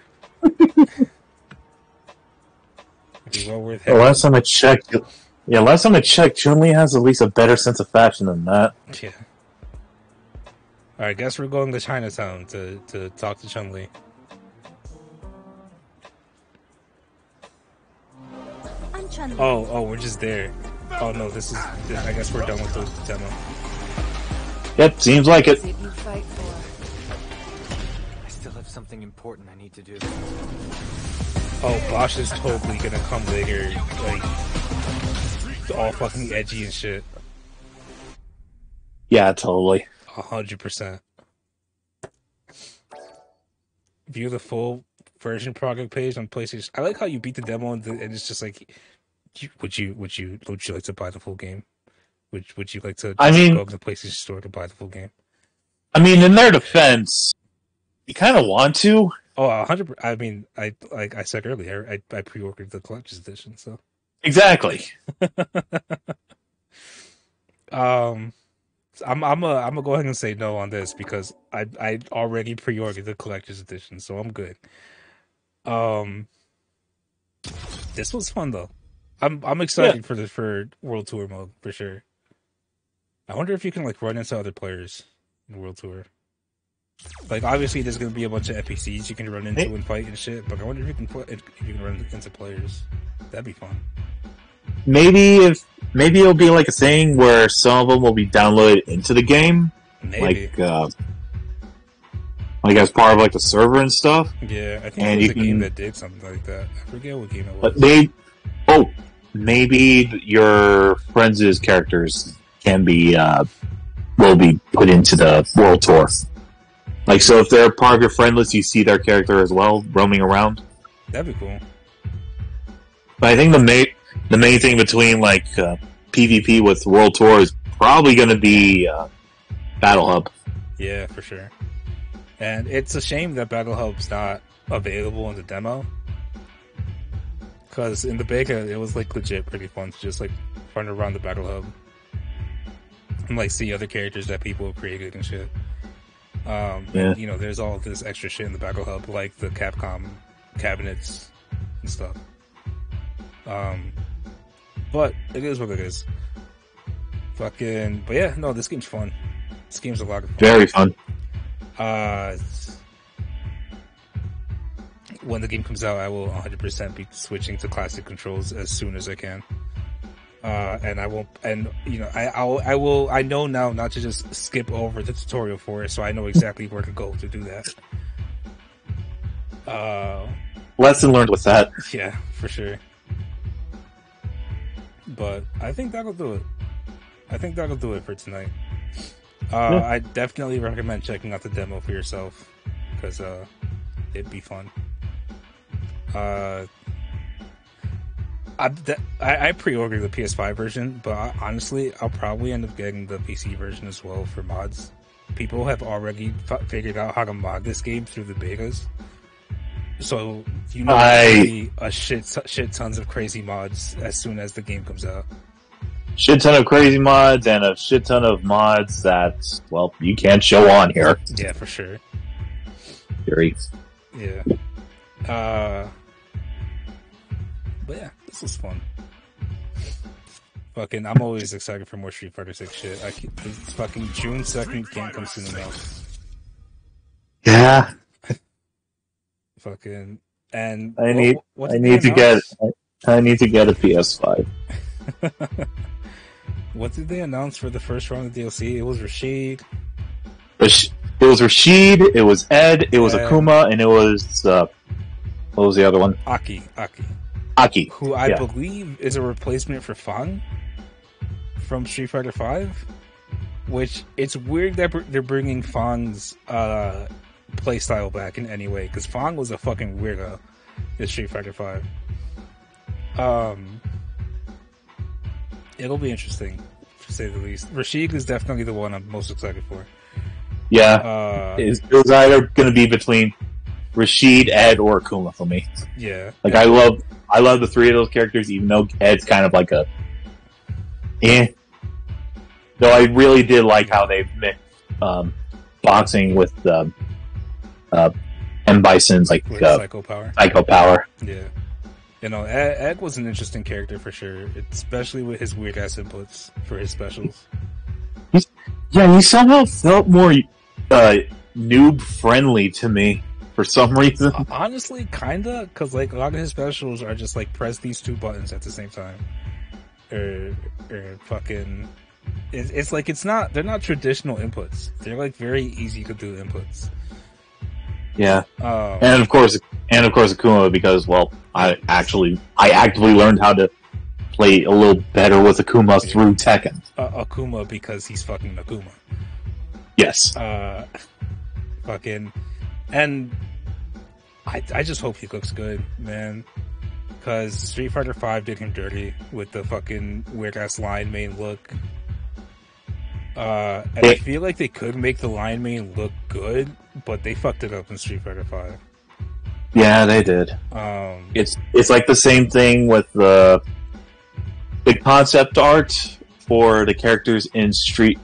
Speaker 5: Last time I checked, Chun-Li has at least a better sense of fashion than that.
Speaker 2: Yeah. Alright, guess we're going to Chinatown to talk to Chun-Li.
Speaker 13: I'm Chun-Li.
Speaker 2: Oh, we're just there. Oh no, I guess we're done with the demo.
Speaker 5: Yep, seems like it.
Speaker 14: I still have something important I need to do.
Speaker 2: Oh, Bosch is totally gonna come later, like, all fucking edgy and shit.
Speaker 5: Yeah, totally.
Speaker 2: 100%. View the full version project page on PlayStation. I like how you beat the demo and it's just like, would you like to buy the full game? Would you like to go to the PlayStation Store to buy the full game?
Speaker 5: I mean, in their defense, you kind of want to.
Speaker 2: Oh, 100%. I mean, like I said earlier, I pre-ordered the collector's edition, so
Speaker 5: exactly.
Speaker 2: I'm gonna go ahead and say no on this because I already pre-ordered the collector's edition, so I'm good. This was fun though. I'm excited for World Tour mode for sure. I wonder if you can like run into other players in World Tour. Like obviously there's gonna be a bunch of NPCs you can run into and fight and shit, but I wonder if you can run into players. That'd be fun.
Speaker 5: Maybe it'll be like a thing where some of them will be downloaded into the game,
Speaker 2: maybe.
Speaker 5: like as part of like the server and stuff.
Speaker 2: Yeah, I think it was a game that did something like that. I forget what game it was.
Speaker 5: But maybe your friends' characters can be will be put into the World Tour. Like, so if they're part of your friend list, you see their character as well roaming around.
Speaker 2: That'd be cool.
Speaker 5: But I think the main thing between like PvP with World Tour is probably going to be Battle Hub.
Speaker 2: Yeah, for sure. And it's a shame that Battle Hub's not available in the demo. Because in the beta, it was like legit pretty fun to just like run around the Battle Hub and like see other characters that people have created and shit. And, you know, there's all this extra shit in the Battle Hub, like the Capcom cabinets and stuff. But it is what it is. But yeah, no, this game's fun. This game's a lot of fun.
Speaker 5: Very fun.
Speaker 2: When the game comes out, I will 100% be switching to classic controls as soon as I can. And I won't, and you know, I will, I know now not to just skip over the tutorial for it, so I know exactly where to go to do that.
Speaker 5: Lesson learned with that.
Speaker 2: Yeah, for sure. But I think that'll do it. I think that'll do it for tonight. I definitely recommend checking out the demo for yourself, because it'd be fun. I pre-ordered the PS5 version, but honestly, I'll probably end up getting the PC version as well for mods. People have already figured out how to mod this game through the betas, so you know there'll be a shit tons of crazy mods as soon as the game comes out.
Speaker 5: Shit ton of crazy mods and a shit ton of mods that, well, you can't show on here.
Speaker 2: Yeah, for sure.
Speaker 5: Yeah.
Speaker 2: But yeah, this was fun. Fucking, I'm always excited for more Street Fighter 6 shit. It's fucking June 2nd can't come soon enough.
Speaker 5: Yeah.
Speaker 2: Fucking, and
Speaker 5: I need to get a PS5.
Speaker 2: What did they announce for the first round of DLC? It was Rashid.
Speaker 5: It was Rashid. It was Ed. It was Akuma, and it was what was the other one?
Speaker 2: Aki,
Speaker 5: who
Speaker 2: I believe is a replacement for Fang from Street Fighter V. Which it's weird that they're bringing Fang's playstyle back in any way, because Fang was a fucking weirdo in Street Fighter V. It'll be interesting, to say the least. Rashid is definitely the one I'm most excited for.
Speaker 5: Yeah, it was either going to be between Rashid, Ed, or Akuma for me.
Speaker 2: Yeah,
Speaker 5: like I love the three of those characters, even though Ed's kind of like a Though I really did like how they mixed boxing with M. Bison's like
Speaker 2: Psycho Power.
Speaker 5: Psycho Power.
Speaker 2: Yeah. You know, Ed was an interesting character for sure, especially with his weird ass inputs for his specials.
Speaker 5: He somehow felt more noob friendly to me for some reason.
Speaker 2: Honestly, kinda, because like a lot of his specials are just like press these two buttons at the same time, or fucking it's like they're not traditional inputs. They're like very easy to do inputs.
Speaker 5: Yeah, and of course Akuma, because I actively learned how to play a little better with Akuma through Tekken.
Speaker 2: Akuma because he's fucking Akuma.
Speaker 5: Yes.
Speaker 2: Fucking, and I just hope he looks good, man. Because Street Fighter V did him dirty with the fucking weird ass lion mane look. And I feel like they could make the lion mane look good, but they fucked it up in Street Fighter V.
Speaker 5: Yeah, they did. It's like the same thing with the concept art for the characters in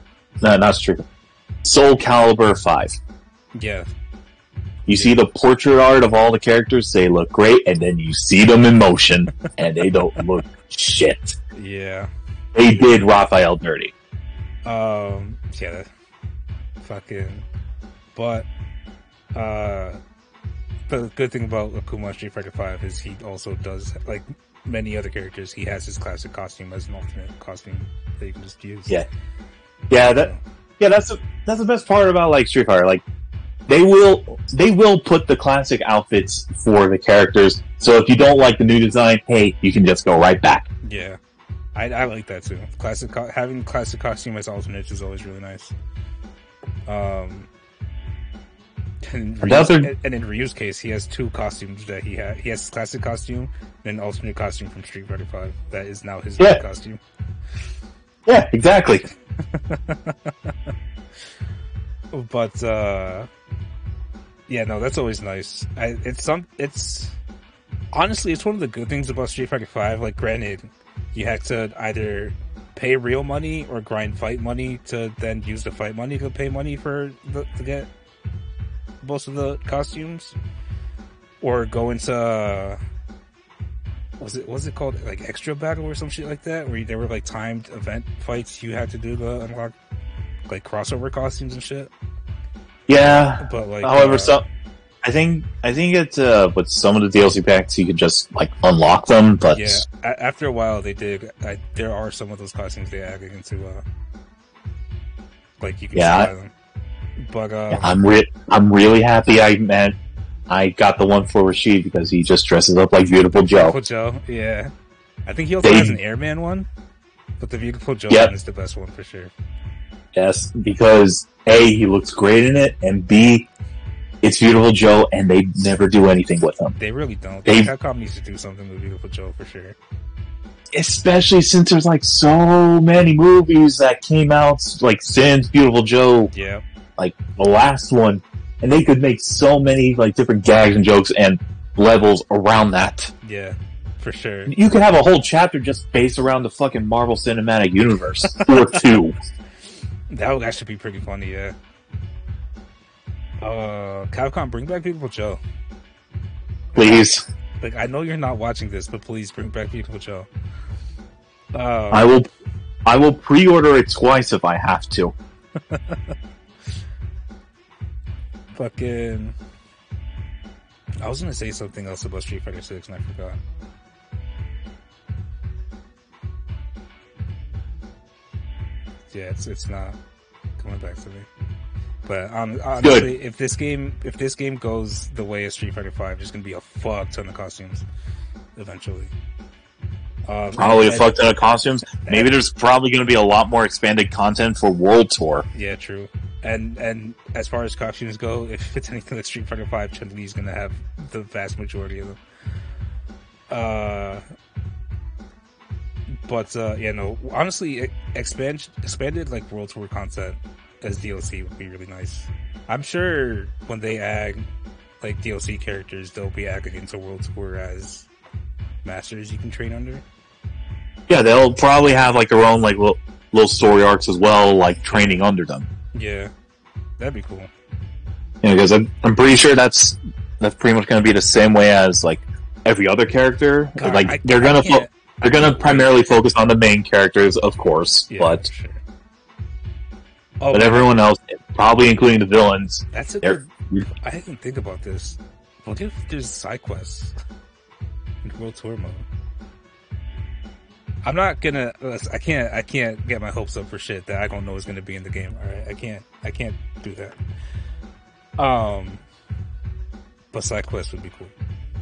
Speaker 5: Soul Calibur 5.
Speaker 2: Yeah.
Speaker 5: You see the portrait art of all the characters, they look great, and then you see them in motion, and they don't look shit.
Speaker 2: Yeah.
Speaker 5: They did Raphael dirty.
Speaker 2: Yeah, fucking, but, the good thing about Akuma Street Fighter V is he also does, like many other characters, he has his classic costume as an alternate costume that you can just use.
Speaker 5: Yeah. That's the best part about, like, Street Fighter, like, they will put the classic outfits for the characters, so if you don't like the new design, hey, you can just go right back.
Speaker 2: Yeah. I like that too. Having classic costume as alternates is always really nice. And in Ryu's case, he has two costumes that he has. He has his classic costume and an alternate costume from Street Fighter V that is now his new costume.
Speaker 5: Yeah, exactly.
Speaker 2: But yeah, no, that's always nice. It's honestly, it's one of the good things about Street Fighter V. Like, granted, you have to either pay real money or grind fight money to then use the fight money to pay money to get most of the costumes, or go into was it called, like, Extra Battle or some shit like that, where there were like timed event fights you had to do to unlock, like, crossover costumes and shit.
Speaker 5: Yeah,
Speaker 2: but like,
Speaker 5: however, I think it's with some of the DLC packs you could just, like, unlock them, but
Speaker 2: yeah, after a while they did. There are some of those costumes they added into, like, you can buy them. But
Speaker 5: I'm really happy I got the one for Rashid because he just dresses up like Beautiful Joe.
Speaker 2: Beautiful Joe, yeah. I think he also has an Airman one, but the Beautiful Joe one is the best one for sure.
Speaker 5: Yes, because A, he looks great in it, and B, it's Beautiful Joe, and they never do anything with him.
Speaker 2: They really don't. Capcom needs to do something with Beautiful Joe for sure.
Speaker 5: Especially since there's, like, so many movies that came out, like, since Beautiful Joe.
Speaker 2: Yeah.
Speaker 5: Like, the last one. And they could make so many, like, different gags and jokes and levels around that.
Speaker 2: Yeah, for sure.
Speaker 5: You could have a whole chapter just based around the fucking Marvel Cinematic Universe. Or two.
Speaker 2: That would actually be pretty funny, yeah. Capcom, bring back Beautiful Joe.
Speaker 5: Please.
Speaker 2: Like, I know you're not watching this, but please bring back Beautiful Joe.
Speaker 5: I will pre-order it twice if I have to.
Speaker 2: Fucking... I was gonna say something else about Street Fighter 6 and I forgot. Yeah, it's not coming back to me. But honestly, if this game goes the way of Street Fighter 5, there's gonna be a fuck ton of costumes eventually.
Speaker 5: Probably a fuck ton of costumes. Maybe there's probably going to be a lot more expanded content for World Tour.
Speaker 2: Yeah, true. And as far as costumes go, if it's anything like Street Fighter 5, Chun-Li's going to have the vast majority of them. But yeah, no. Honestly, expanded like World Tour content as DLC would be really nice. I'm sure when they add like DLC characters, they'll be added into World Tour as masters you can train under.
Speaker 5: Yeah, they'll probably have like their own like little story arcs as well, like training under them.
Speaker 2: Yeah, that'd be cool.
Speaker 5: Yeah, because I'm pretty sure that's pretty much going to be the same way as like every other character.
Speaker 2: God,
Speaker 5: like they're gonna primarily focus on the main characters, of course,
Speaker 2: yeah,
Speaker 5: but
Speaker 2: sure.
Speaker 5: But everyone else, probably including the villains,
Speaker 2: that's a good. I didn't think about this. What if there's side quests in World Tour mode? I'm not gonna. I can't get my hopes up for shit that I don't know is gonna be in the game. All right, I can't do that. But side quest would be cool.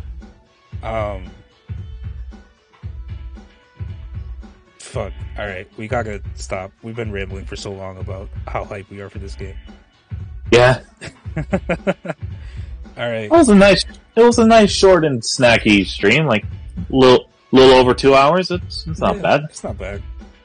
Speaker 2: Fuck. All right, we gotta stop. We've been rambling for so long about how hyped we are for this game.
Speaker 5: Yeah.
Speaker 2: All right.
Speaker 5: It was a nice short and snacky stream, like little over 2 hours. It's not bad.
Speaker 2: It's not bad.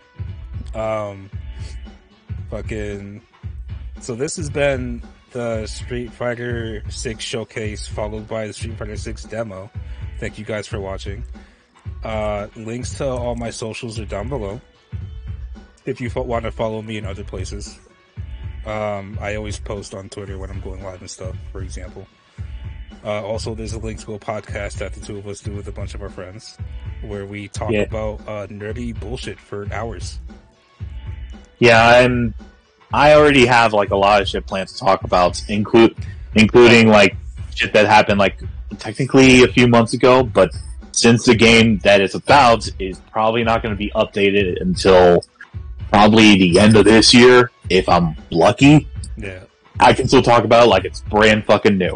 Speaker 2: Fucking. So this has been the Street Fighter 6 showcase, followed by the Street Fighter 6 demo. Thank you guys for watching. Links to all my socials are down below. If you want to follow me in other places. I always post on Twitter when I'm going live and stuff, for example. Also, there's a link to a podcast that the two of us do with a bunch of our friends, where we talk about nerdy bullshit for hours.
Speaker 5: Yeah, I already have like a lot of shit planned to talk about, including like shit that happened like technically a few months ago, but since the game that it's about is probably not going to be updated until probably the end of this year, if I'm lucky.
Speaker 2: Yeah.
Speaker 5: I can still talk about it like it's brand fucking new.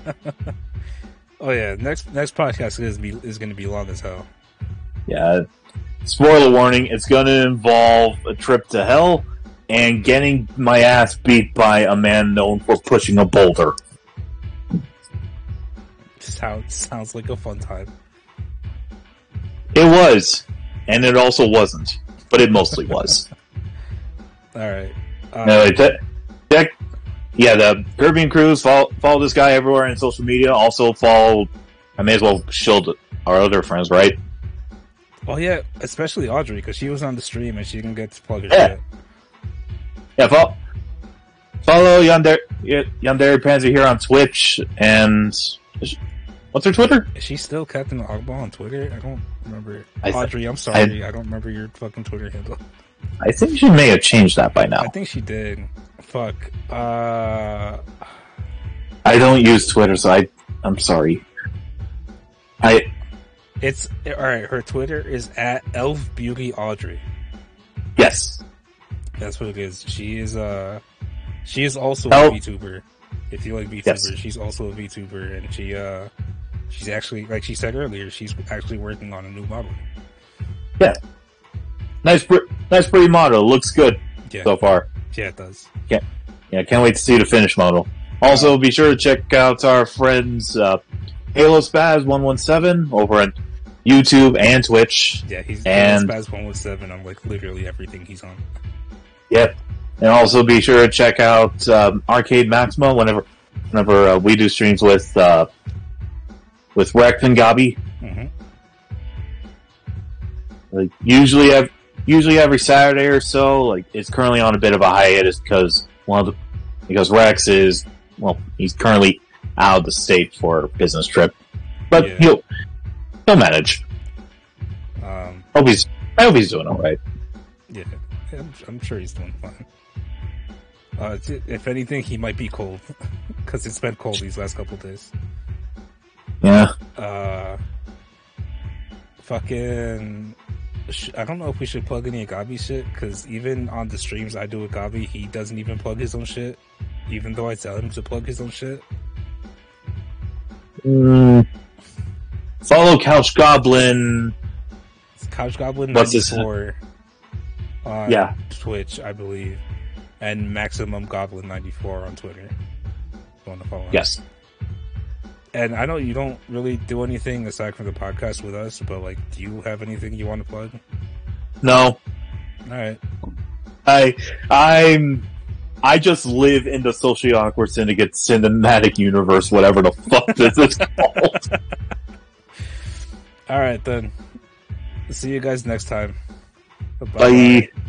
Speaker 2: Oh yeah, next podcast is going to be long as hell.
Speaker 5: Yeah. Spoiler warning, it's going to involve a trip to hell and getting my ass beat by a man known for pushing a boulder.
Speaker 2: Sounds like a fun time.
Speaker 5: It was, and it also wasn't, but it mostly was.
Speaker 2: Alright.
Speaker 5: The Caribbean Cruise, follow this guy everywhere on social media. Also follow, I may as well shield our other friends, right?
Speaker 2: Well, yeah, especially Audrey, because she was on the stream and she can get to plug her shit.
Speaker 5: Yeah, follow Yandere Panzer here on Twitch, and what's her Twitter?
Speaker 2: Is she still Captain Ogba on Twitter? I don't remember. Audrey, I'm sorry, I don't remember your fucking Twitter handle.
Speaker 5: I think she may have changed that by now.
Speaker 2: I think she did. Fuck.
Speaker 5: I don't use Twitter, so I'm sorry.
Speaker 2: It's alright, her Twitter is at ElfBeautyAudrey.
Speaker 5: Yes.
Speaker 2: That's what it is. She is also a VTuber. If you like VTubers, yes. She's also a VTuber, and she's actually, like she said earlier, she's actually working on a new model.
Speaker 5: Yeah. Nice pretty model. Looks good so far.
Speaker 2: Yeah, it does.
Speaker 5: Yeah, can't wait to see the finished model. Also, be sure to check out our friends Halo Spaz 117 over on YouTube and Twitch.
Speaker 2: Yeah, he's Halo Spaz 117 on like literally everything he's on.
Speaker 5: Yep. And also be sure to check out Arcade Maxima whenever we do streams with Rek and Gabi.
Speaker 2: Mm-hmm.
Speaker 5: Like usually every Saturday or so. Like it's currently on a bit of a hiatus because Rex is he's currently out of the state for a business trip, but he'll manage. I hope he's doing all right.
Speaker 2: Yeah, I'm sure he's doing fine. If anything, he might be cold because it's been cold these last couple of days.
Speaker 5: Yeah.
Speaker 2: Fucking. I don't know if we should plug any Gabi shit, because even on the streams I do with Gabi, he doesn't even plug his own shit, even though I tell him to plug his own shit.
Speaker 5: Follow Couch Goblin.
Speaker 2: It's Couch Goblin 94 on Twitch, I believe, and Maximum Goblin 94 on Twitter. If you want to follow him.
Speaker 5: Yes.
Speaker 2: And I know you don't really do anything aside from the podcast with us, but like, do you have anything you want to plug?
Speaker 5: No.
Speaker 2: Alright.
Speaker 5: I just live in the socially awkward syndicate cinematic universe, whatever the fuck this is called.
Speaker 2: Alright then. See you guys next time.
Speaker 5: Bye.